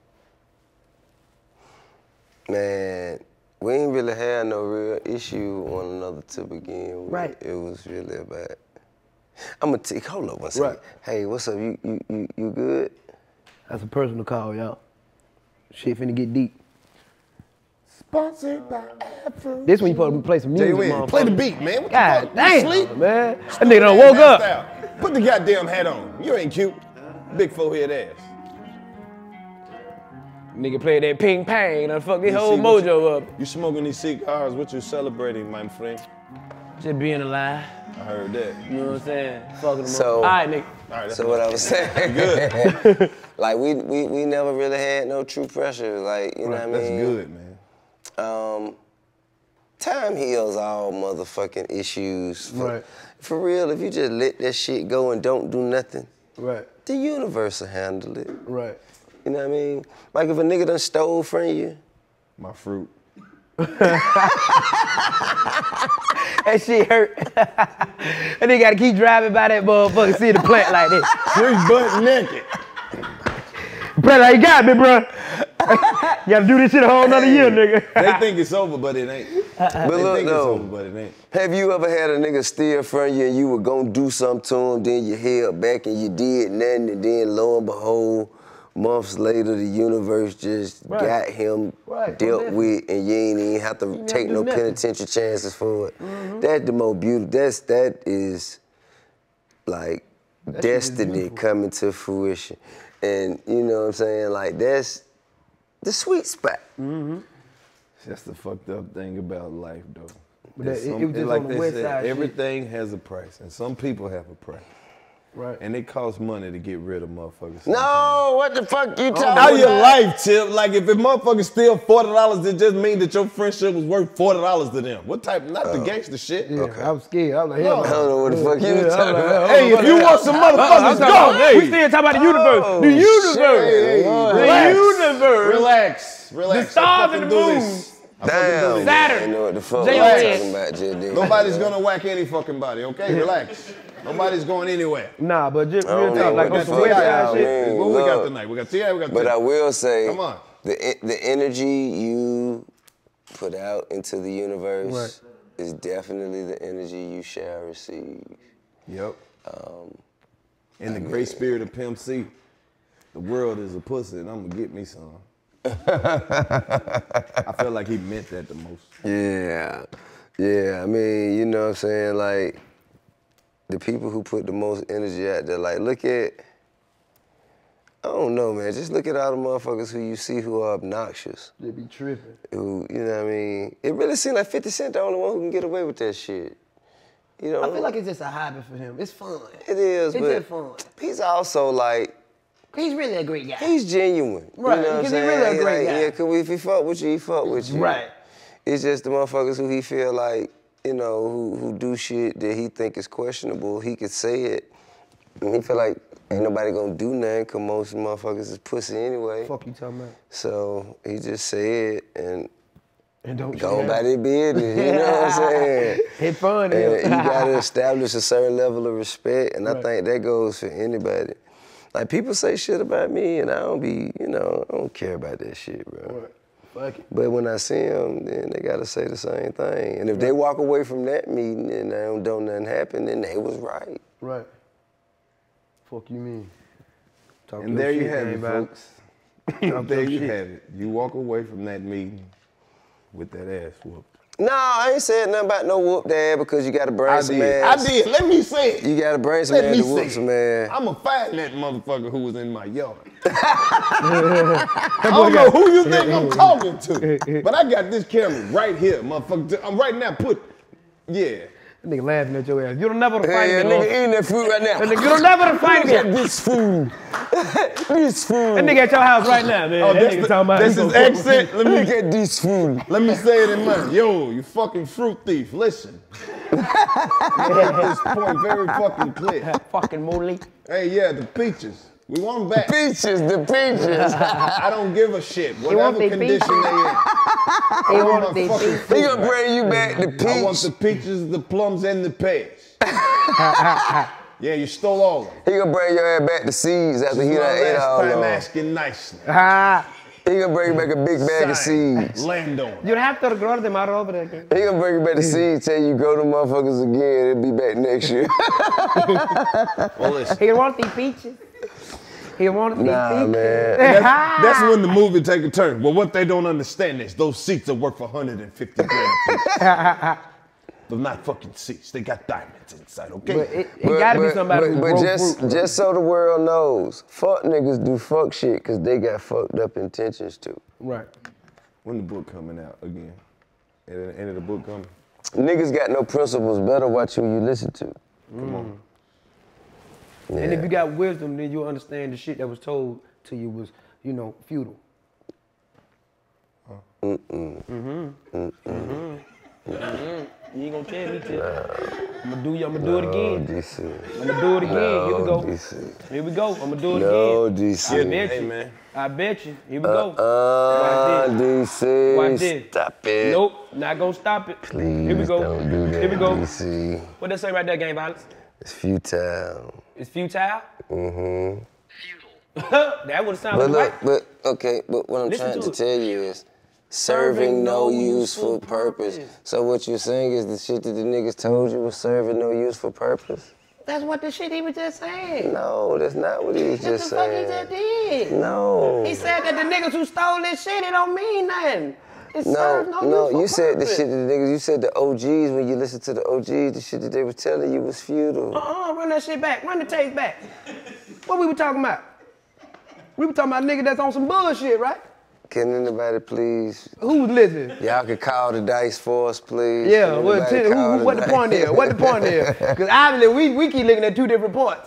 man, we ain't really had no real issue with one another to begin with. Right. It was really bad. I'm gonna take, hold up one second. Right. Hey, what's up? You, you, you, you good? That's a personal call, y'all. Shit finna get deep. Sponsored by Afro. This when you supposed to play some music, Jay Win, motherfucker. play the beat, man. What the God fuck? You damn, sleep? man. That nigga done woke up. Out. Put the goddamn hat on. You ain't cute. Big forehead ass. Nigga play that ping pong, done fuck this You whole see what mojo you, up. You smoking these cigars, what you celebrating, my friend? Just being alive. I heard that. You know what I'm saying? Fucking them So- up. All right, nigga. All right, that's So what I was saying, good. like we, we we never really had no true pressure, like, you know what I mean? That's good, man. Um, time heals all motherfucking issues. For, Right. for real, if you just let that shit go and don't do nothing, Right, the universe will handle it. right. You know what I mean? Like if a nigga done stole from you, My fruit. That shit hurt. And they gotta keep driving by that motherfucker, see the plant like this. Free butt naked. Brother, you got me, bro. You gotta do this shit a whole nother year, nigga. They think it's over, but it ain't. but They look think it's over, though, but it ain't. have you ever had a nigga steal from you and you were gonna do something to him, then you held back and you did nothing, and then lo and behold, months later the universe just Right. got him Right, dealt definitely. with, and you ain't even have to ain't take have to no do nothing. penitentiary chances for it. That's the most beautiful. That's that is like shit is destiny beautiful. coming to fruition, and you know what I'm saying? Like that's the sweet spot. That's the fucked up thing about life, though. But There's that- it- some- it was just like on the they West said, Side shit. everything has a price, and some people have a price. Right. And it costs money to get rid of motherfuckers. No, what the fuck you talking How about? your life, Tip? Like if a motherfucker steal forty dollars, it just mean that your friendship was worth forty dollars to them. What type? Not the gangster shit. Yeah, I was scared. I was like, hell I don't know what the fuck you Yeah, was I talking was like, about. oh, Hey, if you want some motherfuckers, go. Hey, We still talking about the universe. Oh, the universe. shit. the Relax. universe. Relax, relax. The stars I and fucking the do moon. this. I fucking Damn, do this. Saturn. I know what the fuck J you O S. talking about, J D. Nobody's gonna whack any fucking body, okay? Relax. Nobody's going anywhere. Nah, but just I real don't talk, know like what on the some fuck website y'all shit. mean. What we got Look, tonight? We got T I, we got But T I. I will say, Come on. the the energy you put out into the universe Right. is definitely the energy you shall receive. Yep. Um, In the great spirit of Pimp C, the world is a pussy and I'm gonna get me some. I feel like he meant that the most. Yeah, yeah. I mean, you know what I'm saying? Like, the people who put the most energy out there, like, look at, I don't know, man. Just look at all the motherfuckers who you see who are obnoxious. They be tripping. Who, you know what I mean? It really seems like fifty Cent the only one who can get away with that shit. You know? I feel like it's just a hobby for him. It's fun. it is, It's but just fun. he's also like, He's really a great guy. he's genuine. Right, You know what I'm because he saying? really a He great like, guy. Yeah, cause if he fuck with you, he fuck with you. Right. It's just the motherfuckers who he feel like, you know, who who do shit that he think is questionable, he could say it, and he feel like ain't nobody gonna do nothing, cause most motherfuckers is pussy anyway. Fuck you talking about? So he just say it and And don't go share. about their business, you know what I'm saying? It's fun. And yeah. you gotta establish a certain level of respect, and I Right. think that goes for anybody. Like, people say shit about me, and I don't be, you know, I don't care about that shit, bro. Right. Fuck it. But when I see them, then they gotta say the same thing. And if they walk away from that meeting and they don't, don't nothing happen, then they was right. Right. Fuck you mean? Talk And your there you shit, have it, everybody. folks. Talk There your you shit. have it. You walk away from that meeting with that ass whooped. No, I ain't said nothing about no whoop dad because you gotta bring I some did. ass. I did. Let me say it. You gotta bring some Let ass me to whoop say some it. ass. I'ma find that motherfucker who was in my yard. I don't know who you think I'm talking to, but I got this camera right here, motherfucker. I'm right now. Put, yeah. That nigga laughing at your ass. You don't never find Hey, him. yeah, nigga eating that food right now. That nigga, you don't never find Look at him. this food. This food. That nigga at your house right now, man. Oh, that that's nigga the- talking about. that's he his gonna fuck with accent. Let Look me at this food. let me say it in mine. Yo, you fucking fruit thief. Listen. Make this point very fucking clear. you. Fucking Molly. Hey, yeah, the peaches. We want them back. Peaches, the peaches. I don't give a shit. want Whatever they condition peaches? they in. He I want want my they fucking peaches. fruit He gonna back. bring you back the I want peach. the peaches, the plums, and the pears. Yeah, you stole all of them. He gonna bring your ass back the seeds after he This is done my ate all last of time them. asking nicely. Ah, He gonna bring you back a big bag of Sign, seeds. land on. you have to grow them out over there. He gonna bring you back the seeds, tell you grow them motherfuckers again, it'll be back next year. Well, listen. He want these peaches. He want these Nah, peaches. man. That's, that's when the movie take a turn. Well, what they don't understand is those seats are worth one hundred fifty grand a piece. They're not fucking seats. They got diamonds inside, okay? But it, it gotta be somebody but, who but grow just, fruit. just so the world knows, fuck niggas do fuck shit because they got fucked up intentions too. Right. When the book coming out again? At the end of the book coming? Niggas got no principles, better watch who you listen to. Come on. And if you got wisdom, then you'll understand the shit that was told to you was, you know, futile. Mm-mm. Mm-hmm. Mm-hmm. Mm-hmm. You ain't gonna tell me to. I'm gonna do, I'm gonna do it No, again. D C. I'm gonna do it again. Here we No, go. D C. Here we go. I'm gonna do it No, again. D C. I bet Hey, you. man. I bet you. Here we go. Uh, Watch this. D C. Watch this. Stop it. Nope, not gonna stop it. Please Here we go. don't do that, Here we go. D C. What they say right there, gang violence? It's futile. It's futile. Mm-hmm. That would sound But right. look, but okay, but what I'm Listen trying to to it. tell you is serving no useful purpose. So what you're saying is the shit that the niggas told you was serving no useful purpose? That's what the shit he was just saying. No, that's not what he was What just the fuck he saying. just did? No. He said that the niggas who stole this shit, it don't mean nothing. It No, serves no, no, useful you said the purpose. shit that the niggas, you said the O Gs, when you listen to the O Gs, the shit that they were telling you was futile. Uh-uh, run that shit back. Run the tape back. What we were talking about? We were talking about niggas that's on some bullshit, right? Can anybody please, Who's listening? y'all can call the dice for us, please? Yeah, Can well, anybody t- call who, who, what the dice? point is? What the point is? Because obviously we, we keep looking at two different points.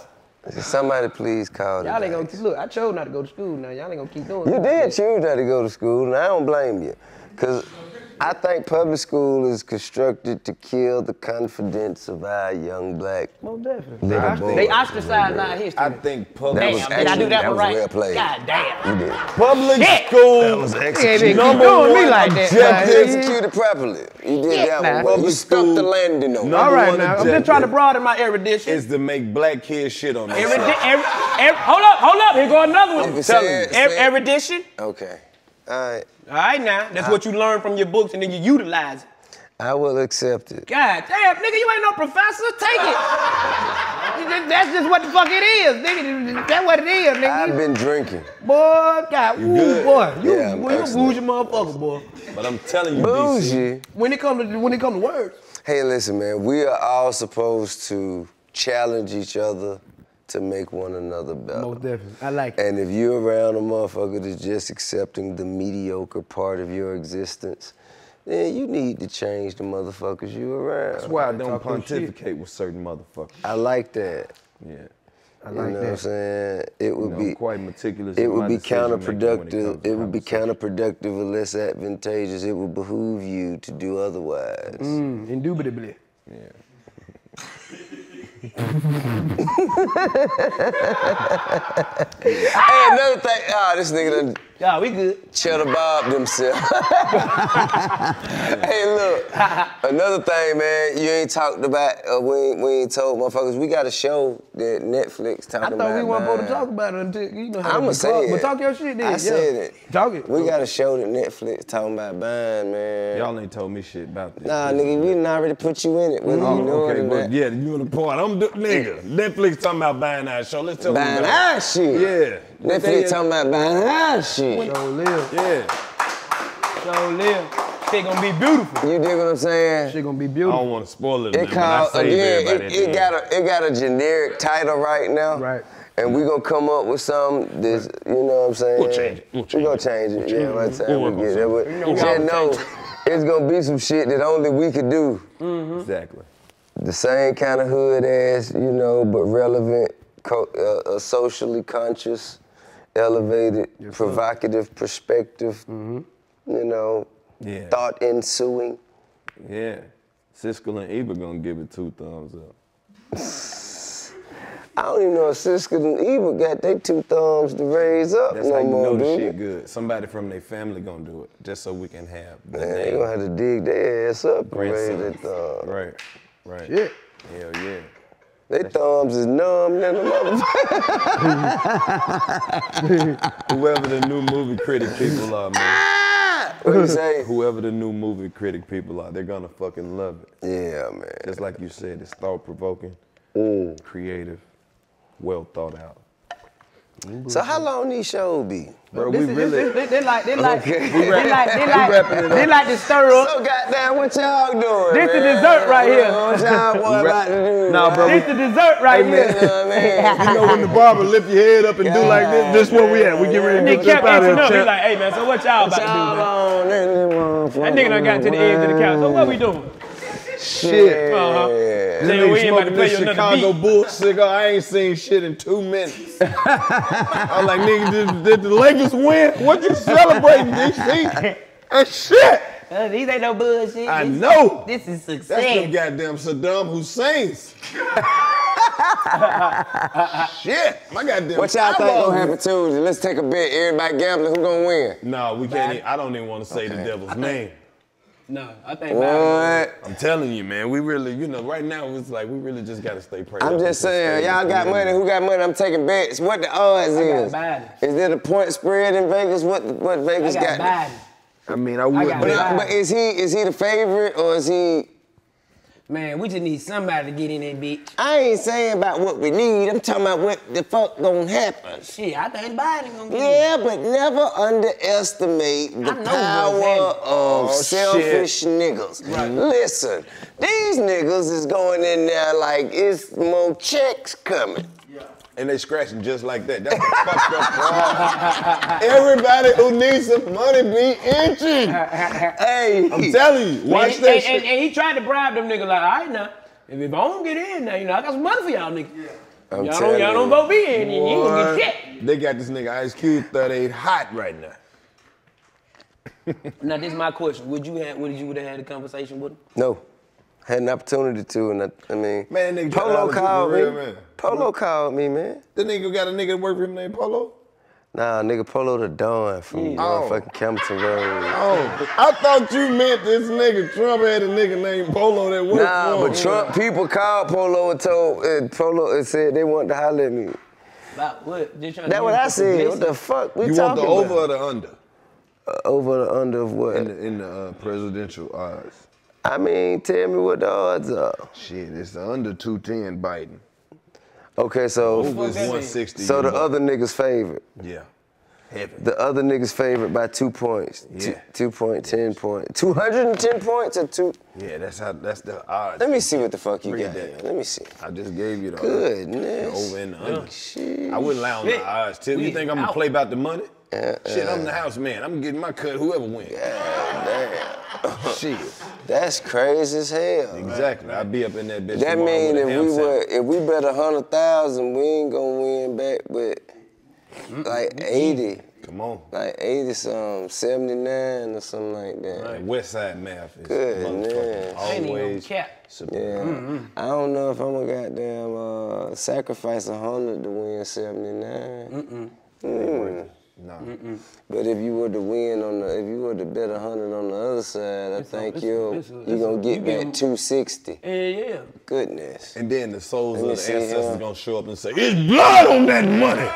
Somebody please call Y'all ain't banks. gonna, look, I chose not to go to school now. Y'all ain't gonna keep doing You it. did choose not to go to school, and I don't blame you. Because I think public school is constructed to kill the confidence of our young black Most definitely. little They, boys. they ostracized our history. I think public That was Damn, did I actually, do that, that one was right? well played. God damn. You did. public Shit. school. That was You executed. keep Number doing me one like that. objective. man. Executed properly. You did Yeah, that nah. one well. You Public stuck school. the landing on it. No. All right one now, I'm just objective trying to broaden my erudition. Is to make black kids shit on Every, themselves. every, every, hold up, hold up. Here go another one. Okay, Tell say me. it, Every, say it. erudition. Okay. All right. All right now, that's what you learn from your books and then you utilize it. I will accept it. God damn, nigga, you ain't no professor. Take it. That's just what the fuck it is, nigga. That's what it is, nigga. I've been drinking. Boy, God, ooh, good? boy, you, Yeah, I'm boy, you a excellent. bougie motherfucker, boy. But I'm telling you, D C, Bougie. When it come to when it come to words, Hey, listen, man. We are all supposed to challenge each other to make one another better. most definitely, I like it. And if you're around a motherfucker that's just accepting the mediocre part of your existence, then you need to change the motherfuckers you around. that's why I don't Talk your shit. pontificate with certain motherfuckers. I like that. Yeah. I You like know that. what I'm saying? It would You know, be I'm quite meticulous It in would my be decision-making when it counterproductive. comes to It would be conversation. counterproductive or less advantageous. It would behoove you to do otherwise. Mm, indubitably. Yeah. Hey, another thing. Ah, this nigga done Yeah, we good. cheddar bobbed himself. Hey, look. Another thing, man. You ain't talked about. Uh, we ain't, we ain't told motherfuckers. We got a show that Netflix talking I about. thought we weren't supposed to man. talk about it until you know how I'ma to say talk. it. But talk your shit then. I yeah. said it. Talk it. We got a show that Netflix talking about buying, man. Y'all ain't told me shit about this. Nah, nigga, we done already put you in it. Whether Oh, you know okay, it or but not. yeah, you in the point. I'm do- nigga. Netflix talking about buying our show. Let's tell Buying them about our shit. Yeah. Netflix talking about buying our shit. So live. Yeah. So live. Shit gonna be beautiful. You dig what I'm saying? Shit gonna be I beautiful. don't want to spoil it, It man, but I called saved again. everybody It, at it the got end. a it got a generic title right now. Right. And we gonna come up with something that's, you know what I'm saying? We'll change it. We'll we gonna change it. Yeah, by the time We'll we work on get there. But know we just always know it's gonna be some shit that only we could do. Exactly. The same kind of hood ass, you know, but relevant, co- uh, uh, socially conscious, elevated, provocative perspective. You know, Yeah. thought ensuing. Yeah. Siskel and Ebert gonna give it two thumbs up. I don't even know if Siskel and Ebert got their two thumbs to raise up That's no how you more, know the do shit they? good. Somebody from their family gonna do it, just so we can have the Man, they name. gonna have to dig their ass up and raise Grandson. their thumbs. Right. Right. Shit. Hell yeah. Their thumbs is numb than a motherfucker. Whoever the new movie critic people are, man. What you say? Whoever the new movie critic people are, they're gonna fucking love it. Yeah, man. Just like you said, it's thought-provoking, Mm. creative, well thought out. So how long these shows be? Bro, This we is- really, this- this- they like they like Okay. they like they like wrapping it up. they like to stir up. So goddamn, what y'all doing? This the man? dessert right here. What y'all boy about to do? Nah, bro, This the dessert right You know here. what I mean? you know when the barber lift your head up and do like this, this where we at. We get ready to He get kept up out of answering up. He here. like, hey man, so what y'all about to do, Y'all man? on that That nigga done got to the edge of the couch. So what we doing? Shit. Uh-huh. This Say we nigga ain't about to smoking play this you another Chicago beat. Bull cigar. I ain't seen shit in two minutes. I'm like, nigga, did, did the Lakers win? What you celebrating, D C? That shit. Uh, these ain't no bullshit. I This- know. This is That's success. them goddamn Saddam Husseins. Shit, my goddamn. What y'all think eyeballs- gonna happen Tuesday? Let's take a bet. Everybody gambling. Who gonna win? No, we can't. Even, I don't even want to say the devil's name. No, I think Biden. What? I'm telling you, man. We really, you know, right now it's like we really just gotta stay prayed I'm up just and saying, stay y'all got in. money. Who got money? I'm taking bets. What the odds I got is? Biden. Is there a point spread in Vegas? What what I Vegas got got? Biden. I mean, I would. got But, Biden. uh, but is he is he the favorite or is he? Man, we just need somebody to get in that bitch. I ain't saying about what we need. I'm talking about what the fuck gonna happen. Shit, I think Biden gonna get Yeah, but never underestimate the I know power what's of Oh, selfish niggas. Listen, these niggas is going in there like it's more checks coming. And they scratching just like that. That's the fucked up part. Everybody who needs some money be itching. Hey, I'm telling you, watch and, that and, shit. and, and he tried to bribe them niggas like, all right now, if, if I don't get in now, you know, I got some money for y'all niggas. I'm Y'all telling don't, y'all don't you. vote me in, you ain't gonna get shit. They got this nigga Ice Cube thirty-eight hot right now. Now this is my question. Would you have? Would you would have had a conversation with him? No. Had an opportunity to, and I, I mean, Man, nigga Polo called me. real, man. Polo called me, man. The nigga got a nigga that work for him named Polo? Nah, nigga, Polo the Don from Oh. motherfucking Campbellton Road. Oh, I thought you meant this nigga Trump had a nigga named Polo that worked Nah, for him. but Trump people called Polo and told and Polo and said they wanted to holler at me. About what? Just trying That's to what get I some said. What publicity. the fuck we You want talking the over about? or the under? Uh, over the under of what? In the, in the uh, presidential odds. I mean, tell me what the odds are. Shit, it's the under two ten Biden. Okay, so Over is that one sixty. so the your boy. other niggas favorite. Yeah. Heavy. The other niggas favorite by two points. Yeah. Two, two point ten point. Two hundred and ten points or two. Yeah, that's how. That's the odds. Let me see what the fuck you Read got that. here. Let me see. I just gave you the Goodness. the over and the under. Shit. I wouldn't lie on the Shit. odds. Tip, you We think I'm gonna out. play about the money? Uh, Shit, I'm uh, the house man. I'm getting my cut. Whoever wins. Damn. Shit. That's crazy as hell. Exactly. I'll be up in that bitch. That tomorrow mean with if a ham we sandwich. were if we bet a hundred thousand, we ain't gonna win back with like eighty. Come on. Like eighty something, seventy-nine or something like that. Like West Side math is Good, motherfucking man. I ain't even gonna always cap. superior. Yeah. I don't know if I'm gonna goddamn uh, sacrifice a hundred to win seventy-nine. Mm. No. But if you were to win on the, if you were to bet a hundred on the other side, I It's a- think it's a- you'll it's a- you it's a- gonna get you get- back two sixty. Yeah, yeah. Goodness. And then the souls Let me of the see, ancestors huh? gonna show up and say, "It's blood on that money.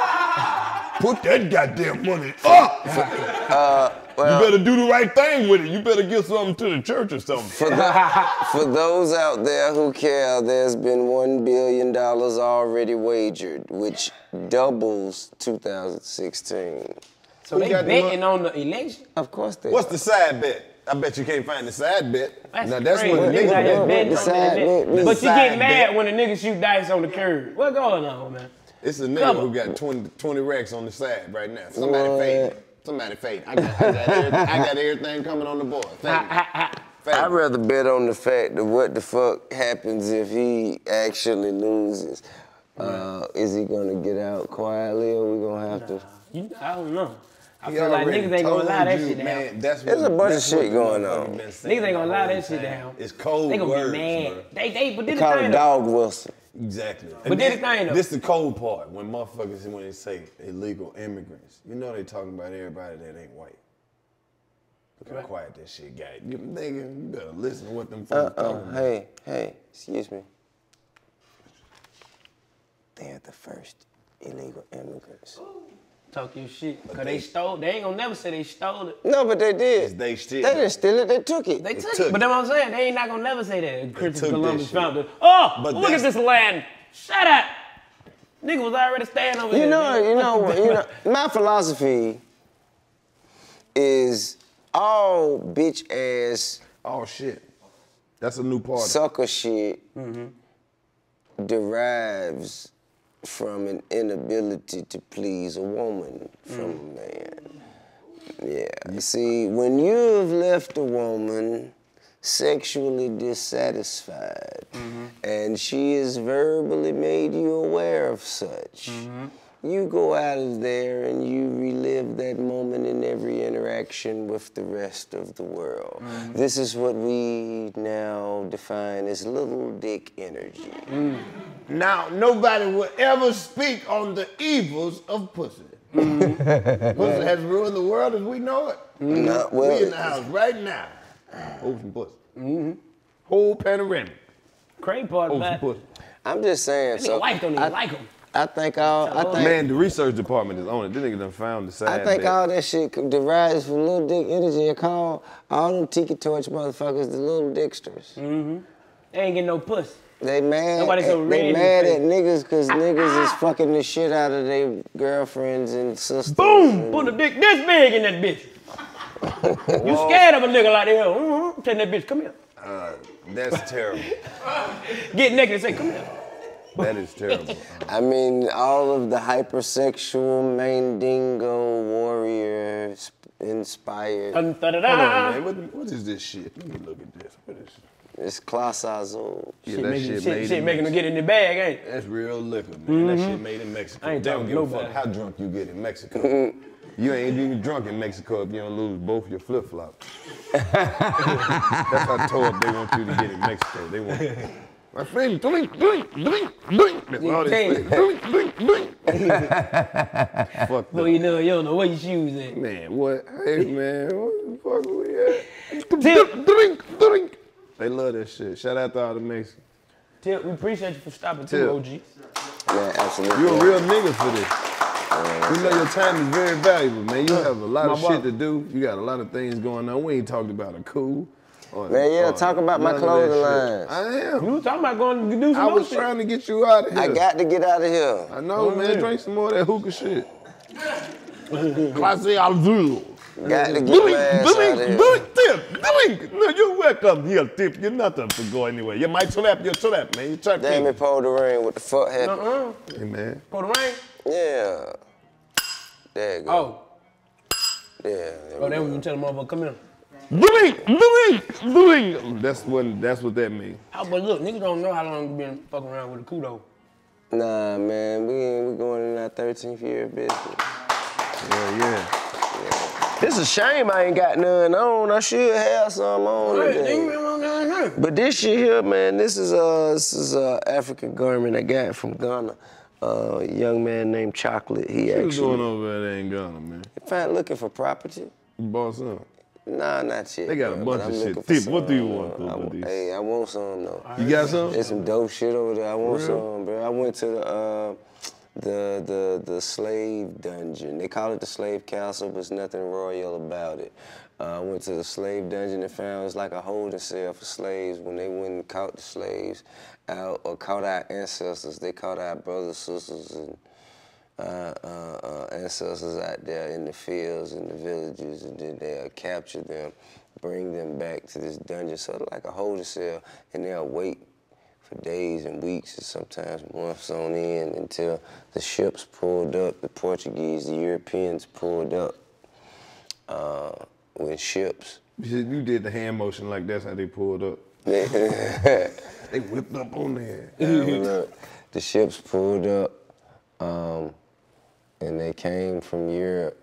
Put that goddamn money up. Uh, well, you better do the right thing with it. You better give something to the church or something." For, the, for those out there who care, there's been one billion dollars already wagered, which doubles two thousand sixteen. So Who they got the betting mon- on the election? Of course they What's are. the side bet? I bet you can't find the side bet. That's now that's crazy. what the Niggas niggas out here bet. betting The on side the bet- bet. the But you side get mad bet. when the niggas shoot dice on the curb. What going on, man? It's a nigga Come who on. got twenty, twenty racks on the side right now. Somebody What? fade. Somebody fade. I got, I, got everything, I got everything coming on the board. Fade. Fade. I'd rather bet on the fact of what the fuck happens if he actually loses. Uh, is he gonna get out quietly, or we gonna have to? You, I don't know. I He feel like already niggas ain't gonna told allow that you, shit down. man, that's There's what, a bunch that's of shit what the going motherfucker on. been saying Niggas ain't gonna the allow whole that shit time. down. It's cold They gonna words, be mad. bro. They, they, but this Call the it thing though. Dog Wilson. Exactly. But And this this, the thing, though. this the cold part when motherfuckers when they say illegal immigrants. You know they talking about everybody that ain't white. Look how Right. quiet that shit got. You nigga, you better listen to what them Uh folks uh. talking about. Hey, hey. Excuse me. They're the first illegal immigrants. Talk your shit. Cause they stole, they ain't gonna never say they stole it. No, but they did. They still. They didn't steal it. They took it. They took, took it. But that's what I'm saying. They ain't not gonna never say that. Christopher took that Columbus shit. found it. Oh, But look at that's- this land. Shut up. Nigga was already staying over You here. know, nigga. you know, you know. My philosophy is all bitch ass Oh shit. That's a new party. sucker shit derives from an inability to please a woman from a man. Yeah. See, when you've left a woman sexually dissatisfied and she has verbally made you aware of such, you go out of there and you relive that moment in every interaction with the rest of the world. This is what we now define as little dick energy. Now, nobody will ever speak on the evils of pussy. Pussy has ruined the world as we know it. Not well. We in the house right now. Hold some pussy. Mm-hmm. Whole panoramic. Crazy part Hold some about it. pussy. I'm just saying. Nigga So wife don't even I, like him. I think all. I think. Man, the research department is on it. This nigga done found the side I think bet. all that shit derives from little dick energy. I call all them tiki torch motherfuckers the little dicksters. They ain't getting no pussy. They mad. Nobody so at, red they in mad the at niggas because niggas is fucking the shit out of their girlfriends and sisters. Boom! and- Put a dick this big in that bitch. You scared of a nigga like that? Mm-hmm. Tell that bitch, come here. Uh, that's terrible. Get naked and say, come here. That is terrible. I mean, all of the hypersexual mandingo warrior inspired. Dun, da, da, Hold on, da. man. What, what is this shit? Let me look at this. What is It's class azul. Yeah, Shit, that making, shit, shit, made shit in making them Mexico. get in the bag, ain't it? That's real liquor, man. That shit made in Mexico. I ain't They don't talking give a nobody. fuck how drunk you get in Mexico. You ain't even drunk in Mexico if you don't lose both your flip-flops. That's how tore up they want you to get in Mexico. They want, my friend, drink, drink, drink, drink. That's all they say. Drink, drink, drink. Fuck Boy, that. you know, you don't know where your shoes at. Man, what? Hey, man, what the fuck are we at? Tip. Drink, drink. They love that shit. Shout out to all the Mexicans. Tip, we appreciate you for stopping Tip. too, O G. Man, absolutely. You a real nigga for this. We know your time is very valuable, man. You have a lot of My shit boy. to do. You got a lot of things going on. We ain't talking about a cool. Or, Man, yeah, or talk about my none of that clothing shit. lines. I am. You was talking about going to do some I more was shit. trying to get you out of here. I got to get out of here. I know, Oh, man. yeah. Drink some more of that hookah shit. Clase azul. Got to get my ass out of here. Drink, tip, drink. No, you're welcome here, tip. You're not up to go anywhere. You might slap, you slap, man. You trap Damn me. it, pulled the ring. What the fuck happened? Uh-uh. Hey, man. For the rain? Yeah. There you go. Oh. Yeah. there Oh, we then go. when you tell the motherfucker, come in. Drink, drink, drink. That's what, that's what that means. Oh, but look, niggas don't know how long you been fucking around with a kudo. Nah, man, we ain't, we going in our thirteenth year of business. Yeah, yeah. It's a shame I ain't got none on. I should have some on Hey, today. nigga, man, man, man. But this shit here, man, this is a this is a African garment I got from Ghana. Uh, a young man named Chocolate. He What's going actually over there in Ghana, man? found looking for property. You bought some. Nah, not yet. They got a bro, bunch but of I'm shit. looking for Tip, what do you some, want, uh, I over wa- these? Hey, I want some though. You got some? There's some dope shit over there. I want real? some, bro. I went to the uh, the the the slave dungeon. They call it the slave castle, but there's nothing royal about it. Uh, I went to the slave dungeon and found it's like a holding cell for slaves. When they went and caught the slaves out or caught our ancestors, they caught our brothers, sisters, and uh, uh, uh, ancestors out there in the fields and the villages, and then they'll capture them, bring them back to this dungeon, sort of like a holding cell, and they'll wait for days and weeks and sometimes months on end until the ships pulled up, the Portuguese, the Europeans pulled up uh, with ships. You said you did the hand motion like that's how they pulled up. They They whipped up on there. Look, the ships pulled up, um, and they came from Europe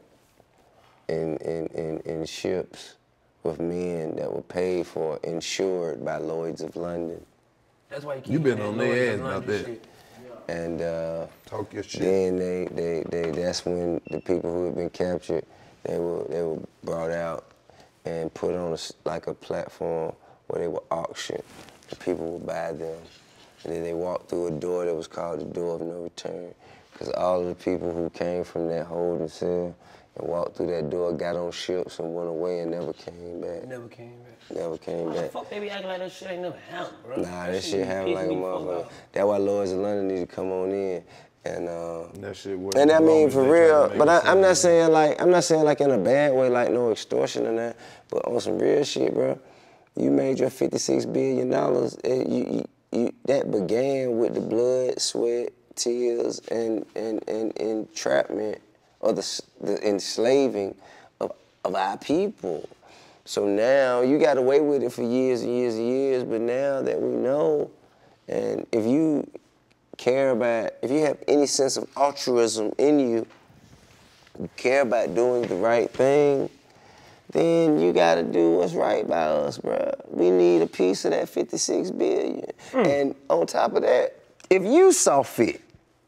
in, in, in, in ships with men that were paid for, insured by Lloyd's of London. That's why you keep You been that on noise their ass and about London that. shit. And uh, Talk your shit. then they, they, they, that's when the people who had been captured, they were, they were brought out and put on a s like a platform where they were auctioned. The people would buy them. And then they walked through a door that was called the door of no return. Because all of the people who came from that holding cell and walked through that door got on ships and went away and never came back. Never came back. Never came Why the back. fuck they be acting like that shit ain't never happened, bro? Nah, that shit be happened like a pissing me the fuck motherfucker. off. That's why Lloyd's of London need to come on in. And uh, That shit worked. And I mean, for real, but I, I'm not saying. saying like, I'm not saying like in a bad way, like no extortion or that, but on some real shit, bro. You made your fifty-six billion dollars. You, you, you, that began with the blood, sweat, tears, and and and entrapment, or the the enslaving of of our people. So now you got away with it for years and years and years, but now that we know, and if you care about, if you have any sense of altruism in you, you care about doing the right thing, then you gotta do what's right by us, bro. We need a piece of that fifty-six billion. Mm. And on top of that, if you saw fit,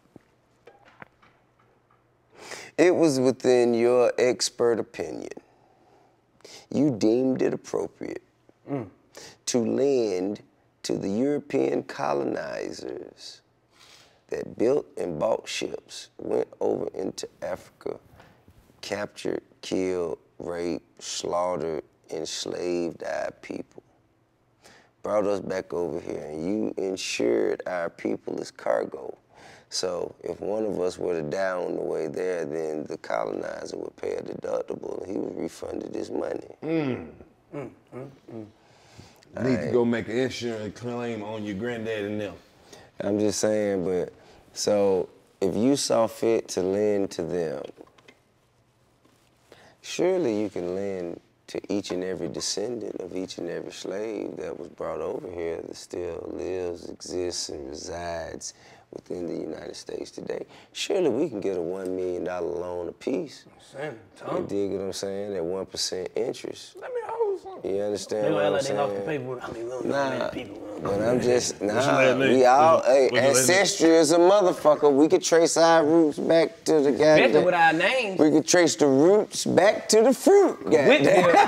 it was within your expert opinion, you deemed it appropriate mm. to lend to the European colonizers that built and bought ships, went over into Africa, captured, killed, raped, slaughtered, enslaved our people, brought us back over here, and you insured our people as cargo. So if one of us were to die on the way there, then the colonizer would pay a deductible and he was refunded his money. Mm. Mm, mm, mm. I need right. to go make an insurance claim on your granddad and them. I'm just saying, but so if you saw fit to lend to them, surely you can lend to each and every descendant of each and every slave that was brought over here that still lives, exists, and resides within the United States today. Surely we can get a one million dollar loan apiece. Sam, You dig what I'm saying? At one percent interest. Let me hold something. You understand They what gonna I'm act like they lost the saying? paperwork. I mean, we don't Nah, know many people. but I'm just, your nah, last name? we all, What's your- hey, what's your last name? ancestry is a motherfucker. We could trace our roots back to the Especially goddamn. with our names. We could trace the roots back to the fruit, goddamn.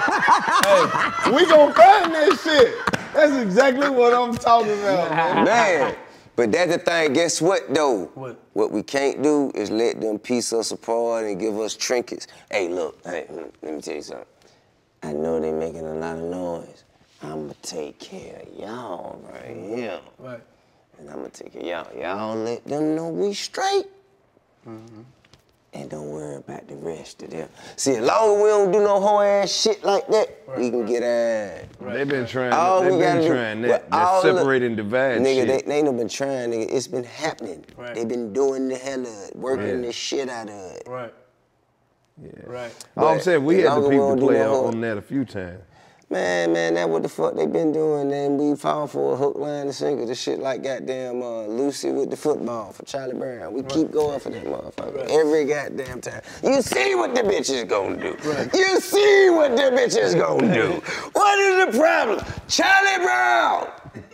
Hey, we gonna find that shit. That's exactly what I'm talking about, man. Man, but that's the thing. Guess what, though? What? What we can't do is let them piece us apart and give us trinkets. Hey, look, hey, let me tell you something. I know they making a lot of noise. I'ma take care of y'all right here. Right. And I'ma take care of y'all. Y'all let them know we straight. Mm-hmm. And don't worry about the rest of them. See, as long as we don't do no whole ass shit like that, right, we can right. get out. Right. They've been trying, all they've we been gotta trying do, that. Well, that separate and divide nigga, shit. They, they ain't no been trying, nigga. It's been happening. Right. They've been doing the hell of it, working Yeah. the shit out of it. Right. Yeah. Right. All I'm saying, we as had long the as we people don't to do play no whole- on that a few times. Man, man, that what the fuck they been doing, and we fall for a hook, line, and sinker. This shit like goddamn uh, Lucy with the football for Charlie Brown. We right. keep going for that motherfucker right. every goddamn time. You see what the bitch is gonna do. Right. You see what the bitch is gonna do. What is the problem? Charlie Brown!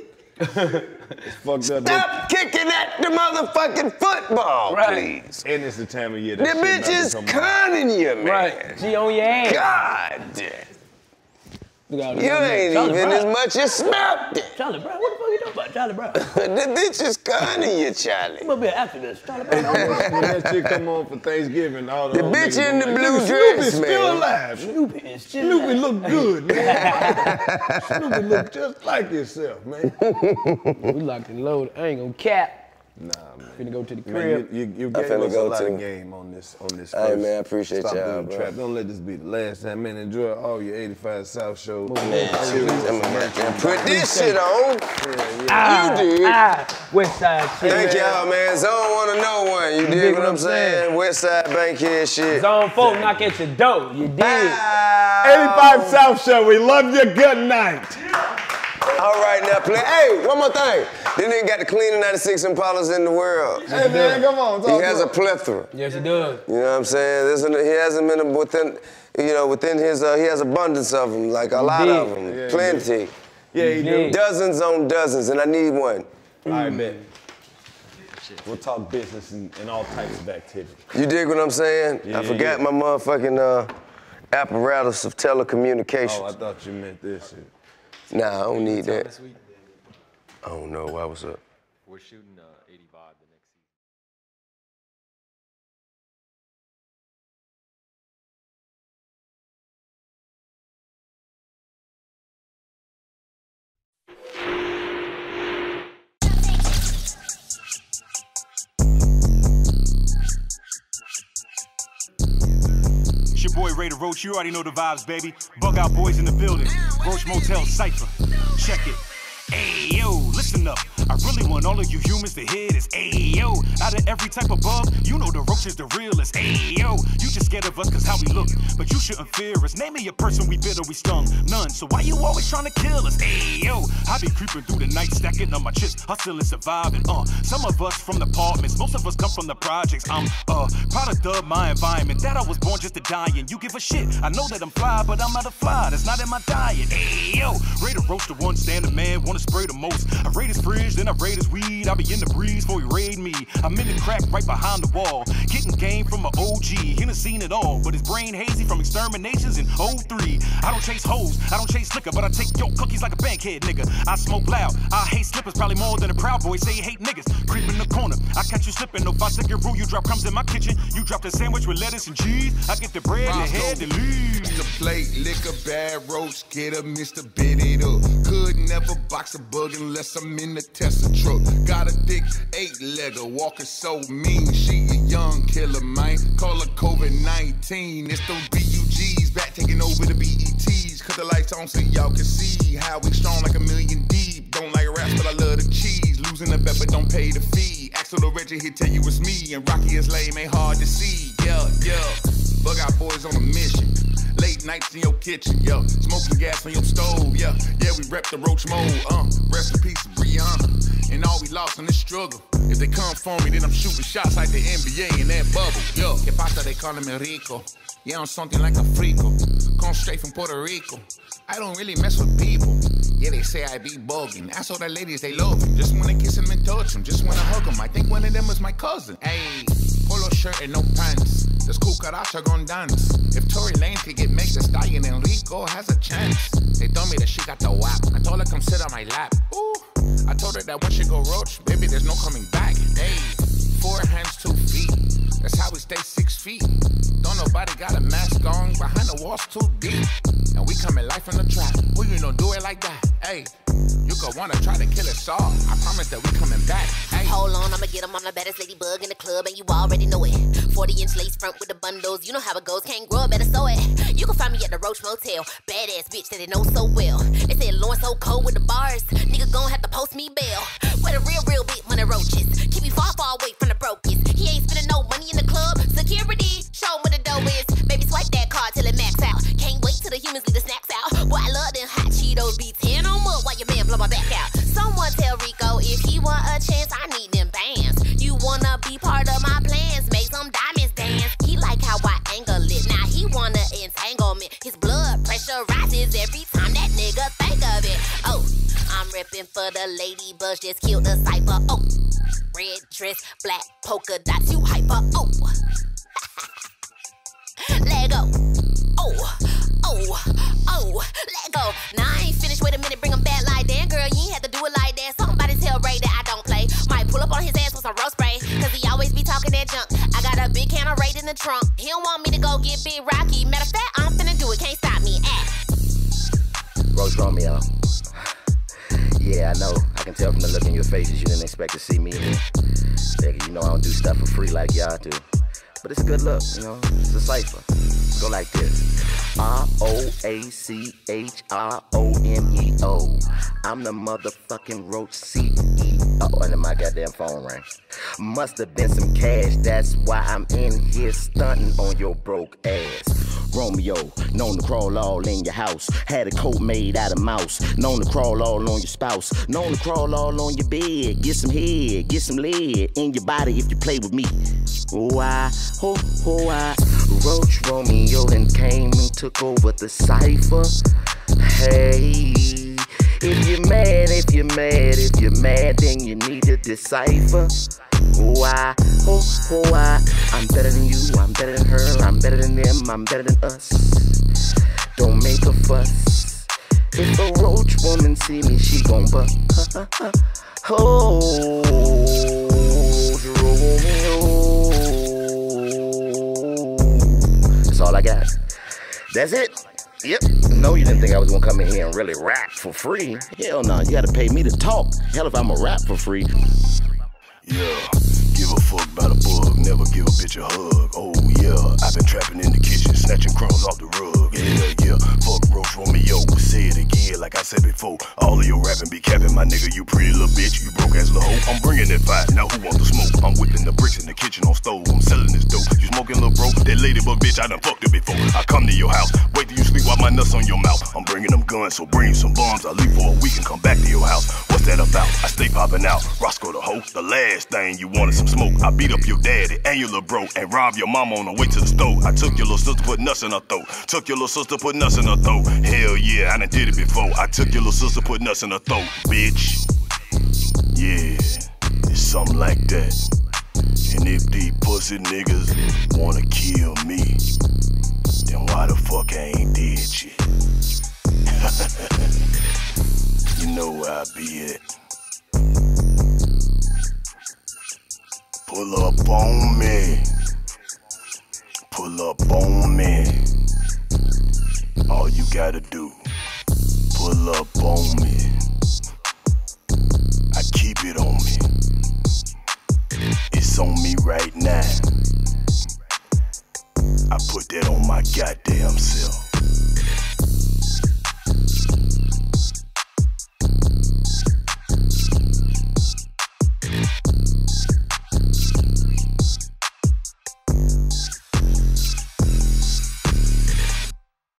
It's fucked up. Stop kicking at the motherfucking football, right. please. And it's the time of year that that the bitch is conning you, man. Right. She on your ass. God damn. You ain't Charlie even Brown. as much as smelled it. Charlie Brown, what the fuck you talking about, Charlie Brown? The bitch is conning you, Charlie. I'm gonna be after this, Charlie Brown. When that shit come on for Thanksgiving, all the those bitch niggas in the like, blue Snoopy dress, still man. alive. Snoopy is still Snoopy alive. look good, man. Snoopy look just like yourself, man. We locked and loaded. I ain't gonna cap. Nah, man. Finna go to the Man, crib. you, you, you I gave finna us go a lot too. of game on this on this. Hey, first. man, I appreciate Stop y'all, doing bro. trap. Don't let this be the last time, man. Enjoy all your eighty-five South Show. Man, and put this shit on. Yeah, yeah. Ah, You did. Ah, West Side shit. Thank y'all, man. Zone wanna know one. You dig what I'm saying? West Side Bankhead shit. Zone four, knock at your door. You did. eighty-five South Show. We love you. Good night. All right, now play. Hey, one more thing. This nigga got the cleanest ninety-six Impalas in the world. Hey, man, come on. Talk He has to a us. plethora. Yes, he does. You know what I'm saying? There's an, he hasn't been within, you know, within his, uh, he has abundance of them, like a He lot did. of them, Yeah, he plenty. Yeah, you do. did. Dozens on dozens, and I need one. All right, man. We'll talk business and, and all types of activity. You dig what I'm saying? Yeah, I yeah, forgot yeah. my motherfucking uh, apparatus of telecommunications. Oh, I thought you meant this shit. Nah, I don't need that. This week, I don't know. Why was up? we're shooting uh, eighty-five the next season. It's your boy Ray the Roach, you already know the vibes, baby. Bug out boys in the building. Roach Motel Cypher. Check it. Ayo, listen up. I really want all of you humans to hear this. Ayo, out of every type of bug, you know the roach is the realest. Ayo, you just scared of us cause how we look, but you shouldn't fear us. Name me a person we bit or we stung. None, so why you always trying to kill us? Ayo, I be creeping through the night, stacking on my chips, hustling, surviving. Uh, some of us from the apartments, most of us come from the projects. I'm uh product of my environment. That I was born just to die in. You give a shit. I know that I'm fly, but I'm not a fly. That's not in my diet. Ayo, Ray the Roach, the one standing man, wanna spray the most. I raid his fridge, then I raid his weed. I be in the breeze before he raid me. I'm in the crack right behind the wall, getting game from an O G. He done seen it all, but his brain hazy from exterminations in oh three. I don't chase hoes, I don't chase liquor, but I take your cookies like a bankhead nigga. I smoke loud, I hate slippers probably more than a Proud Boy say he hate niggas. Creep in the corner, I catch you slipping. No five second rule, you drop crumbs in my kitchen. You drop the sandwich with lettuce and cheese. I get the bread and the head and leave. The plate, liquor, bad roach, get a Mister Bit it up. Could never box a bug unless I'm in the Tesla truck. Got a thick eight-legger, walking so mean. She a young killer, man. Call her COVID nineteen. It's them B U Gs back taking over the B E Ts. Cut the lights on so y'all can see how we strong like a million deep. Don't like raps, but I love the cheese. Losing the bet, but don't pay the fee. Axel the Reggie, he'll tell you it's me. And Rocky is lame, ain't hard to see. Yeah, yeah. Bug out boys on a mission. Late nights in your kitchen, yeah. Smoking gas on your stove, yeah. Yeah, we rep the roach mode, uh. Rest in peace to Brianna. And all we lost in this struggle. If they come for me, then I'm shooting shots like the N B A in that bubble, yo. Que pasa, they calling me rico. Yeah, I'm something like a frico. Come straight from Puerto Rico. I don't really mess with people. Yeah, they say I be bugging. Ask all the ladies, they love me. Just wanna kiss them and touch them. Just wanna hug them. I think one of them is my cousin. Hey, polo shirt and no pants. This cucaracha gon' dance. If Tory Lanez could get mixed, the stallion and Rico has a chance. They told me that she got the whap. I told her come sit on my lap. Ooh, I told her that when she go roach, baby, there's no coming back. Hey, four hands, two feet. That's how we stay six feet. Don't nobody got a mask on, behind the walls too deep. And we coming life in the trap. Who you know do it like that? Hey, you could wanna try to kill us all. I promise that we coming back. Hey. Hold on, I'ma get 'em. I'm the baddest ladybug in the club, and you already know it. forty inch lace front with the bundles, you know how it goes. Can't grow, better sew it. You can find me at the Roach Motel. Badass bitch that they know so well. They said Lauren so cold with the bars. Nigga gon' have to post me bail. Where the real, real big money roaches. Keep me far, far away from the brokest. He ain't spending no money in the club. Security, show him what the dough is. Baby, swipe that card till it max out. Can't wait till the humans leave the snacks out. Boy, I love them hot Cheetos. Be ten on up while your man blow my back out. Someone tell Rico if he want a chance, I need them bands. You wanna be part of my plans, make some diamonds dance. He like how I angle it, now he wanna entanglement. His blood pressure rises every time that nigga think of it. Oh, I'm reppin' for the ladybugs, just killed the cypher. Oh, red dress, black polka dots, you hyper. Oh, let go. Oh, oh, oh, let go. Now I ain't finished, wait a minute, bring him back like that. Girl, you ain't have to do it like that. Somebody tell Ray that I don't play. Might pull up on his ass with some roast spray, cause he always be talking that junk. I got a big can of Raid in the trunk. He don't want me to go get Big Rocky. Matter of fact, I'm finna do it, can't stop me. Ah. Roach Romeo. Yeah, I know. I can tell from the look in your faces you didn't expect to see me here. Yeah, you know I don't do stuff for free like y'all do. But it's a good look, you know, it's a cipher. Go like this. R O A C H R O M E O. I'm the motherfucking Roach C E O. And then my goddamn phone rang. Must have been some cash, that's why I'm in here stunting on your broke ass. Romeo, known to crawl all in your house. Had a coat made out of mouse. Known to crawl all on your spouse. Known to crawl all on your bed. Get some head, get some lead in your body if you play with me. Oh, I, oh, oh, I. Roach Romeo then came and took over the cipher. Hey, if you're mad, if you're mad, if you're mad, then you need to decipher. Oh, I, oh, oh, I. I'm better than you, I'm better than her, I'm better than them, I'm better than us. Don't make a fuss. If a roach woman see me, she gon' buck. Oh, Romeo. That's all I got. That's it. Yep. No, you didn't think I was gonna come in here and really rap for free. Hell no, you gotta pay me to talk. Hell if I'm a rap for free. Yeah, give a fuck about a bug, never give a bitch a hug. Oh yeah, I've been trapping in the kitchen, snatching crumbs off the rug. Yeah, yeah, fuck Roach Romeo, say it again like I said before. All of your rapping be capping, my nigga, you pretty little bitch, you broke ass little hoe. I'm bringing that fire, now who want the smoke? I'm whipping the bricks in the kitchen on stove, I'm selling this dope. You smoking little bro? That ladybug bitch, I done fucked her before. I come to your house, wait till you sleep while my nuts on your mouth. I'm bringing them guns, so bring some bombs. I leave for a week and come back to your house. What's that about? I stay popping out, Roscoe the hoe, the last thing you wanted some smoke. I beat up your daddy and your little bro and robbed your mama on the way to the stove. I took your little sister, put nuts in her throat. Took your little sister, put nuts in her throat. Hell yeah, I done did it before. I took your little sister, put nuts in her throat, bitch. Yeah, it's something like that. And if these pussy niggas wanna kill me, then why the fuck I ain't dead shit? You know where I be at. Pull up on me. Pull up on me. All you gotta do, pull up on me. I keep it on me. It's on me right now. I put that on my goddamn self.